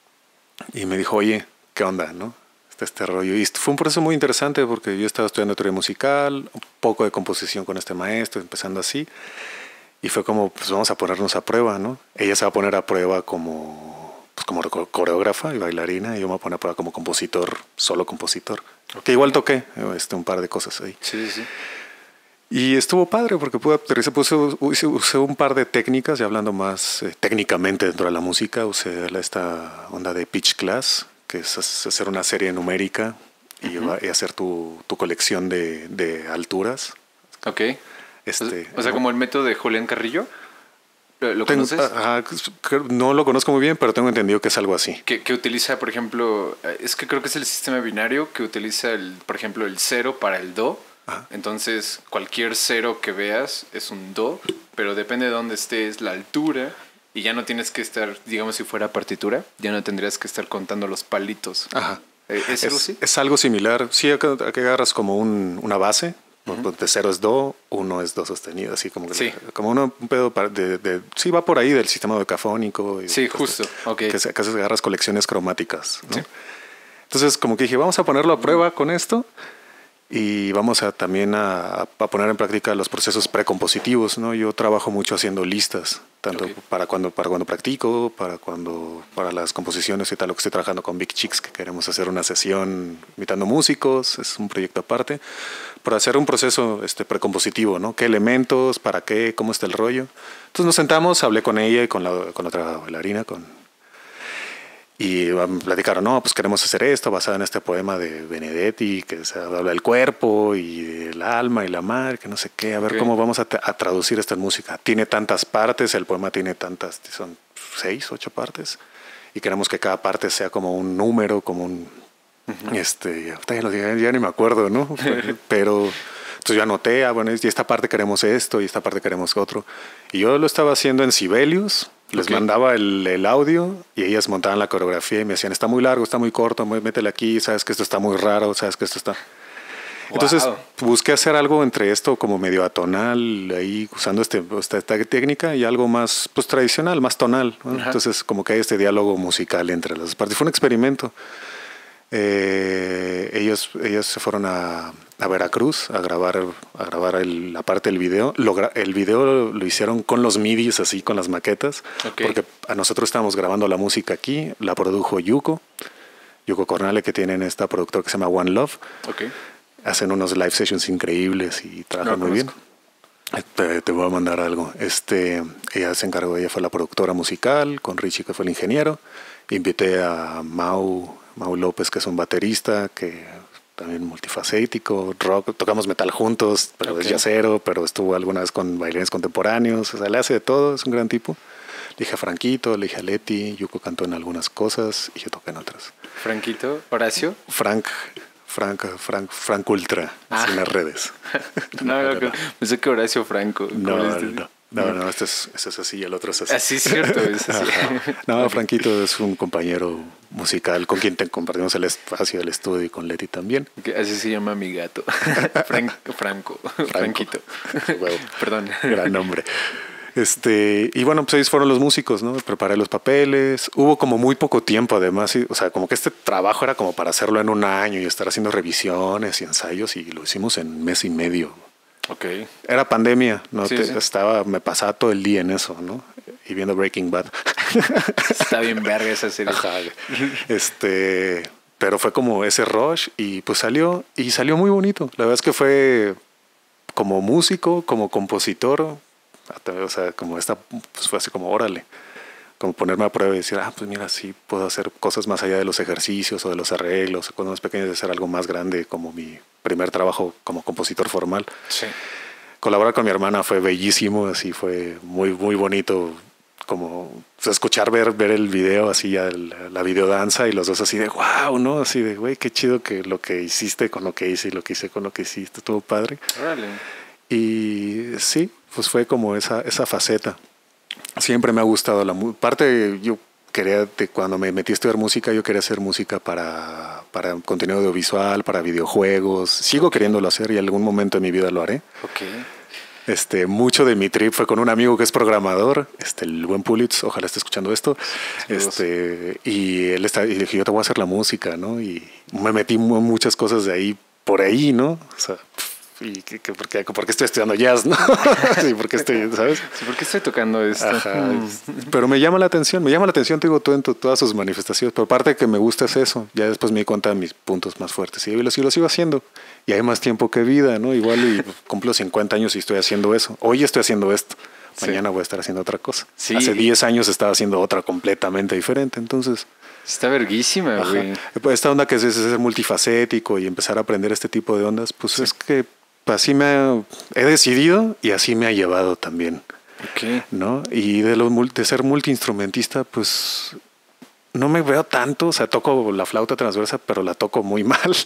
Y me dijo, oye, ¿qué onda, no? Este, este rollo. Y fue un proceso muy interesante porque yo estaba estudiando teoría musical, un poco de composición con este maestro, empezando así. Y fue como, pues vamos a ponernos a prueba, ¿no? Ella se va a poner a prueba como, pues, como coreógrafa y bailarina, y yo me voy a poner a prueba como compositor, solo compositor. Okay. Que igual toqué este, un par de cosas ahí. Sí, sí. Y estuvo padre porque pude aterrizar, puse, usé, usé un par de técnicas, ya hablando más eh, técnicamente dentro de la música, usé esta onda de pitch class, que es hacer una serie numérica y, uh-huh. y hacer tu, tu colección de, de alturas. Ok. Este, o sea, como el método de Julián Carrillo. ¿Lo tengo, conoces? Ajá, no lo conozco muy bien, pero tengo entendido que es algo así. Que, que utiliza, por ejemplo, es que creo que es el sistema binario que utiliza, el, por ejemplo, el cero para el do. Ajá. Entonces, cualquier cero que veas es un do, pero depende de dónde estés, la altura, y ya no tienes que estar, digamos, si fuera partitura, ya no tendrías que estar contando los palitos. Ajá. ¿Es, es algo así? Es algo similar. Sí, aquí agarras como un, una base. Uh-huh. De cero es do, uno es do sostenido, así como que sí. como uno, un pedo de, de, sí va por ahí del sistema decafónico. Y sí, justo. De, okay. Que, que agarras colecciones cromáticas, ¿no? Sí. Entonces, como que dije, vamos a ponerlo a prueba con esto y vamos a también a, a poner en práctica los procesos precompositivos, ¿no? Yo trabajo mucho haciendo listas, tanto okay. para cuando para cuando practico, para cuando para las composiciones y tal, lo que estoy trabajando con Big Chicks, que queremos hacer una sesión invitando músicos, es un proyecto aparte, para hacer un proceso este precompositivo, ¿no? ¿Qué elementos, para qué, cómo está el rollo? Entonces nos sentamos, hablé con ella y con la con otra bailarina, con y me platicaron, no, pues queremos hacer esto basado en este poema de Benedetti, que se habla del cuerpo y el alma y la mar, que no sé qué, a ver okay. cómo vamos a, a traducir esta música. Tiene tantas partes, el poema tiene tantas, son seis, ocho partes, y queremos que cada parte sea como un número, como un, uh-huh. este, ya, ya, ya ni me acuerdo, ¿no? Pero entonces yo anoté, ah, bueno, y esta parte queremos esto, y esta parte queremos otro. Y yo lo estaba haciendo en Sibelius. Les okay. mandaba el, el audio y ellas montaban la coreografía y me decían, está muy largo, está muy corto, métele aquí, sabes que esto está muy raro, sabes que esto está... Wow. Entonces busqué hacer algo entre esto como medio atonal, ahí usando este, esta, esta técnica y algo más pues, tradicional, más tonal, ¿no? Entonces como que hay este diálogo musical entre las partes. Fue un experimento. Eh, ellos, ellos se fueron a, a Veracruz a grabar, a grabar el, la parte del video. Lo, el video lo, lo hicieron con los midis, así, con las maquetas, okay. porque a nosotros estábamos grabando la música aquí, la produjo Yuko, Yuko Cornale, que tienen esta productora que se llama One Love. Okay. Hacen unos live sessions increíbles y trabajan no, muy bien. Te, te voy a mandar algo. Este, ella se encargó, ella fue la productora musical, con Richie, que fue el ingeniero. Invité a Mau, Mau López, que es un baterista, que también multifacético, rock, tocamos metal juntos, pero okay. es jazzero, pero estuvo alguna vez con bailarines contemporáneos, o sea, le hace de todo, es un gran tipo. Le dije a Franquito, le dije a Leti, Yuko cantó en algunas cosas y yo toqué en otras. ¿Franquito? ¿Horacio? Frank, Frank, Frank, Frank Ultra, ah. en las redes. no, no, no, pensé que Horacio Franco. No, no. No, no, este es, este es así y el otro es así. Así es cierto, es así. No, okay. Franquito es un compañero musical con quien te compartimos el espacio del estudio y con Leti también. Okay, así se llama mi gato. Frank, Franco. Franco. Franquito. Bueno, perdón. Gran nombre. Este, y bueno, pues ellos fueron los músicos, ¿no? Preparé los papeles. Hubo como muy poco tiempo, además. Y, o sea, como que este trabajo era como para hacerlo en un año y estar haciendo revisiones y ensayos, y lo hicimos en mes y medio. Okay. Era pandemia, ¿no? Sí, Te, sí. Estaba, me pasaba todo el día en eso, ¿no? Y viendo Breaking Bad. Está bien verga esa serie. Ajá. Este, pero fue como ese rush y pues salió, y salió muy bonito. La verdad es que fue como músico, como compositor, o sea, como esta, pues fue así como, órale. Como ponerme a prueba y decir, ah, pues mira, sí puedo hacer cosas más allá de los ejercicios o de los arreglos, o cosas más pequeñas, de hacer algo más grande, como mi primer trabajo como compositor formal. Sí. Colaborar con mi hermana fue bellísimo, así fue muy, muy bonito, como o sea, escuchar, ver, ver el video, así ya la, la videodanza, y los dos así de, wow, ¿no? Así de, güey, qué chido que lo que hiciste con lo que hice y lo que hice con lo que hiciste, estuvo padre. Órale. Y sí, pues fue como esa, esa faceta. Siempre me ha gustado la música. Parte, yo quería, de cuando me metí a estudiar música, yo quería hacer música para, para contenido audiovisual, para videojuegos. Sigo queriéndolo hacer y en algún momento de mi vida lo haré. Okay. Este, mucho de mi trip fue con un amigo que es programador, este, el buen Pulitz, ojalá esté escuchando esto. Este, y él está, y le dije, yo te voy a hacer la música, ¿no? Y me metí muchas cosas de ahí, por ahí, ¿no? O sea, y que, que porque, porque estoy estudiando jazz, ¿no? Sí, porque estoy, ¿sabes? Sí, porque estoy tocando esto. Ajá. Pero me llama la atención, me llama la atención, te digo, todo en to, todas sus manifestaciones. Pero parte que me gusta es eso. Ya después me di cuenta de mis puntos más fuertes y lo, y lo sigo haciendo. Y hay más tiempo que vida, ¿no? Igual y cumplo cincuenta años y estoy haciendo eso. Hoy estoy haciendo esto. Mañana sí. voy a estar haciendo otra cosa. Sí. Hace diez años estaba haciendo otra completamente diferente. Entonces... Está verguísima, güey. Esta onda que es, es ser multifacético y empezar a aprender este tipo de ondas, pues sí. es que así me ha, he decidido y así me ha llevado también. Okay. ¿No? Y de, lo, de ser multiinstrumentista, pues no me veo tanto. O sea, toco la flauta transversa, pero la toco muy mal.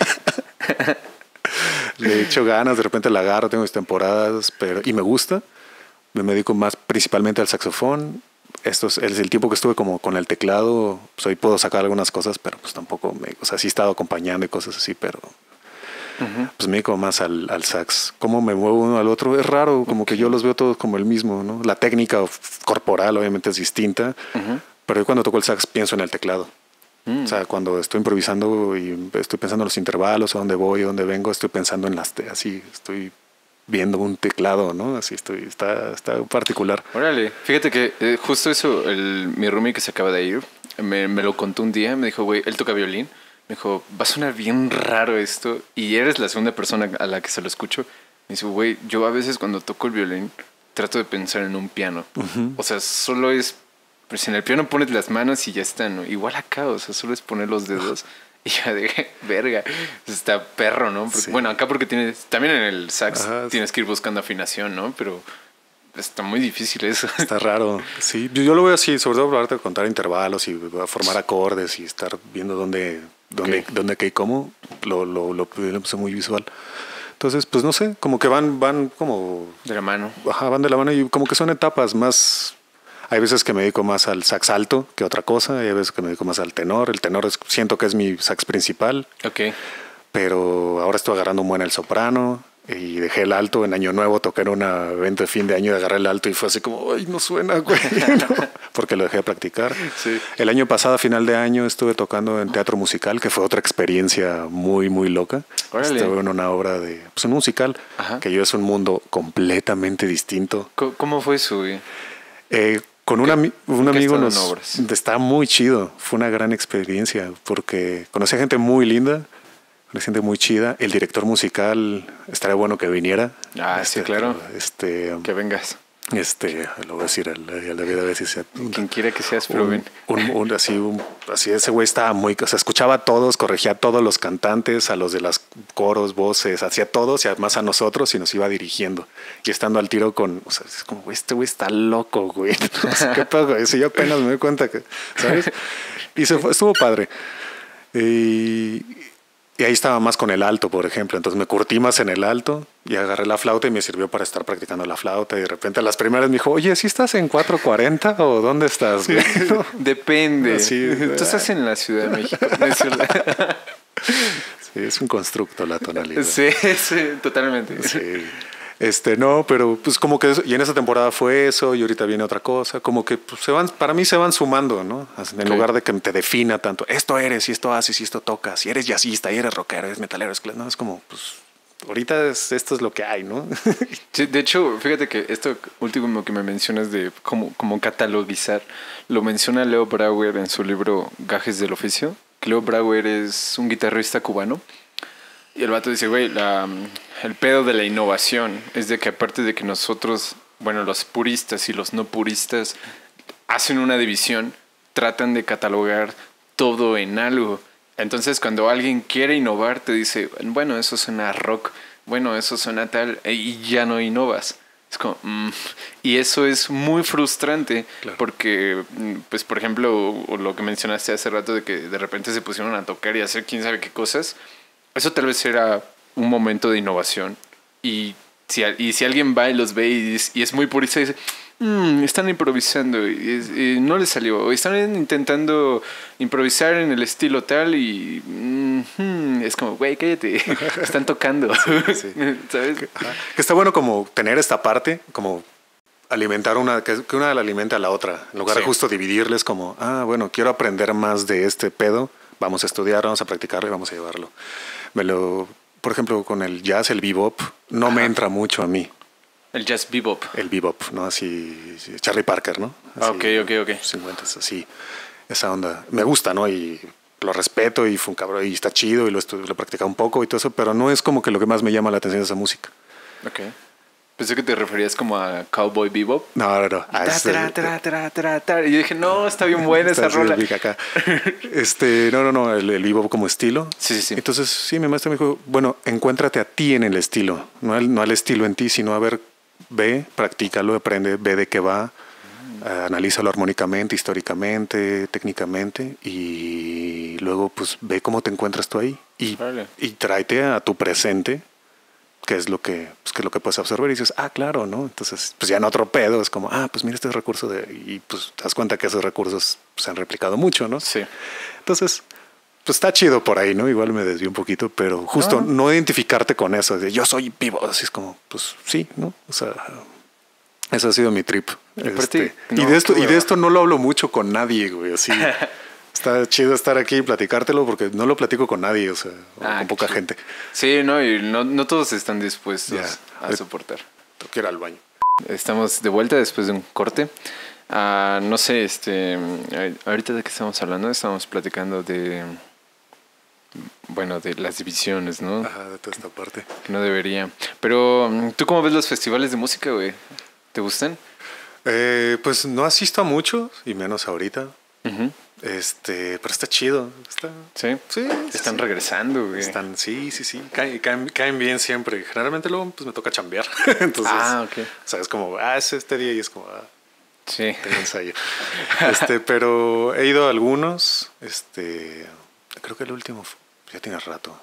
Le echo ganas, de repente la agarro, tengo mis temporadas, pero y me gusta. Me dedico más principalmente al saxofón. Esto es, es el tiempo que estuve como con el teclado. Pues hoy puedo sacar algunas cosas, pero pues tampoco me, o sea, sí he estado acompañando y cosas así, pero uh-huh. pues me dedico más al, al sax. Cómo me muevo uno al otro es raro, como okay. que yo los veo todos como el mismo, ¿no? La técnica corporal obviamente es distinta, uh-huh. pero yo cuando toco el sax pienso en el teclado. Mm. O sea, cuando estoy improvisando y estoy pensando en los intervalos, a dónde voy, a dónde vengo, estoy pensando en las, así, estoy viendo un teclado, ¿no? Así estoy, está, está particular. Órale, fíjate que eh, justo eso, el, mi roomie que se acaba de ir, me, me lo contó un día, me dijo, güey, él toca violín, me dijo, va a sonar bien raro esto, y eres la segunda persona a la que se lo escucho. Me dice, güey, yo a veces cuando toco el violín trato de pensar en un piano, uh-huh. o sea, solo es... Pues en el piano pones las manos y ya está, ¿no? Igual acá, o sea, solo es poner los dedos y ya de verga. Está perro, ¿no? Porque, sí. Bueno, acá porque tienes... También en el sax Ajá, tienes sí. que ir buscando afinación, ¿no? Pero está muy difícil eso. Está raro. Sí, yo, yo lo veo así, sobre todo para darte a contar intervalos y formar acordes y estar viendo dónde, dónde, okay. dónde qué y cómo. Lo, lo, lo, lo puse muy visual. Entonces, pues no sé, como que van, van como... De la mano. Ajá, van de la mano y como que son etapas más... Hay veces que me dedico más al sax alto que otra cosa, hay veces que me dedico más al tenor. El tenor es, siento que es mi sax principal. Ok. Pero ahora estoy agarrando un buen el soprano y dejé el alto. En Año Nuevo toqué en un evento de fin de año y agarré el alto y fue así como, ay, no suena, güey. ¿No? Porque lo dejé de practicar. Sí. El año pasado, a final de año, estuve tocando en teatro musical, que fue otra experiencia muy, muy loca. Órale. Estuve en una obra de, pues un musical, Ajá. que yo es un mundo completamente distinto. ¿Cómo fue eso, güey? Eh, Con un, ami un amigo nos está muy chido. Fue una gran experiencia porque conocí a gente muy linda, conocí gente muy chida. El director musical estaría bueno que viniera. Ah, este, sí, claro. Este, que vengas. Este, lo voy a decir a la, a la vida a ver si sea. Quien quiera que seas, pero ven. Un, un, así, un, así ese güey estaba muy, o sea, escuchaba a todos, corregía a todos los cantantes, a los de las coros, voces, hacía todos y además a nosotros y nos iba dirigiendo. Y estando al tiro con, o sea, es como, güey, este güey está loco, güey. No sé qué pedo, güey. Si yo apenas me doy cuenta que, ¿sabes? Y se fue, estuvo padre. Y, Y ahí estaba más con el alto, por ejemplo. Entonces me curtí más en el alto y agarré la flauta y me sirvió para estar practicando la flauta. Y de repente a las primeras me dijo, oye, ¿sí estás en cuatro cuarenta o dónde estás? Sí. ¿No? Depende. Sí, tú estás en la Ciudad de México. Sí, es un constructo la tonalidad. Sí, sí, totalmente. Sí. Este, no, pero pues como que eso, y en esa temporada fue eso y ahorita viene otra cosa, como que pues, se van, para mí se van sumando, ¿no? En okay. lugar de que te defina tanto, esto eres, y esto haces, y esto tocas, y eres jazzista, y eres rockero, eres metalero, es, no, es como, pues, ahorita es, esto es lo que hay, ¿no? Sí, de hecho, fíjate que esto último que me mencionas de cómo, cómo catalogizar, lo menciona Leo Brauer en su libro Gajes del Oficio. Leo Brauer es un guitarrista cubano. Y el vato dice, güey, la, el pedo de la innovación es de que aparte de que nosotros, bueno, los puristas y los no puristas hacen una división, tratan de catalogar todo en algo. Entonces, cuando alguien quiere innovar, te dice, bueno, eso suena rock, bueno, eso suena tal, y ya no innovas. Es como, mm. Y eso es muy frustrante, claro. Porque, pues, por ejemplo, lo que mencionaste hace rato de que de repente se pusieron a tocar y a hacer quién sabe qué cosas. Eso tal vez era un momento de innovación. Y si, y si alguien va y los ve y es, y es muy purista y dice, mmm, están improvisando y, y no les salió. O están intentando improvisar en el estilo tal y mm, es como, güey, cállate. Están tocando. Sí, sí. ¿Sabes? Que, que está bueno como tener esta parte, como alimentar una, que, que una la alimenta a la otra. En lugar sí. de justo dividirles como, ah, bueno, quiero aprender más de este pedo. Vamos a estudiar, vamos a practicarlo y vamos a llevarlo. Me lo, por ejemplo, con el jazz, el bebop, no Ajá. me entra mucho a mí. El jazz bebop. El bebop, ¿no? Así, Charlie Parker, ¿no? Así, ok, ok, ok. cincuenta, así, esa onda. Me gusta, ¿no? Y lo respeto y fue un cabrón y está chido y lo, estu- lo he practicado un poco y todo eso, pero no es como que lo que más me llama la atención de esa música. Ok. Pensé que te referías como a Cowboy Bebop. No, no, no. Ta, tra, tra, tra, tra, tra. Y yo dije, no, está bien buena esa rola. Acá. Este, no, no, no, el, el bebop como estilo. Sí, sí, sí. Entonces, sí, mi maestro me dijo, bueno, encuéntrate a ti en el estilo. No al, no al estilo en ti, sino a ver, ve, practícalo, aprende, ve de qué va. Mm. Uh, analízalo armónicamente, históricamente, técnicamente. Y luego, pues, ve cómo te encuentras tú ahí. Y, vale. y tráete a tu presente. Que es lo que, pues, que es lo que puedes observar y dices, ah, claro, ¿no? Entonces, pues ya en otro pedo es como, ah, pues mira este recurso de... Y pues te das cuenta que esos recursos se han replicado mucho, ¿no? Sí. Entonces, pues está chido por ahí, ¿no? Igual me desvío un poquito, pero justo no, no identificarte con eso, de yo soy vivo, así es como, pues sí, ¿no? O sea, eso ha sido mi trip. Y, este, no, y, de esto, y de esto no lo hablo mucho con nadie, güey, así... Está chido estar aquí y platicártelo porque no lo platico con nadie, o sea, ah, con poca chido. gente. Sí, no, y no, no todos están dispuestos yeah. a soportar. Tengo que ir al baño. Estamos de vuelta después de un corte. Uh, no sé, este, ahorita de qué estamos hablando, estamos platicando de, bueno, de las divisiones, ¿no? Ajá, de toda esta parte. Que no debería. Pero, ¿tú cómo ves los festivales de música, güey? ¿Te gustan? Eh, pues no asisto a muchos, y menos ahorita. Uh-huh. Este, pero está chido. Está, sí, sí. Están sí. regresando, güey. Están, sí, sí, sí. Caen, caen, caen bien siempre. Generalmente luego pues me toca chambear. Entonces, ah, ok. O sea, es como, ah, es este día y es como, ah, sí. tengo ensayo. este, pero he ido a algunos. Este, creo que el último ya tiene rato.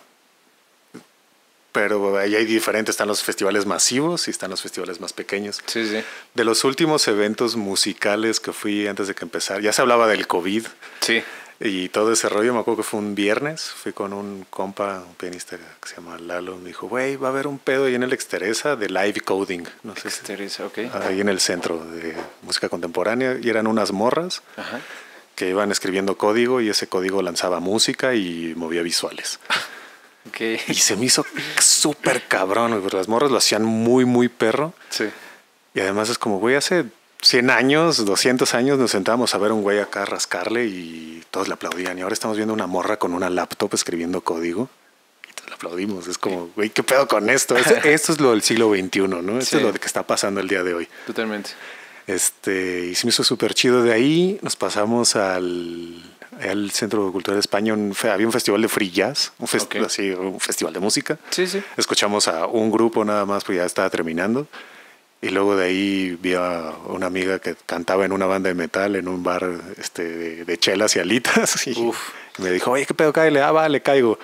Pero ahí hay diferentes, están los festivales masivos y están los festivales más pequeños. Sí, sí. De los últimos eventos musicales que fui antes de que empezara, ya se hablaba del COVID. Sí. Y todo ese rollo, me acuerdo que fue un viernes, fui con un compa, un pianista que se llama Lalo, me dijo, güey, va a haber un pedo ahí en el Exteresa de live coding. No sé Exteresa, ok. Ahí en el centro de música contemporánea, y eran unas morras. Ajá. Que iban escribiendo código y ese código lanzaba música y movía visuales. Okay. Y se me hizo súper cabrón, porque las morras lo hacían muy, muy perro. Sí. Y además es como, güey, hace cien años, doscientos años nos sentábamos a ver a un güey acá rascarle y todos le aplaudían. Y ahora estamos viendo una morra con una laptop escribiendo código y todos le aplaudimos. Es como, güey, ¿qué pedo con esto? Esto, esto es lo del siglo veintiuno, ¿no? Esto sí. es lo que está pasando el día de hoy. Totalmente. Este, y se me hizo súper chido. De ahí nos pasamos al... al Centro de Cultura de España un, había un festival de free jazz, un, fest, okay. así, un festival de música. Sí, sí. Escuchamos a un grupo nada más porque ya estaba terminando. Y luego de ahí vi a una amiga que cantaba en una banda de metal en un bar este, de, de chelas y alitas. Y Uf. me dijo, oye, ¿qué pedo? Cáele. Ah, va, le caigo.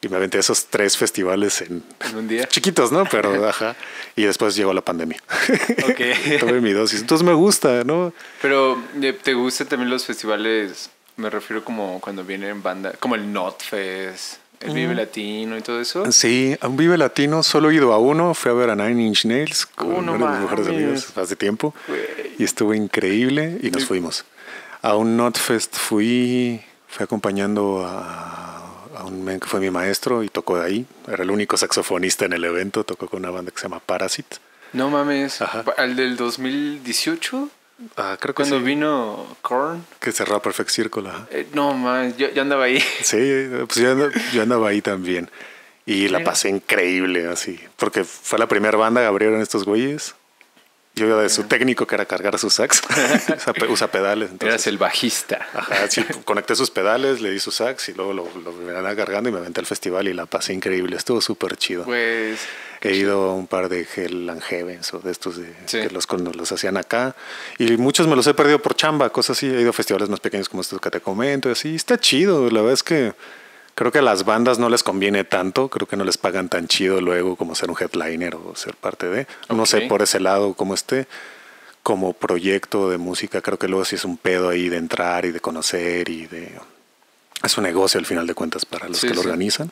Y me aventé esos tres festivales en, en un día. Chiquitos, ¿no? Pero, ajá. Y después llegó la pandemia. Ok. Tuve mi dosis. Entonces me gusta, ¿no? Pero, ¿te gustan también los festivales? Me refiero como cuando vienen banda, como el Notfest, el Vive mm. Latino y todo eso. Sí, a un Vive Latino solo he ido a uno. Fui a ver a Nine Inch Nails con uh, no uno de mis mejores amigos hace tiempo. Wey. Y estuvo increíble y nos sí. fuimos. A un Notfest fui, fui acompañando a, a un men que fue mi maestro y tocó de ahí. Era el único saxofonista en el evento. Tocó con una banda que se llama Parasite. No mames. Ajá. ¿Al del dos mil dieciocho? Ah, creo que Cuando sí. vino Korn. Que cerró Perfect Circle. Eh, no, man, yo, yo andaba ahí. Sí, pues yo andaba, yo andaba ahí también. Y la pasé increíble, así. Porque fue la primera banda que abrieron estos güeyes. Yo iba de su técnico, que era cargar su sax. usa, usa pedales. Entonces, eras el bajista. Ajá, sí, conecté sus pedales, le di su sax y luego lo, lo me andaba cargando y me aventé al festival y la pasé increíble. Estuvo súper chido. Pues... He ido a un par de Hell and Heavens o de estos de, sí. que los, los hacían acá. Y muchos me los he perdido por chamba, cosas así. He ido a festivales más pequeños como estos que te comento y así. Está chido. La verdad es que creo que a las bandas no les conviene tanto. Creo que no les pagan tan chido luego como ser un headliner o ser parte de. Okay. No sé por ese lado cómo esté. Como proyecto de música, creo que luego sí es un pedo ahí de entrar y de conocer y de... Es un negocio al final de cuentas para los sí, que lo sí. organizan.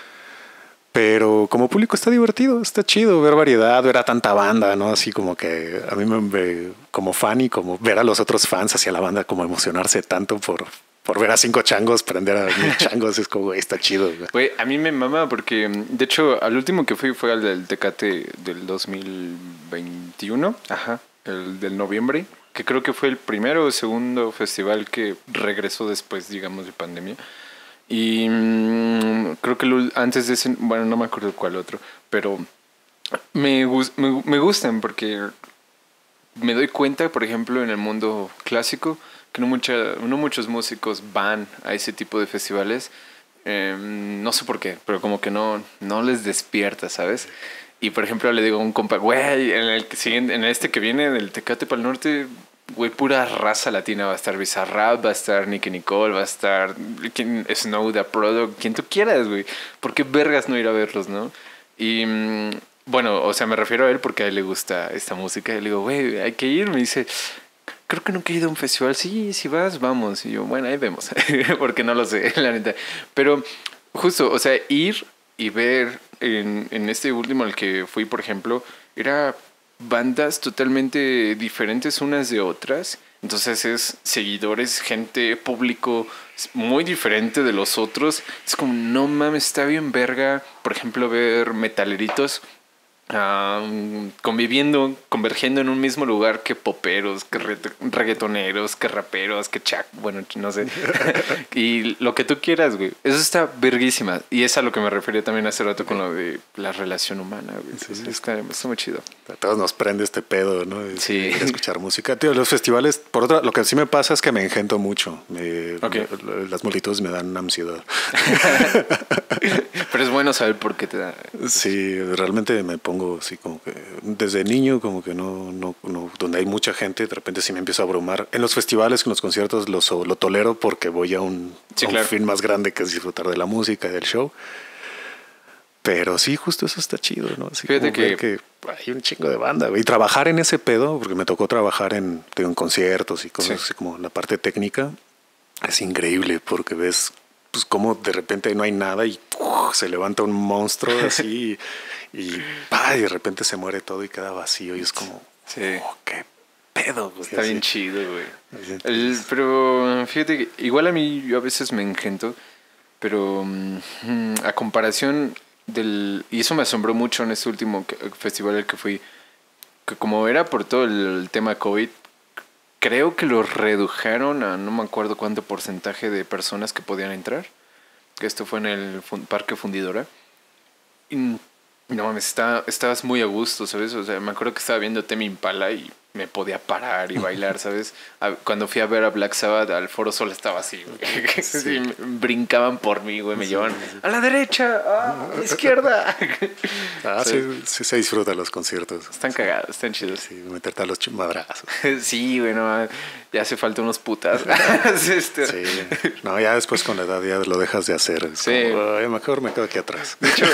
Pero como público está divertido, está chido ver variedad, ver a tanta banda, ¿no? Así como que a mí me, me como fan y como ver a los otros fans hacia la banda, como emocionarse tanto por, por ver a cinco changos, prender a mil changos, es como, güey, está chido. Güey, a mí me mama porque, de hecho, al último que fui fue al del Tecate del dos mil veintiuno, ajá, el del noviembre, que creo que fue el primero o segundo festival que regresó después, digamos, de pandemia. Y mmm, creo que lo, antes de ese, bueno, no me acuerdo cuál otro, pero me, me, me gustan porque me doy cuenta, por ejemplo, en el mundo clásico, que no, mucha, no muchos músicos van a ese tipo de festivales. Eh, no sé por qué, pero como que no, no les despierta, ¿sabes? Y por ejemplo, le digo a un compa, güey, en el que siguiente, en este que viene del Tecate para el Norte, güey, pura raza latina. Va a estar Bizarrap, va a estar Nicki Nicole, va a estar Snow The Product, quien tú quieras, güey. ¿Por qué vergas no ir a verlos, no? Y bueno, o sea, me refiero a él porque a él le gusta esta música. Y le digo, güey, hay que ir. Me dice, creo que nunca he ido a un festival. Sí, si vas, vamos. Y yo, bueno, ahí vemos. Porque no lo sé, la neta. Pero justo, o sea, ir y ver en, en este último al que fui, por ejemplo, era... bandas totalmente diferentes unas de otras. Entonces es seguidores, gente, público muy diferente de los otros. Es como, no mames, está bien verga. Por ejemplo, ver metaleritos uh, conviviendo, convergiendo en un mismo lugar que poperos, que reggaetoneros, que raperos, que chac, bueno, no sé. Y lo que tú quieras, güey. Eso está verguísima. Y es a lo que me refería también hace rato con lo de la relación humana, güey. Sí, sí. Está, está muy chido. A todos nos prende este pedo, ¿no? Es, sí. Escuchar música. Tío, los festivales, por otra, lo que sí me pasa es que me engento mucho. Me, okay. me, las multitudes me dan ansiedad. Pero es bueno saber por qué te da. Sí, realmente me pongo así como que desde niño como que no, no, no, donde hay mucha gente, de repente sí me empiezo a abrumar. En los festivales, en los conciertos lo, lo tolero porque voy a un, sí, a un claro. fin más grande que es disfrutar de la música y del show. Pero sí, justo eso está chido, ¿no? Así Fíjate que... que hay un chingo de banda, güey. Y trabajar en ese pedo, porque me tocó trabajar en, en conciertos y cosas sí. así como la parte técnica, es increíble porque ves pues cómo de repente no hay nada y uh, se levanta un monstruo así y, y, bah, y de repente se muere todo y queda vacío y es como, sí. oh, qué pedo, güey. Está así. Bien chido, güey. El, pero fíjate que igual a mí yo a veces me engento, pero um, a comparación del... Y eso me asombró mucho en este último festival al que fui, que como era por todo el, el tema COVID, creo que lo redujeron a no me acuerdo cuánto porcentaje de personas que podían entrar. Que esto fue en el Parque Fundidora. Y No mames, está, estabas muy a gusto, ¿sabes? O sea, me acuerdo que estaba viendo Tame Impala y me podía parar y bailar, ¿sabes? A- Cuando fui a ver a Black Sabbath, al Foro Sol estaba así, güey. Sí. Sí, me- brincaban por mí, güey. Me Sí, llevaban sí. a la derecha, ah, a la izquierda. Ah, ¿Sabes? sí, sí se disfrutan los conciertos. Están cagados, están chidos. Sí, meterte a los chumadrazos. Sí, güey, no, ya hace falta unos putas. Este, Sí. No, ya después con la edad ya lo dejas de hacer. Es Sí. como, "Ay, mejor me quedo aquí atrás". De hecho,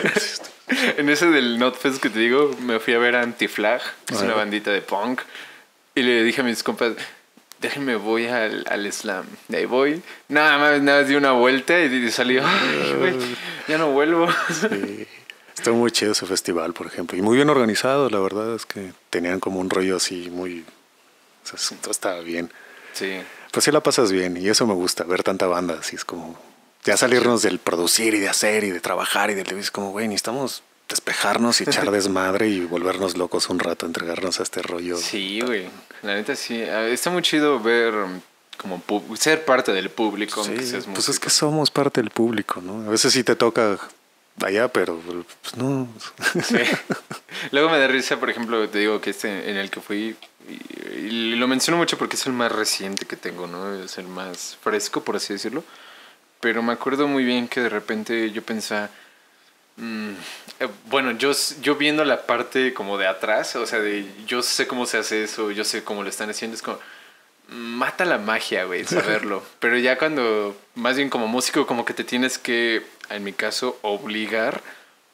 en ese del Notfest que te digo, me fui a ver a Anti-Flag, que es Ajá. una bandita de punk, y le dije a mis compas, déjenme voy al, al slam. De ahí voy, nada más, nada más di una vuelta y, y salí, ay, güey, ya no vuelvo. Sí. Estuvo muy chido ese festival, por ejemplo. Y muy bien organizado, la verdad es que tenían como un rollo así muy... O sea, todo estaba bien. Sí, Pues sí la pasas bien y eso me gusta, ver tanta banda. Así es como... Ya salirnos del producir y de hacer y de trabajar y de... Es como, güey, necesitamos despejarnos y echar desmadre y volvernos locos un rato, entregarnos a este rollo. sí, güey, la neta sí. Ah, está muy chido ver um, como pu- ser parte del público, aunque Sí, seas pues es músico. que somos parte del público, ¿no? A veces sí te toca allá, pero pues no. Sí. Luego me da risa, por ejemplo, te digo que este en el que fui, y, y lo menciono mucho porque es el más reciente que tengo, ¿no? Es el más fresco, por así decirlo. Pero me acuerdo muy bien que de repente yo pensaba, mm, eh, bueno, yo, s- yo viendo la parte como de atrás, o sea, de yo sé cómo se hace eso, yo sé cómo lo están haciendo, es como, mm, mata la magia, güey, saberlo. Pero ya cuando, más bien como músico, como que te tienes que, en mi caso, obligar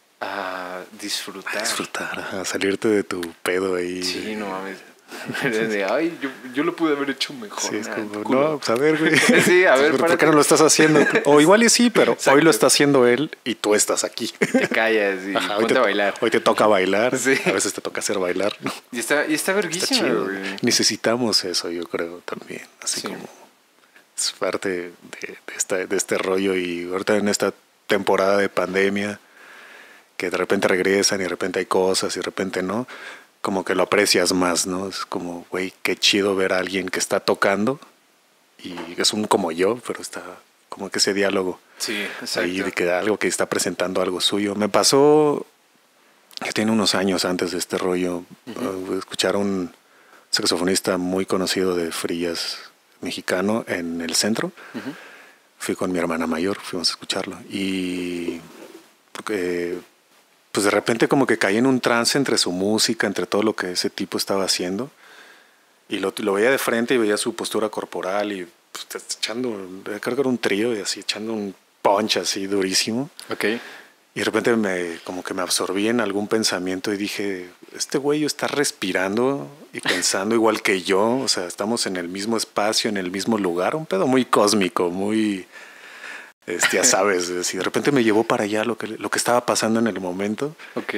a disfrutar. A disfrutar, a salirte de tu pedo ahí. Sí, no mames. De, ay, yo, yo lo pude haber hecho mejor. Sí, es nah, como, tu culo. no, pues a ver, güey. Sí, a ver, ¿Por, ¿por párate. qué no lo estás haciendo? O igual y sí, pero Exacto. hoy lo está haciendo él y tú estás aquí. Te callas y Ajá, hoy, ponte te, a bailar. hoy te toca bailar, Sí. a veces te toca hacer bailar. ¿No? Y está, y está Está verguísima, chido. güey. Necesitamos eso, yo creo, también. Así Sí. como es parte de, de, esta, de este rollo. Y ahorita en esta temporada de pandemia, que de repente regresan y de repente hay cosas y de repente no, como que lo aprecias más, ¿no? Es como, güey, qué chido ver a alguien que está tocando y es un como yo, pero está como que ese diálogo Sí, exacto. ahí de que algo que está presentando algo suyo. Me pasó que tiene unos años antes de este rollo, uh, escuchar a un saxofonista muy conocido de Frías mexicano en el centro. Ujú. Fui con mi hermana mayor, fuimos a escucharlo y eh, pues de repente como que caí en un trance entre su música, entre todo lo que ese tipo estaba haciendo y lo, lo veía de frente y veía su postura corporal y pues, echando, creo que era un trío y así echando un punch así durísimo. Ok. Y de repente me, como que me absorbí en algún pensamiento y dije, este güey está respirando y pensando igual que yo, o sea, estamos en el mismo espacio, en el mismo lugar, un pedo muy cósmico, muy, este, ya sabes, si de repente me llevó para allá lo que, lo que estaba pasando en el momento Ok.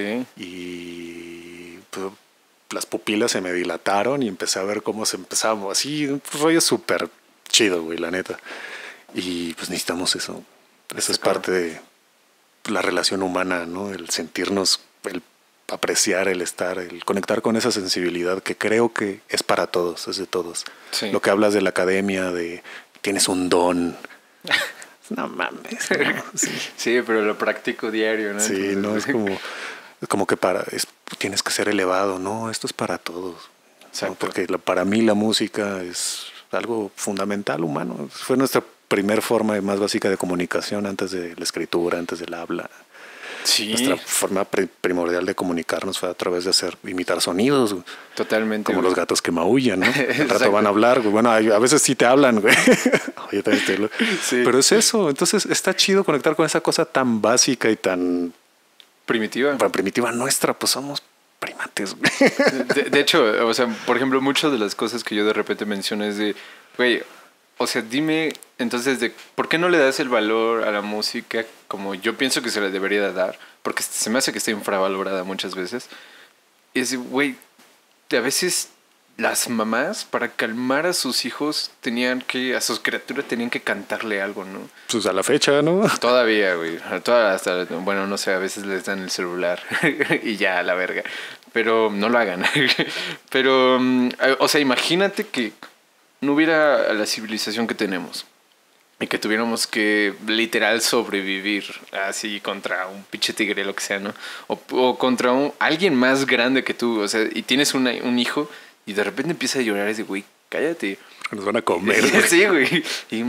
y pues, las pupilas se me dilataron y empecé a ver cómo se empezaba, así, un rollo súper chido, güey, la neta. Y pues necesitamos eso, eso es parte de la relación humana, ¿no? El sentirnos, el apreciar, el estar, el conectar con esa sensibilidad que creo que es para todos, es de todos. Sí. Lo que hablas de la academia, de tienes un don. No mames. No, sí, Sí, pero lo practico diario, ¿no? sí, Entonces, no es como, es como que para, es, tienes que ser elevado. No, esto es para todos. Exacto. ¿No? Porque la, para mí la música es algo fundamental humano. Fue nuestra primer forma más básica de comunicación antes de la escritura, antes del habla. Sí, Nuestra forma pri- primordial de comunicarnos fue a través de hacer, imitar sonidos, güey. totalmente. Como güey. los gatos que maullan, ¿no? Al Exacto. rato van a hablar, güey. Bueno, hay- a veces sí te hablan, güey. Yo también estoy lo- Sí. Pero es eso. Entonces está chido conectar con esa cosa tan básica y tan, Primitiva. tan primitiva nuestra. Pues somos primates, güey. De, de hecho, o sea, por ejemplo, muchas de las cosas que yo de repente menciono es de, güey, o sea, dime, entonces, de ¿por qué no le das el valor a la música como yo pienso que se le debería de dar? Porque se me hace que está infravalorada muchas veces. Y es, de, güey, a veces las mamás, para calmar a sus hijos, tenían que, a sus criaturas tenían que cantarle algo, ¿no? Pues a la fecha, ¿no? Todavía, güey. Toda- hasta, bueno, no sé, a veces les dan el celular y ya, a la verga. Pero no lo hagan. Pero, mm, o sea, imagínate que no hubiera la civilización que tenemos. y que tuviéramos que literal sobrevivir así contra un pinche tigre, lo que sea, ¿no? O, o contra un, alguien más grande que tú, o sea, y tienes una, un hijo y de repente empieza a llorar y dice, güey, cállate. Nos van a comer. Sí, güey. Y,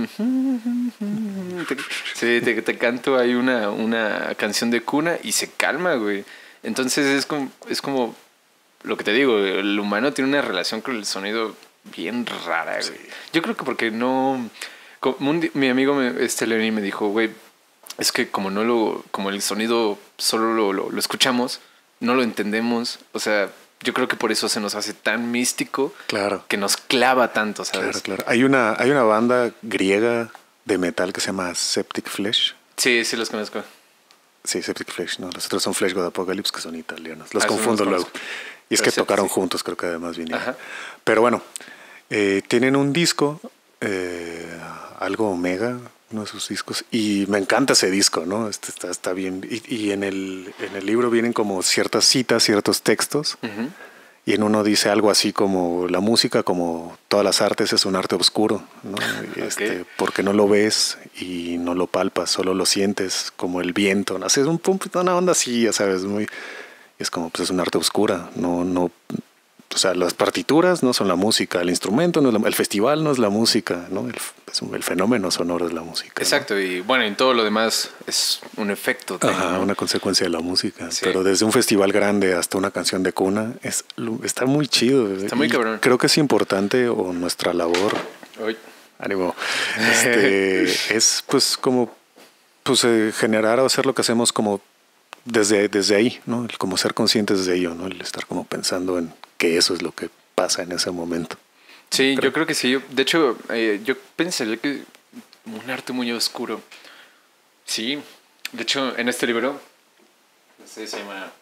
te, sí, te, te canto ahí una, una canción de cuna y se calma, güey. Entonces es como, es como lo que te digo, el humano tiene una relación con el sonido bien rara, güey. Sí. Yo creo que porque no... Como un, mi amigo me, este Lenny me dijo, güey, es que como no lo, como el sonido solo lo, lo, lo escuchamos, no lo entendemos. O sea, yo creo que por eso se nos hace tan místico, claro, que nos clava tanto, ¿sabes? Claro, claro. Hay una, hay una banda griega de metal que se llama Septic Flesh. Sí, sí los conozco. Sí, Septic Flesh, no, los otros son Flesh God Apocalypse, que son italianos. Los ah, confundo luego. Y es Pero que tocaron sí. juntos, creo que además vinieron. Ajá. Pero bueno, eh, tienen un disco, eh, algo Omega, uno de sus discos, y me encanta ese disco, ¿no? Este está, está bien. Y, y en, el, en el libro vienen como ciertas citas, ciertos textos. Uh-huh. Y en uno dice algo así como la música, como todas las artes, es un arte oscuro, ¿no? Este, okay. Porque no lo ves y no lo palpas, solo lo sientes como el viento, ¿no? Es un, una onda así, ya sabes, muy... Es como, pues es un arte oscura, no, no... O sea, las partituras no son la música, el instrumento no es la, el festival no es la música, ¿no? El, es un, el fenómeno sonoro es la música. Exacto, ¿no? Y bueno, en todo lo demás es un efecto. Ajá, también, ¿no? Una consecuencia de la música. Sí. Pero desde un festival grande hasta una canción de cuna, es, está muy chido. Está muy cabrón. Creo que es importante, o nuestra labor, Hoy. ánimo, este, es pues como pues eh, generar o hacer lo que hacemos como desde, desde ahí, ¿no? El como ser conscientes de ello, ¿no? El estar como pensando en que eso es lo que pasa en ese momento. Sí, creo. Yo creo que sí. De hecho, eh, yo pensaría que un arte muy oscuro. Sí. De hecho, en este libro, este se llama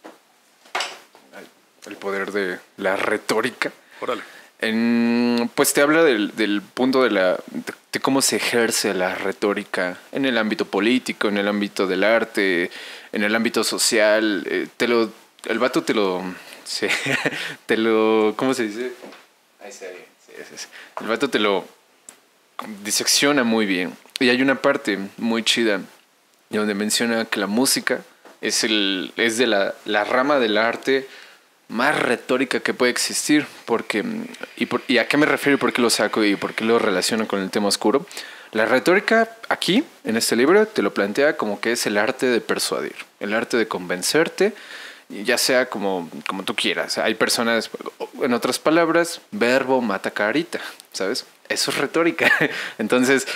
El poder de la retórica. Órale. En, pues te habla del, del punto de la de, de cómo se ejerce la retórica en el ámbito político, en el ámbito del arte, en el ámbito social. Eh, te lo, el vato te lo... Sí, te lo... ¿Cómo se dice? Ahí está, ahí. Sí, sí, sí. El vato te lo disecciona muy bien. Y hay una parte muy chida donde menciona que la música es, el, es de la, la rama del arte más retórica que puede existir. Porque, y, por, ¿Y a qué me refiero y por qué lo saco y por qué lo relaciono con el tema oscuro? La retórica aquí, en este libro, te lo plantea como que es el arte de persuadir, el arte de convencerte, ya sea como, como tú quieras. Hay personas, en otras palabras, verbo mata carita, ¿sabes? Eso es retórica. Entonces,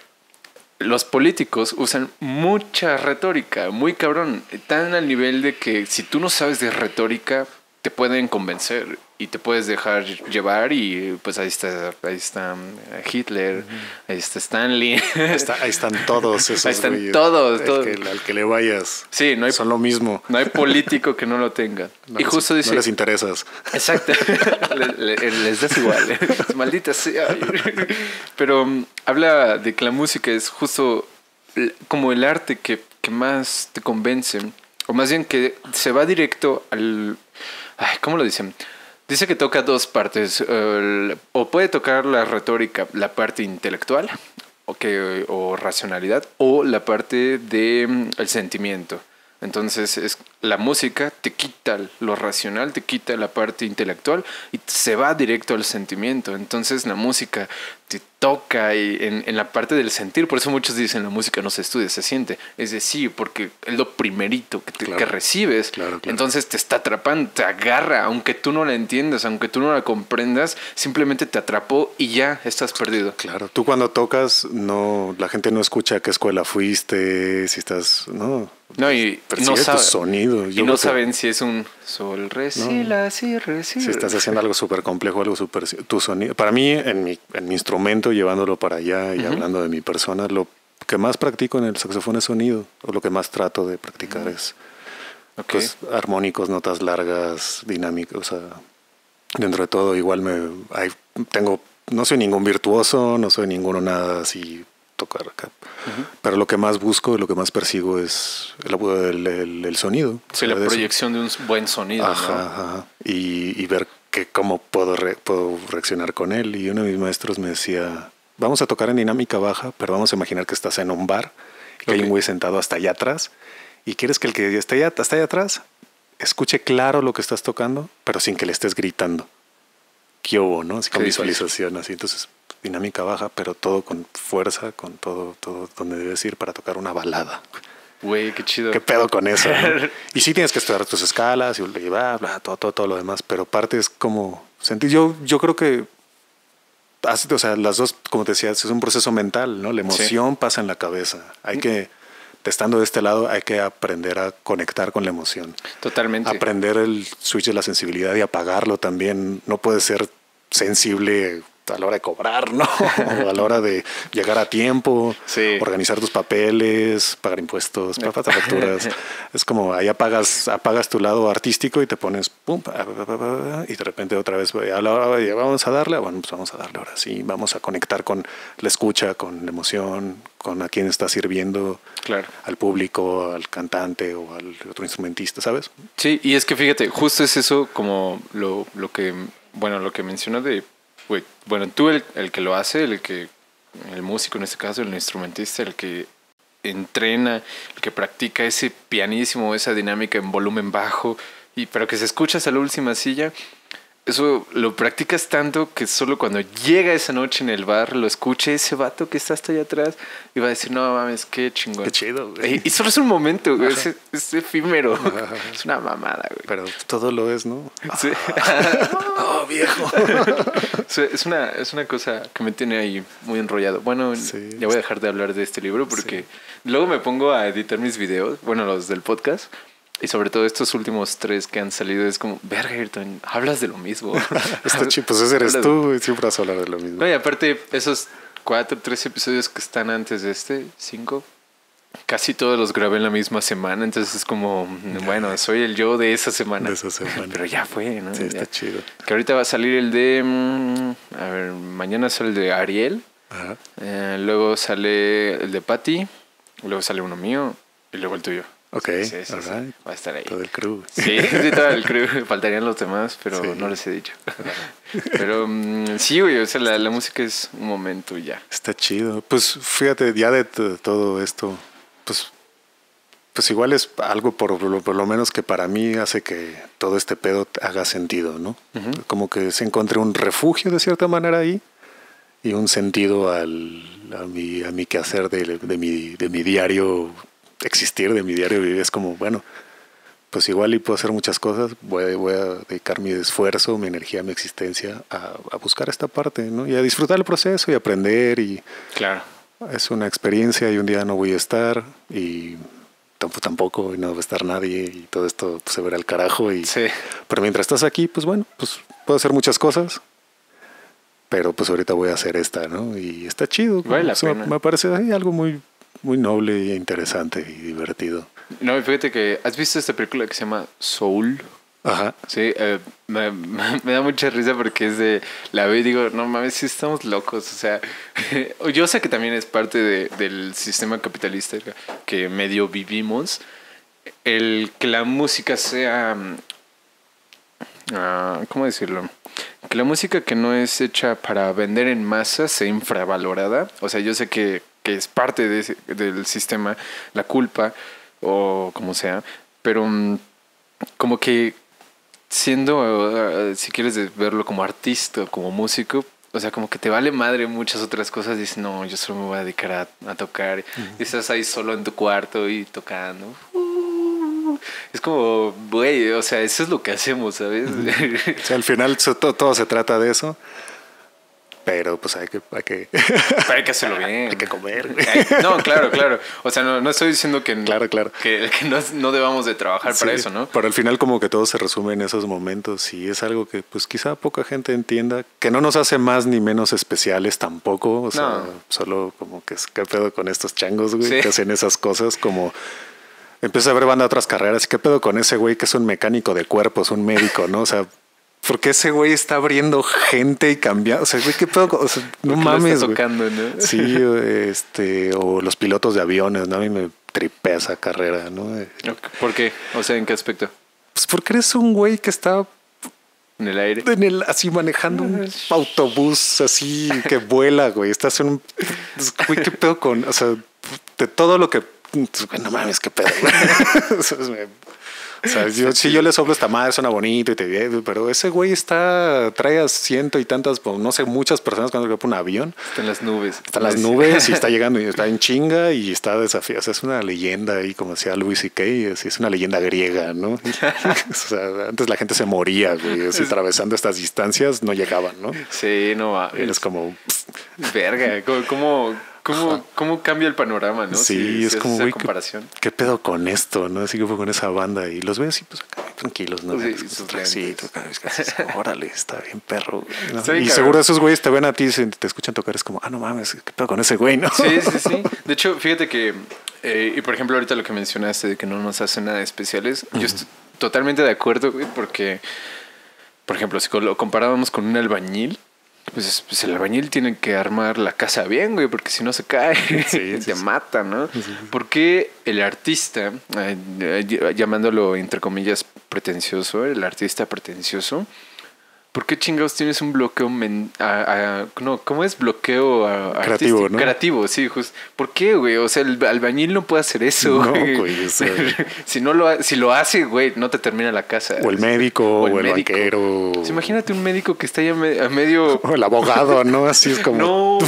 los políticos usan mucha retórica, muy cabrón, tan al nivel de que si tú no sabes de retórica, te pueden convencer y te puedes dejar llevar y pues ahí está, ahí está Hitler, uh-huh. Ahí está Stanley. Ahí, está, ahí están todos esos. Ahí están güeyes. todos. El todos. que, al que le vayas. Sí, no hay, son lo mismo. No hay político que no lo tenga. No y les, justo dice... No les interesas. Exacto. les, les, les das igual. Maldita sea. Pero um, habla de que la música es justo como el arte que, que más te convence. O más bien que se va directo al... Ay, ¿cómo lo dicen? Dice que toca dos partes. Uh, o puede tocar la retórica, la parte intelectual o, que, o racionalidad, o la parte del um, sentimiento. Entonces es, la música te quita lo racional, te quita la parte intelectual y se va directo al sentimiento. Entonces la música te toca y en, en la parte del sentir. Por eso muchos dicen la música no se estudia, se siente. Es decir, porque es lo primerito que, te, claro, que recibes. Claro, claro. Entonces te está atrapando, te agarra. Aunque tú no la entiendas, aunque tú no la comprendas, simplemente te atrapó y ya estás perdido. Claro, tú cuando tocas, no, la gente no escucha a qué escuela fuiste, si estás... no. No, y no, sabe, sonido. y no saben si es un sol, re, si, no. la, si, re, si. Si estás haciendo algo súper complejo, algo súper... Tu sonido. Para mí, en mi, en mi instrumento, llevándolo para allá y uh-huh. hablando de mi persona, lo que más practico en el saxofón es sonido, o lo que más trato de practicar uh-huh. es okay. pues, armónicos, notas largas, dinámicas, o sea, dentro de todo igual me... Hay, tengo, no soy ningún virtuoso, no soy ninguno nada así... tocar acá. Uh-huh. Pero lo que más busco, lo que más persigo es el, el, el, el sonido. Sí, la proyección de un buen sonido. Ajá, ¿no? ajá. Y, y ver que cómo puedo, re, puedo reaccionar con él. Y uno de mis maestros me decía, vamos a tocar en dinámica baja, pero vamos a imaginar que estás en un bar, que okay. hay un güey sentado hasta allá atrás, y quieres que el que esté allá, hasta allá atrás escuche claro lo que estás tocando, pero sin que le estés gritando. ¿Qué hubo, no? Así con sí, visualización, sí. así. Entonces, dinámica baja, pero todo con fuerza, con todo, todo donde debes ir para tocar una balada. Güey, qué chido. ¿Qué pedo con eso? ¿no? Y sí tienes que estudiar tus escalas y bla, bla, todo, todo, todo lo demás, pero parte es como sentir. Yo, yo creo que, o sea, las dos, como te decía, es un proceso mental, ¿no? La emoción sí. pasa en la cabeza. Hay que, estando de este lado, hay que aprender a conectar con la emoción. Totalmente. Aprender el switch de la sensibilidad y apagarlo también. No puedes ser sensible a la hora de cobrar, ¿no? O a la hora de llegar a tiempo, sí. organizar tus papeles, pagar impuestos, pagar facturas. Es como ahí apagas, apagas tu lado artístico y te pones pum, y de repente otra vez a la hora de, vamos a darle, bueno, pues vamos a darle ahora sí, vamos a conectar con la escucha, con la emoción, con a quién está sirviendo, claro. al público, al cantante o al otro instrumentista, ¿sabes? Sí, y es que fíjate, justo es eso como lo, lo que, bueno, lo que menciona de Güey, bueno, tú el, el que lo hace, el que el músico en este caso, el instrumentista, el que entrena, el que practica ese pianísimo, esa dinámica en volumen bajo, y pero que se escucha hasta la última silla, eso lo practicas tanto que solo cuando llega esa noche en el bar lo escuche ese vato que está hasta allá atrás y va a decir, no mames, qué chingón. Qué chido, güey. Y, y solo es un momento, güey, es, es efímero. Ajá. Es una mamada, güey. Pero todo lo es, ¿no? Sí. Oh, viejo. Es una, es una cosa que me tiene ahí muy enrollado. Bueno, sí, ya voy a dejar de hablar de este libro porque sí. luego me pongo a editar mis videos, bueno, los del podcast. Y sobre todo estos últimos tres que han salido es como, verga, Ayrton, hablas de lo mismo. Está chido, pues ese eres tú, y siempre vas a hablar de lo mismo. No, y aparte, esos cuatro, tres episodios que están antes de este, cinco, casi todos los grabé en la misma semana. Entonces es como, bueno, soy el yo de esa semana. De esa semana. Pero ya fue, ¿no? Sí, está ya. chido. Que ahorita va a salir el de, a ver, mañana sale el de Ariel. Ajá. Eh, luego sale el de Patty. Luego sale uno mío y luego el tuyo. Ok, sí, sí, sí, right. sí, va a estar ahí. Todo el crew. Sí, sí, todo el crew. Faltarían los demás, pero sí. no les he dicho. Pero um, sí, güey, o sea, la, la música es un momento ya. Está chido. Pues fíjate, ya de t- todo esto, pues, pues igual es algo por lo, por lo menos que para mí hace que todo este pedo haga sentido, ¿no? Uh-huh. Como que se encontré un refugio de cierta manera ahí y un sentido al, a, mi, a mi quehacer de, de, mi, de mi diario existir, de mi diario vivir. Es como, bueno, pues igual y puedo hacer muchas cosas, voy, voy a dedicar mi esfuerzo, mi energía, mi existencia a, a buscar esta parte, ¿no? Y a disfrutar el proceso y aprender. Y claro, es una experiencia y un día no voy a estar y tampoco, tampoco y no va a estar nadie y todo esto pues, se verá al carajo. Y, sí. Pero mientras estás aquí, pues bueno, pues puedo hacer muchas cosas. Pero pues ahorita voy a hacer esta, ¿no? Y está chido. Vale la o sea, pena. Me parece ay, algo muy, muy noble e interesante y divertido. No, fíjate que ¿has visto esta película que se llama Soul? Ajá. Sí, eh, me, me da mucha risa porque es de la veo y digo, no mames, sí estamos locos. O sea, yo sé que también es parte de, del sistema capitalista que medio vivimos. El que la música sea, uh, ¿cómo decirlo? Que la música que no es hecha para vender en masa sea infravalorada. O sea, yo sé que, que es parte de ese, del sistema, la culpa o como sea, pero um, como que siendo, uh, si quieres verlo como artista o como músico, o sea, como que te vale madre muchas otras cosas. Dices, no, yo solo me voy a dedicar a, a tocar. Uh-huh. Y estás ahí solo en tu cuarto y tocando. Uh, es como, güey, o sea, eso es lo que hacemos, ¿sabes? Uh-huh. O sea, al final todo, todo se trata de eso. Pero pues hay que... Hay que, hay que hacerlo bien. Hay que comer. No, claro, claro. O sea, no, no estoy diciendo que, claro, claro. que, que no, no debamos de trabajar sí, para eso, ¿no? Pero al final como que todo se resume en esos momentos y es algo que pues quizá poca gente entienda, que no nos hace más ni menos especiales tampoco. O sea, no. Solo como que es qué pedo con estos changos, güey, sí. que hacen esas cosas como... Empieza a ver banda de otras carreras. ¿Qué pedo con ese güey que es un mecánico de cuerpos, un médico, no? O sea... Porque ese güey está abriendo gente y cambiando. O sea, güey, qué pedo. O sea, no mames. Está tocando, ¿no? Sí, este, o los pilotos de aviones, ¿no? A mí me tripea esa carrera, ¿no? ¿Por qué? O sea, ¿en qué aspecto? Pues porque eres un güey que está en el aire. En el, así manejando un autobús así que vuela, güey. Estás en un... Güey, ¿qué pedo con...? O sea, de todo lo que... No mames, qué pedo, güey. O sea, me, o sea yo, si yo le soplo esta madre, suena bonito y te... Pero ese güey está... Trae a ciento y tantas, no sé, muchas personas cuando se por un avión. Está en las nubes. Está en las nubes y está llegando y está en chinga y está desafiado. O sea, es una leyenda ahí, como decía Louis C K, así es una leyenda griega, ¿no? O sea, antes la gente se moría, güey. Así, atravesando estas distancias no llegaban, ¿no? Sí, no va. Es como... Verga, ¿cómo, cómo, cómo cambia el panorama, no? Sí, si, es si como, esa güey, comparación. ¿qué, ¿qué pedo con esto, no? Así que fue con esa banda y los ves así, pues acá, tranquilos, ¿no? Sí, pues, sus trajecitos, órale, está bien perro. ¿No? Está bien, y cabrón. seguro esos güeyes te ven a ti y te escuchan tocar, es como, ah, no mames, ¿qué pedo con ese güey, no? Sí, sí, sí. De hecho, fíjate que, eh, y por ejemplo, ahorita lo que mencionaste de que no nos hacen nada especiales, uh-huh. Yo estoy totalmente de acuerdo, güey, porque, por ejemplo, si lo comparábamos con un albañil, Pues, pues el albañil tiene que armar la casa bien, güey, porque si no se cae, sí, te sí, mata, ¿no? Sí, sí. ¿Por qué el artista, eh, llamándolo entre comillas pretencioso, el artista pretencioso, ¿por qué chingados tienes un bloqueo men a, a, no, ¿cómo es? Bloqueo a, a creativo, artístico? ¿No? Creativo, sí, justo. ¿Por qué, güey? O sea, el albañil no puede hacer eso, no, güey. güey eso... si no lo si lo hace, güey, no te termina la casa. O el médico, o el, o el banquero. Pues imagínate un médico que está ya a medio... O el abogado, ¿no? Así es como... No,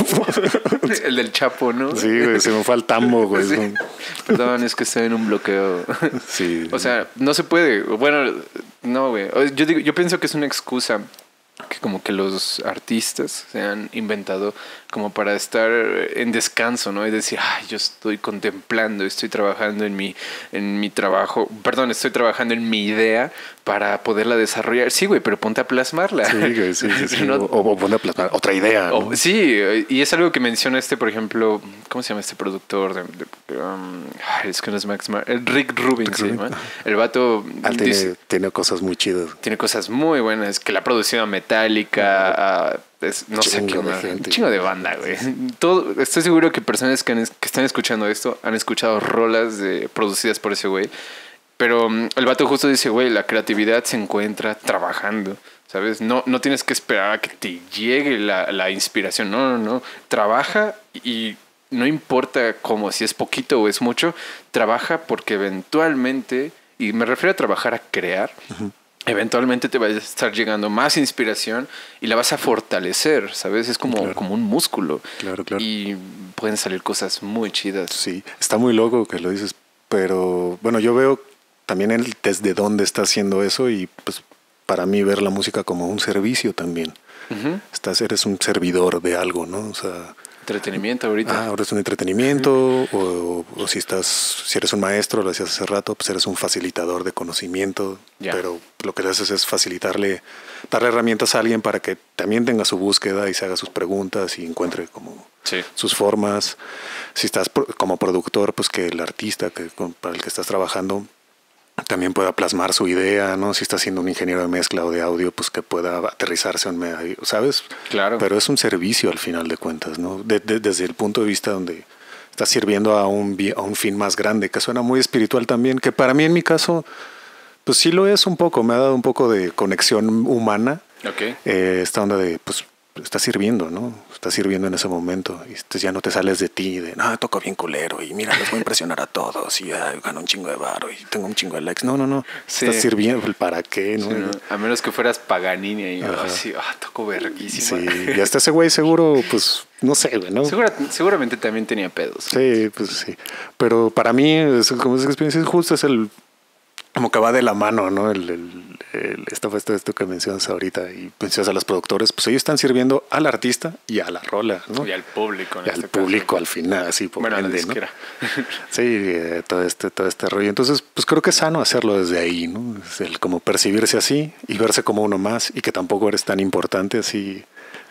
el del Chapo, ¿no? Sí, güey, se me fue al tambo, güey. Sí. Perdón, es que estoy en un bloqueo. Sí. O sea, no se puede. Bueno, no, güey. Yo digo, yo pienso que es una excusa que como que los artistas se han inventado como para estar en descanso, ¿no? Y decir, ay, yo estoy contemplando, estoy trabajando en mi, en mi trabajo, perdón, estoy trabajando en mi idea para poderla desarrollar. Sí, güey, pero ponte a plasmarla. Sí, güey, sí, sí, sí. No, o, o ponte a plasmar otra idea, ¿no? O, sí, y es algo que menciona este, por ejemplo, ¿cómo se llama este productor? De, de, um, es que no es Max Mar el Rick Rubin, Rick se llama. El vato ah, tiene, dice, tiene cosas muy chidas. Tiene cosas muy buenas, que la ha producido a Metallica, a, es, no sé qué más. Un chingo de banda, güey. Todo, estoy seguro que personas que, han, que están escuchando esto han escuchado rolas de, producidas por ese güey. Pero um, el vato justo dice, güey, la creatividad se encuentra trabajando, ¿sabes? No, no tienes que esperar a que te llegue la, la inspiración. No, no, no. Trabaja y no importa cómo, si es poquito o es mucho, trabaja porque eventualmente, y me refiero a trabajar a crear, uh-huh. Eventualmente te va a estar llegando más inspiración y la vas a fortalecer, ¿sabes? Es como, claro. como un músculo. Claro, claro. Y pueden salir cosas muy chidas. Sí, está muy loco que lo dices, pero bueno, yo veo también el desde dónde está haciendo eso y pues para mí ver la música como un servicio también. Uh-huh. Estás, eres un servidor de algo, ¿no? O sea... Entretenimiento ahorita. Ah, ahora es un entretenimiento, uh-huh. o, o si estás, si eres un maestro, lo hacías hace rato, pues eres un facilitador de conocimiento, yeah. Pero lo que haces es facilitarle, darle herramientas a alguien para que también tenga su búsqueda y se haga sus preguntas y encuentre como sí. sus formas. Si estás como productor, pues que el artista que, para el que estás trabajando también pueda plasmar su idea, ¿no? Si está siendo un ingeniero de mezcla o de audio, pues que pueda aterrizarse en medio, ¿sabes? Claro. Pero es un servicio al final de cuentas, ¿no? De, de, desde el punto de vista donde estás sirviendo a un, a un fin más grande, que suena muy espiritual también, que para mí en mi caso, pues sí lo es un poco, me ha dado un poco de conexión humana. Okay. Eh, esta onda de, pues, está sirviendo, ¿no? Está sirviendo en ese momento. Y entonces ya no te sales de ti, de, no, toco bien culero y mira, les voy a impresionar a todos y ay, gano un chingo de varo y tengo un chingo de likes. No, no, no. Sí. Estás sirviendo, ¿para qué? ¿No? Sí, ¿no? A menos que fueras Paganini y yo así, ah, toco verguísima. Sí, y hasta ese güey seguro, pues, no sé, güey, ¿no? Segura, seguramente también tenía pedos. Sí, pues sí. Pero para mí, es, como esa experiencia justo es el... como que va de la mano, ¿no? El, el, el, esto, esto, esto que mencionas ahorita y mencionas a los productores, pues ellos están sirviendo al artista y a la rola, ¿no? Y al público. En y este al público caso. Al final, así por bueno, ende, ¿no? Sí, eh, todo este, todo este rollo. Entonces, pues creo que es sano hacerlo desde ahí, ¿no? Es el como percibirse así y verse como uno más y que tampoco eres tan importante así.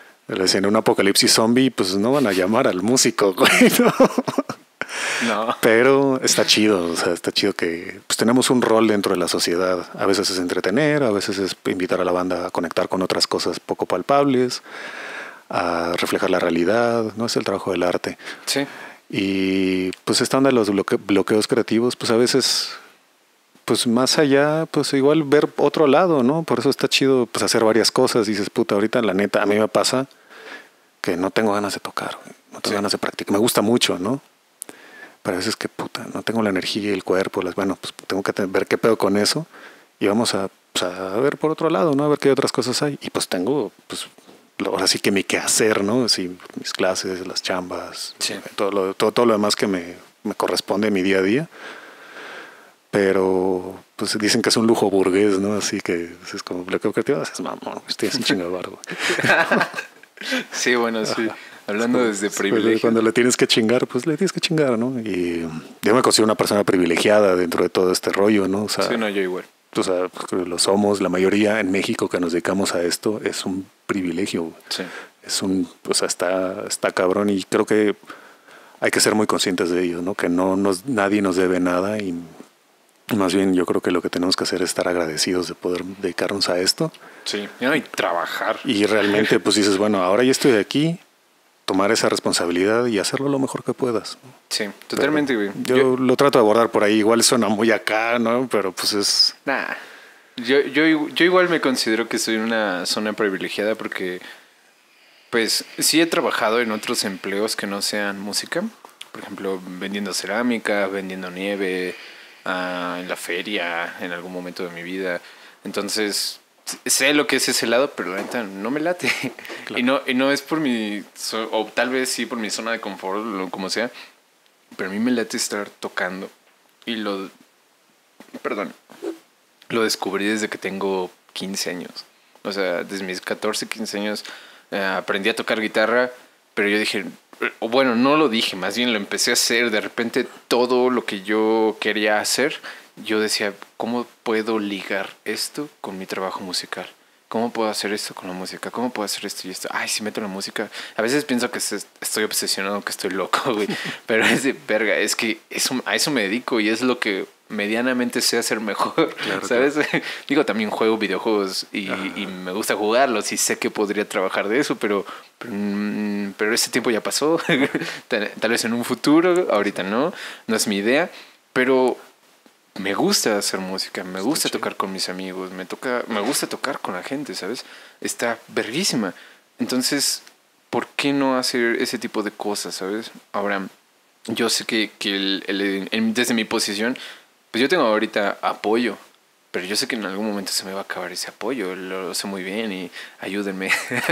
En un apocalipsis zombie, pues no van a llamar al músico, güey, ¿no? No. Pero está chido, o sea, está chido que pues, tenemos un rol dentro de la sociedad. A veces es entretener, a veces es invitar a la banda a conectar con otras cosas poco palpables, a reflejar la realidad, ¿no? Es el trabajo del arte. Sí. Y pues esta onda de los bloque- bloqueos creativos, pues a veces pues más allá, pues igual ver otro lado, ¿no? Por eso está chido pues hacer varias cosas. Dices, puta, ahorita la neta, a mí me pasa que no tengo ganas de tocar, güey. No tengo sí. ganas de practicar. Me gusta mucho, ¿no? Pero a veces que, puta, no tengo la energía y el cuerpo. Las, bueno, pues tengo que ver qué pedo con eso. Y vamos a, pues, a ver por otro lado, ¿no? A ver qué otras cosas hay. Y pues tengo, pues, ahora sí que mi quehacer, ¿no? Así, mis clases, las chambas, sí. todo, lo, todo, todo lo demás que me, me corresponde a mi día a día. Pero pues dicen que es un lujo burgués, ¿no? Así que es como bloqueo creativo, es mamón, estoy así chingado barro. Sí, bueno, sí. Hablando como, desde privilegio. Cuando le tienes que chingar, pues le tienes que chingar, ¿no? Y yo me considero una persona privilegiada dentro de todo este rollo, ¿no? O sea, sí, no, yo igual. O sea, lo somos, la mayoría en México que nos dedicamos a esto es un privilegio. Sí. Es un, o sea, está, está cabrón y creo que hay que ser muy conscientes de ello, ¿no? Que no nos, nadie nos debe nada y más bien yo creo que lo que tenemos que hacer es estar agradecidos de poder dedicarnos a esto. Sí, y trabajar. Y realmente pues dices, bueno, ahora ya estoy aquí, tomar esa responsabilidad y hacerlo lo mejor que puedas, ¿no? Sí, totalmente, güey. Yo, yo lo trato de abordar por ahí, igual suena muy acá, ¿no? Pero pues es... Nah, yo, yo, yo igual me considero que soy una zona privilegiada porque pues sí he trabajado en otros empleos que no sean música. Por ejemplo, vendiendo cerámica, vendiendo nieve... Uh, en la feria, en algún momento de mi vida. Entonces, sé lo que es ese lado, pero la neta no me late. Claro. Y, no, y no es por mi, o tal vez sí por mi zona de confort, o como sea, pero a mí me late estar tocando. Y lo, perdón, lo descubrí desde que tengo quince años. O sea, desde mis catorce, quince años uh, aprendí a tocar guitarra, pero yo dije... O bueno, no lo dije, más bien lo empecé a hacer. De repente todo lo que yo quería hacer, yo decía, ¿cómo puedo ligar esto con mi trabajo musical? ¿Cómo puedo hacer esto con la música? ¿Cómo puedo hacer esto y esto? Ay, si meto la música. A veces pienso que estoy obsesionado, que estoy loco, güey. Pero es de verga, es que eso, a eso me dedico y es lo que medianamente sé hacer mejor, claro, ¿sabes? Claro. Digo, también juego videojuegos y, y me gusta jugarlos y sé que podría trabajar de eso, pero, pero, pero ese tiempo ya pasó. tal, tal vez en un futuro, ahorita no, no es mi idea, pero me gusta hacer música, me gusta Está tocar chido. Con mis amigos, me, toca, me gusta tocar con la gente, ¿sabes? Está verguísima. Entonces, ¿por qué no hacer ese tipo de cosas, ¿sabes? Ahora, yo sé que, que el, el, el, desde mi posición, pues yo tengo ahorita apoyo, pero yo sé que en algún momento se me va a acabar ese apoyo, lo, lo sé muy bien y ayúdenme.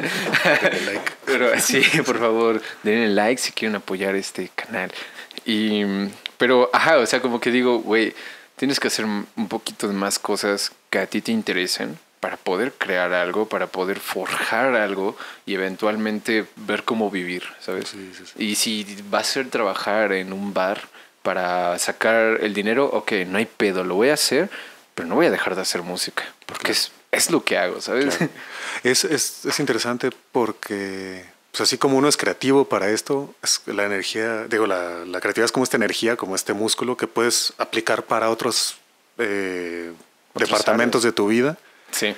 Denle like. Pero sí, por favor, denle like si quieren apoyar este canal. Y, pero, ajá, o sea, como que digo, güey, tienes que hacer un poquito de más cosas que a ti te interesen para poder crear algo, para poder forjar algo y eventualmente ver cómo vivir, ¿sabes? Sí, sí, sí. Y si va a ser trabajar en un bar para sacar el dinero, ok, no hay pedo, lo voy a hacer, pero no voy a dejar de hacer música, porque claro. es, es lo que hago, ¿sabes? Claro. Es, es, es interesante porque, pues así como uno es creativo para esto, es la energía, digo, la, la creatividad es como esta energía, como este músculo que puedes aplicar para otros, eh, otros departamentos áreas de tu vida. Sí.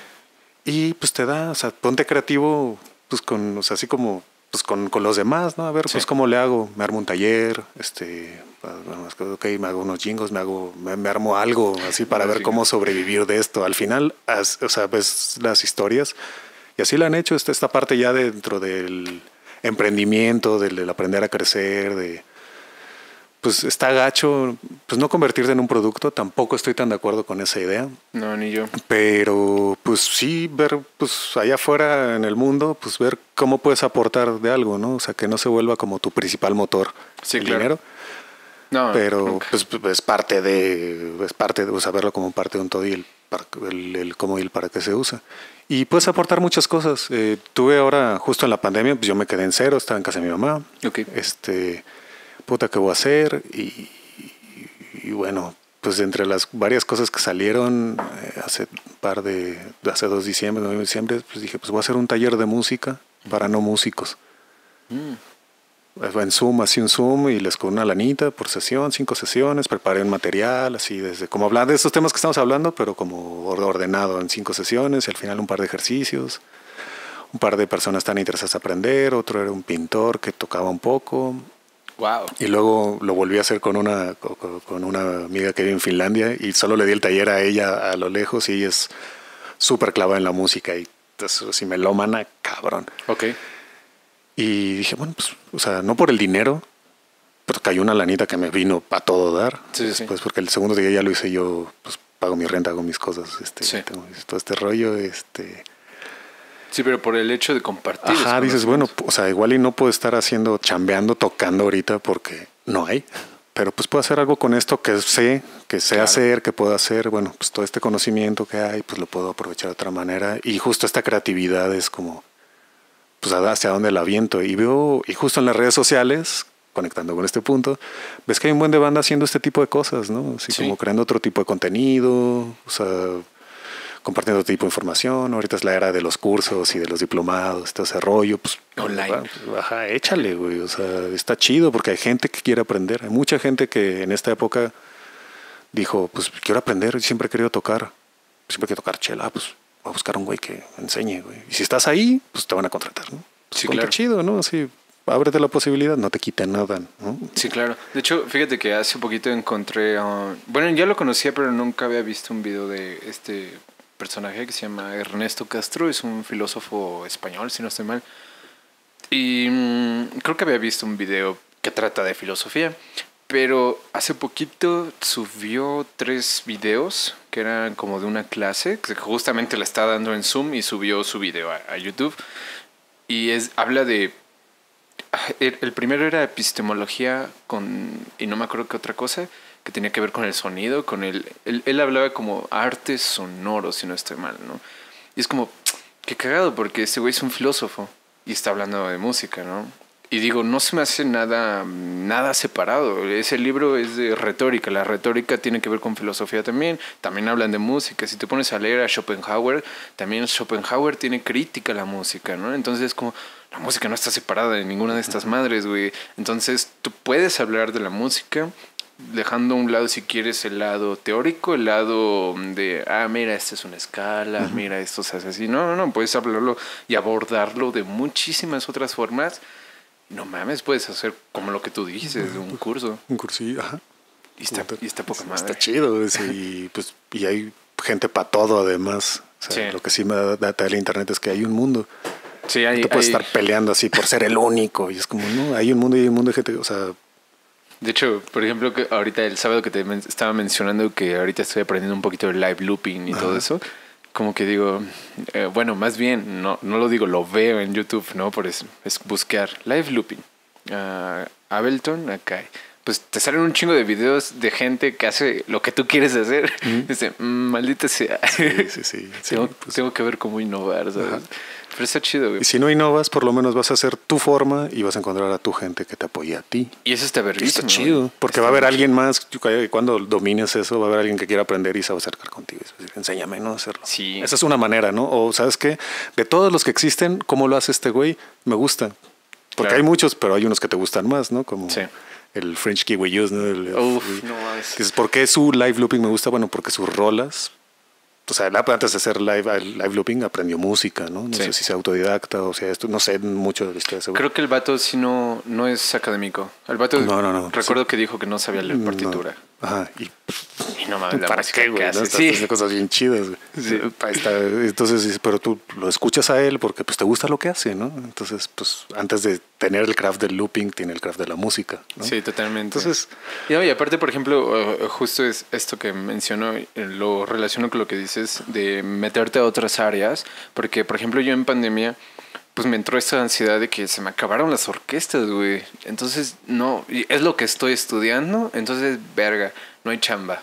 Y pues te da, o sea, ponte creativo, pues con, o sea, así como, pues con, con los demás, ¿no? A ver, sí. pues cómo le hago, me armo un taller, este, ok, me hago unos jingles, me hago, me, me armo algo así para ver cómo sobrevivir de esto. Al final, as, o sea, ves las historias y así lo han hecho, esta, esta parte ya dentro del emprendimiento, del, del aprender a crecer, de pues está gacho, pues no convertirte en un producto, tampoco estoy tan de acuerdo con esa idea. No, ni yo. Pero pues sí, ver pues allá afuera en el mundo, pues ver cómo puedes aportar de algo, ¿no? O sea, que no se vuelva como tu principal motor, sí, el claro. dinero. No, pero nunca. pues es parte de, es parte de, o sea, verlo como parte de un todo y el, el, el cómo y el para qué se usa. Y puedes aportar muchas cosas. Eh, tuve ahora, justo en la pandemia, pues yo me quedé en cero, estaba en casa de mi mamá. Okay. Este... puta, ¿qué voy a hacer? Y, y, y bueno, pues entre las varias cosas que salieron eh, hace un par de, hace dos diciembre, nueve diciembre, pues dije, pues voy a hacer un taller de música para no músicos. Mm. En Zoom, así un Zoom y les con una lanita por sesión, cinco sesiones, preparé un material, así desde, como hablar de estos temas que estamos hablando, pero como ordenado en cinco sesiones y al final un par de ejercicios. Un par de personas tan interesadas en aprender, otro era un pintor que tocaba un poco. Wow. Y luego lo volví a hacer con una, con con una amiga que vive en Finlandia y solo le di el taller a ella a lo lejos y ella es súper clavada en la música y entonces, si melómana, cabrón. Ok. Y dije, bueno, pues, o sea, no por el dinero, pero cayó una lanita que me vino a todo dar. Sí, sí. Después, porque el segundo día ya lo hice yo, pues pago mi renta, hago mis cosas, este, Sí. tengo todo este rollo, este... Sí, pero por el hecho de compartir. Ajá, esos dices, bueno, conocimientos. o sea, igual y no puedo estar haciendo, chambeando, tocando ahorita porque no hay. Pero pues puedo hacer algo con esto que sé, que sé Claro. hacer, que puedo hacer. Bueno, pues todo este conocimiento que hay, pues lo puedo aprovechar de otra manera. Y justo esta creatividad es como, pues hacia dónde la aviento. Y veo, y justo en las redes sociales, conectando con este punto, ves que hay un buen de banda haciendo este tipo de cosas, ¿no? Así Sí. como creando otro tipo de contenido, o sea, compartiendo otro tipo de información. Ahorita es la era de los cursos y de los diplomados, todo ese rollo, pues Online. va, pues, ajá, échale, güey. O sea, está chido porque hay gente que quiere aprender. Hay mucha gente que en esta época dijo, pues quiero aprender, siempre he querido tocar. Siempre quiero tocar chela, ah, pues voy a buscar un güey que me enseñe, güey. Y si estás ahí, pues te van a contratar, ¿no? Pues Sí, ponte claro. chido, ¿no? Así, ábrete la posibilidad, no te quita nada, ¿no? Sí, claro. De hecho, fíjate que hace poquito encontré... uh, bueno, ya lo conocía, pero nunca había visto un video de este personaje que se llama Ernesto Castro. Es un filósofo español, si no estoy mal. Y mm, creo que había visto un video que trata de filosofía. Pero hace poquito subió tres videos que eran como de una clase que justamente la está dando en Zoom y subió su video a, a YouTube. Y es, habla de... El, el primero era epistemología con... Y no me acuerdo qué otra cosa, que tenía que ver con el sonido, con el... Él, él hablaba como artes sonoros, si no estoy mal, ¿no? Y es como, qué cagado, porque este güey es un filósofo y está hablando de música, ¿no? Y digo, no se me hace nada, nada separado. Ese libro es de retórica. La retórica tiene que ver con filosofía también. También hablan de música. Si te pones a leer a Schopenhauer, también Schopenhauer tiene crítica a la música, ¿no? Entonces, como la música no está separada de ninguna de estas madres, güey. Entonces, tú puedes hablar de la música dejando a un lado, si quieres, el lado teórico, el lado de, ah, mira, esta es una escala, uh-huh. mira, esto se hace así. No, no, no, puedes hablarlo y abordarlo de muchísimas otras formas. No mames, puedes hacer como lo que tú dices, un curso. Un cursillo, ajá. Y está, y está poca madre. Está chido, y, pues, y hay gente para todo además. O sea, sí. Lo que sí me da, da el internet es que hay un mundo. Sí, hay, no te puedes hay... estar peleando así por ser el único. Y es como, no, hay un mundo y hay un mundo de gente, o sea... De hecho, por ejemplo, que ahorita el sábado que te men- estaba mencionando que ahorita estoy aprendiendo un poquito de live looping y ajá. todo eso, como que digo, eh, bueno, más bien, no, no lo digo, lo veo en YouTube, ¿no? Por eso, es buscar live looping. Uh, Ableton, acá. Pues te salen un chingo de videos de gente que hace lo que tú quieres hacer. Mm. Dice, mmm, maldita sea. Sí, sí, sí. tengo, sí pues, tengo que ver cómo innovar, ¿sabes? Ajá. Pero está chido, güey. Y si no innovas, por lo menos vas a hacer tu forma y vas a encontrar a tu gente que te apoye a ti. Y eso está verguísimo. Está chido. Porque está va a haber alguien más, cuando domines eso, va a haber alguien que quiera aprender y se va a acercar contigo. Es decir, enséñame, ¿no? A hacerlo. Sí. Esa es una manera, ¿no? O, ¿sabes qué? De todos los que existen, ¿cómo lo hace este güey? Me gusta. Porque claro. hay muchos, pero hay unos que te gustan más, ¿no? Como sí. el French Kiwi Use, ¿no? El, Uf, el, no es... Dices, ¿por qué su live looping me gusta? Bueno, porque sus rolas... O sea, antes de hacer live, live looping aprendió música, ¿no? No sí. sé si sea autodidacta o sea esto, no sé mucho de la historia. Seguro. Creo que el vato sí no, no es académico. El vato, no, no, no, recuerdo sí. que dijo que no sabía leer partitura. No. Ajá, y, y no mames, ¿para qué, güey? ¿No? Sí. Haciendo cosas bien chidas, güey. Sí. Está, entonces, pero tú lo escuchas a él porque pues te gusta lo que hace, ¿no? Entonces, pues antes de tener el craft del looping, tiene el craft de la música, ¿no? Sí, totalmente. Entonces, y, no, y aparte, por ejemplo, uh, justo es esto que menciono, lo relaciono con lo que dices de meterte a otras áreas, porque, por ejemplo, yo en pandemia pues me entró esta ansiedad de que se me acabaron las orquestas, güey. Entonces, no, es lo que estoy estudiando, entonces, verga, no hay chamba.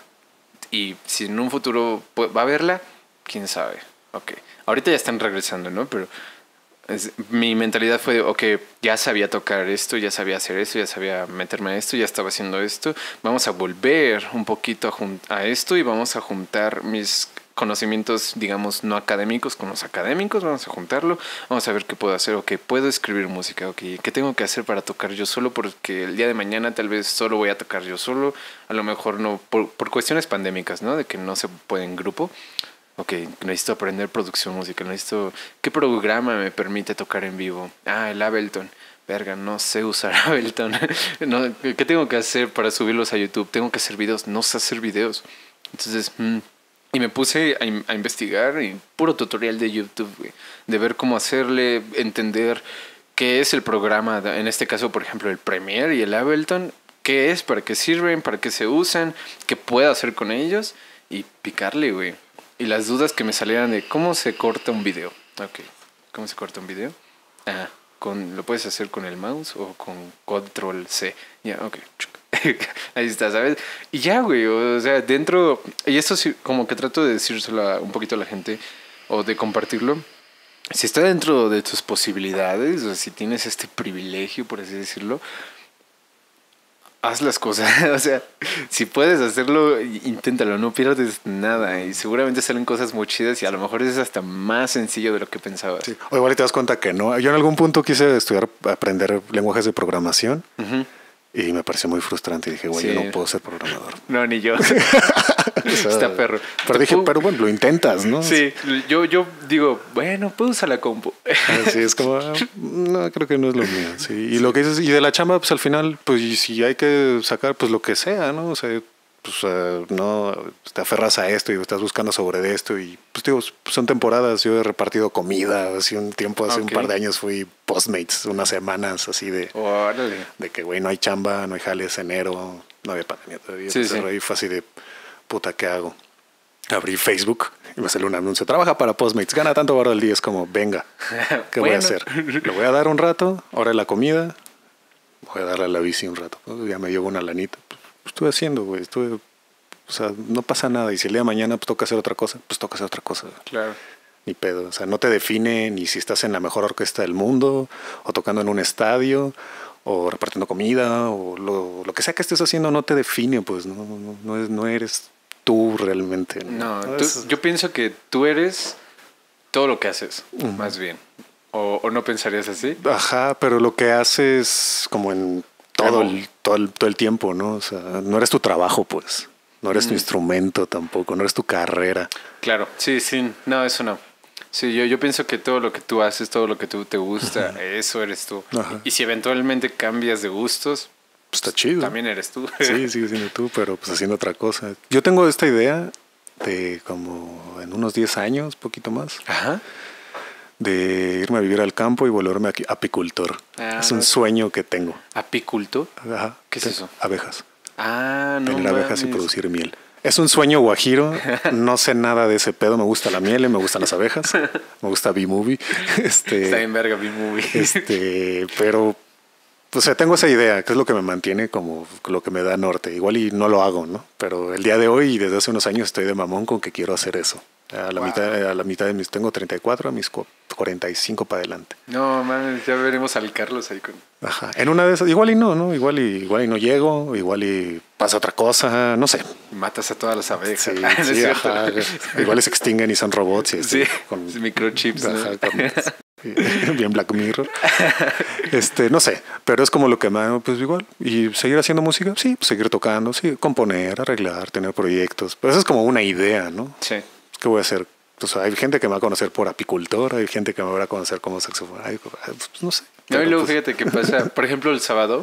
Y si en un futuro va a haberla, quién sabe. Ok, ahorita ya están regresando, ¿no? Pero es, mi mentalidad fue, ok, ya sabía tocar esto, ya sabía hacer esto, ya sabía meterme a esto, ya estaba haciendo esto. Vamos a volver un poquito a, jun- a esto y vamos a juntar mis conocimientos, digamos, no académicos con los académicos, vamos a juntarlo, vamos a ver qué puedo hacer, ok, puedo escribir música, ok, ¿qué tengo que hacer para tocar yo solo? Porque el día de mañana tal vez solo voy a tocar yo solo, a lo mejor no, por, por cuestiones pandémicas, ¿no? De que no se puede en grupo, ok, necesito aprender producción musical, necesito, ¿qué programa me permite tocar en vivo? Ah, el Ableton. verga, no sé usar Ableton. No, ¿qué tengo que hacer para subirlos a YouTube? Tengo que hacer videos, no sé hacer videos. Entonces, mm, y me puse a, a investigar y puro tutorial de YouTube, güey, de ver cómo hacerle, entender qué es el programa, en este caso, por ejemplo, el Premiere y el Ableton, qué es, para qué sirven, para qué se usan, qué puedo hacer con ellos y picarle, güey. Y las dudas que me salieran de cómo se corta un video. Ok, ¿cómo se corta un video? Ah, con, lo puedes hacer con el mouse o con control C. Ya, ok. Ahí está, ¿sabes? Y ya, güey, o sea, dentro... Y esto sí, como que trato de decírselo a, un poquito a la gente o de compartirlo. Si está dentro de tus posibilidades o si tienes este privilegio, por así decirlo, haz las cosas. O sea, si puedes hacerlo, inténtalo, no pierdes nada. Y seguramente salen cosas muy chidas y a lo mejor es hasta más sencillo de lo que pensabas. Sí. O igual te das cuenta que no. Yo en algún punto quise estudiar, aprender lenguajes de programación. Uh-huh. Y me pareció muy frustrante. Y dije, güey, sí, yo no puedo ser programador. No, ni yo. O sea, está perro. Pero dije, pero bueno, lo intentas, ¿no? Sí, yo, yo digo, bueno, puedo usar la compu. Sí, es como, no, creo que no es lo mío. Sí. Y sí. Lo que dices, y de la chamba, pues al final, pues si hay que sacar, pues lo que sea, ¿no? O sea, pues uh, no te aferras a esto y estás buscando sobre esto. Y pues digo, son temporadas. Yo he repartido comida. Hace un tiempo, hace okay. un par de años fui Postmates unas semanas así de, Órale. de que, güey, no hay chamba, no hay jales, enero, no había pandemia todavía. Sí, Entonces, sí. ahí fue así de, puta, ¿qué hago? Abrí Facebook y me salió un anuncio. Trabaja para Postmates, gana tanto barro al día. Es como, venga, ¿qué bueno. voy a hacer? Le voy a dar un rato, ahora la comida, voy a darle a la bici un rato. Pues ya me llevo una lanita. Pues, estuve haciendo, güey, estuve... O sea, no pasa nada. Y si el día de mañana pues, toca hacer otra cosa, pues toca hacer otra cosa. Claro. Ni pedo. O sea, no te define ni si estás en la mejor orquesta del mundo, o tocando en un estadio, o repartiendo comida, o lo, lo que sea que estés haciendo no te define, pues no, no, no, es, no eres tú realmente. No, no tú, yo pienso que tú eres todo lo que haces, uh-huh. más bien. O, ¿O no pensarías así? Ajá, pero lo que haces como en todo el, todo el, todo el tiempo, ¿no? O sea, no eres tu trabajo, pues. No eres mm. tu instrumento tampoco, no eres tu carrera. Claro, sí, sí, no, eso no. Sí, yo, yo pienso que todo lo que tú haces, todo lo que tú te gusta, Ajá. eso eres tú. Ajá. Y si eventualmente cambias de gustos, pues está chido. También eres tú. Sí, sigue siendo tú, pero pues haciendo otra cosa. Yo tengo esta idea de como en unos diez años, poquito más, Ajá. de irme a vivir al campo y volverme apicultor. Ah, es un sueño que tengo. ¿Apicultor? Ajá. ¿Qué es eso? Abejas. Ah, no. Tener abejas y producir miel. Es un sueño guajiro. No sé nada de ese pedo. Me gusta la miel, me gustan las abejas. Me gusta B-Movie. Este, Está en verga B-Movie. Este, pero, o sea, tengo esa idea, que es lo que me mantiene como lo que me da norte. Igual y no lo hago, ¿no? Pero el día de hoy y desde hace unos años estoy de mamón con que quiero hacer eso. A la, wow. mitad, a la mitad de mis... Tengo treinta y cuatro, a mis cuarenta y cinco para adelante. No, man, ya veremos al Carlos ahí con... Ajá. En una de esas... Igual y no, ¿no? Igual y, igual y no llego, igual y pasa otra cosa, no sé. Matas a todas las abejas. Sí, ¿no sí, ajá. Igual se extinguen y son robots. Y sí, con microchips. Ajá, ¿no? Con, bien Black Mirror. Este, no sé, pero es como lo que me da, pues igual. Y seguir haciendo música, sí, pues seguir tocando, sí, componer, arreglar, tener proyectos. Pero eso es como una idea, ¿no? Sí. ¿Qué voy a hacer? O sea, hay gente que me va a conocer por apicultor, hay gente que me va a conocer como saxofón. Ay, pues, no sé. No, y luego pues, fíjate qué pasa. Por ejemplo, el sábado,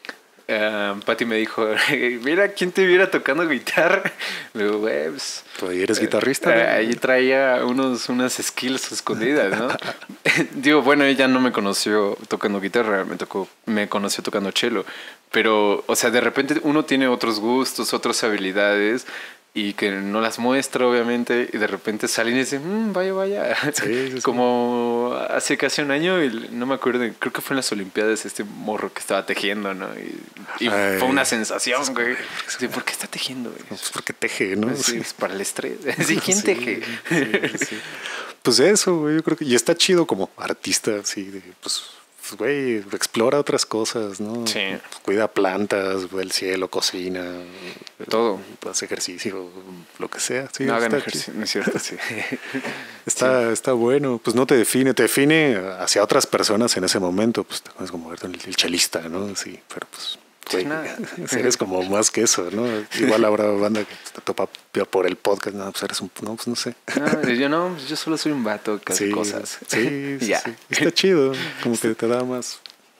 uh, Pati me dijo, mira, ¿quién te viera tocando guitarra? Le digo, güey, pues... Pues eres guitarrista. Uh, ¿no? Ahí traía unos, unas skills escondidas, ¿no? Digo, bueno, ella no me conoció tocando guitarra, me tocó, me conoció tocando cello. Pero, o sea, de repente uno tiene otros gustos, otras habilidades... y que no las muestra, obviamente, y de repente salen y dicen, mmm, vaya, vaya. Sí, sí, como hace casi un año, y no me acuerdo, creo que fue en las Olimpiadas este morro que estaba tejiendo, ¿no? Y, y fue una sensación, güey. Sí, ¿por qué está tejiendo, güey? Pues porque teje, ¿no? Pues sí, es para el estrés. Sí, ¿quién sí, teje? Sí, sí. Pues eso, güey, yo creo que... Y está chido como artista, así, de, pues... Pues, güey, explora otras cosas, ¿no? Sí. Cuida plantas, ve el cielo, cocina. Todo. Hace ejercicio, lo que sea. Sí, no hagan ejercicio, no es cierto, sí. Está, sí. está bueno. Pues no te define, te define hacia otras personas en ese momento. Pues es como el, el chelista, ¿no? Sí, pero pues... Sí, güey, nada. Eres como más que eso, ¿no? Igual habrá banda que te topa por el podcast, no, pues eres un, no, pues no sé. No, yo no, yo solo soy un vato que hace sí, cosas. Sí, sí, ya. sí, está chido, como que te da más,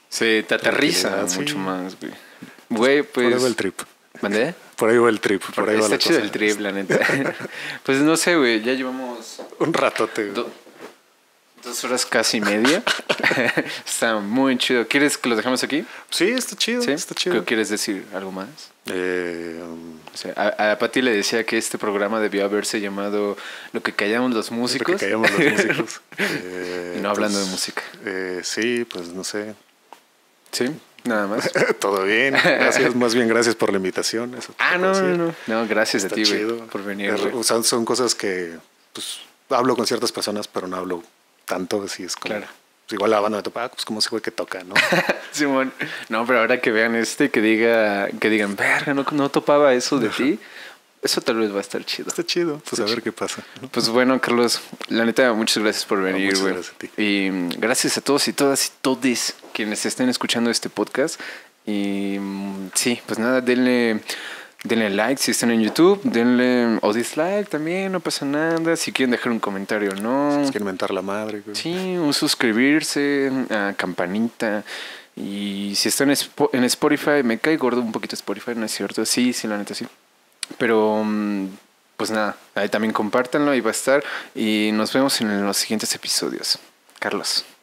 Sí, te aterriza Tranquilidad, mucho sí. más, güey. Güey, Por ahí pues... va el trip. ¿Mandé? Por ahí va el trip. Por ahí va Está la chido cosa. el trip, la neta. Pues no sé, güey, ya llevamos Un ratote. güey. do- dos horas casi media. Está muy chido. ¿Quieres que lo dejemos aquí? Sí, está chido. ¿Sí? Está chido. ¿Qué ¿Quieres decir algo más? Eh, um, O sea, a, a Pati le decía que este programa debió haberse llamado Lo que callamos los lo músicos. que callamos los músicos. Eh, Y no hablando de pues, música. eh, sí, pues no sé. Sí, nada más. Todo bien. Gracias, más bien gracias por la invitación. Eso te Ah, puedo no, no, decir. no. No, gracias Está a ti, güey, chido. por venir, Es- güey. o sea, son cosas que pues hablo con ciertas personas, pero no hablo tanto, así es como. Claro. Pues, igual la banda me topa, ah, pues como ese güey que toca, ¿no? Simón, no, pero ahora que vean este, que diga, que digan, verga, no, no topaba eso de ti, eso tal vez va a estar chido. Está chido, pues a ver qué pasa. Pues bueno, Carlos, la neta, muchas gracias por venir, muchas güey. gracias a ti. Y mm, gracias a todos y todas y todes quienes estén escuchando este podcast. Y mm, sí, pues nada, denle, denle like si están en YouTube, denle o dislike también, no pasa nada. Si quieren dejar un comentario o no. Es que inventar la madre, güey. Sí, un suscribirse, a campanita. Y si están en Spo- en Spotify, me cae gordo un poquito Spotify, ¿no es cierto? Sí, sí, la neta sí. Pero, mm, pues nada, ahí también compártanlo, ahí va a estar. Y nos vemos en los siguientes episodios. Carlos.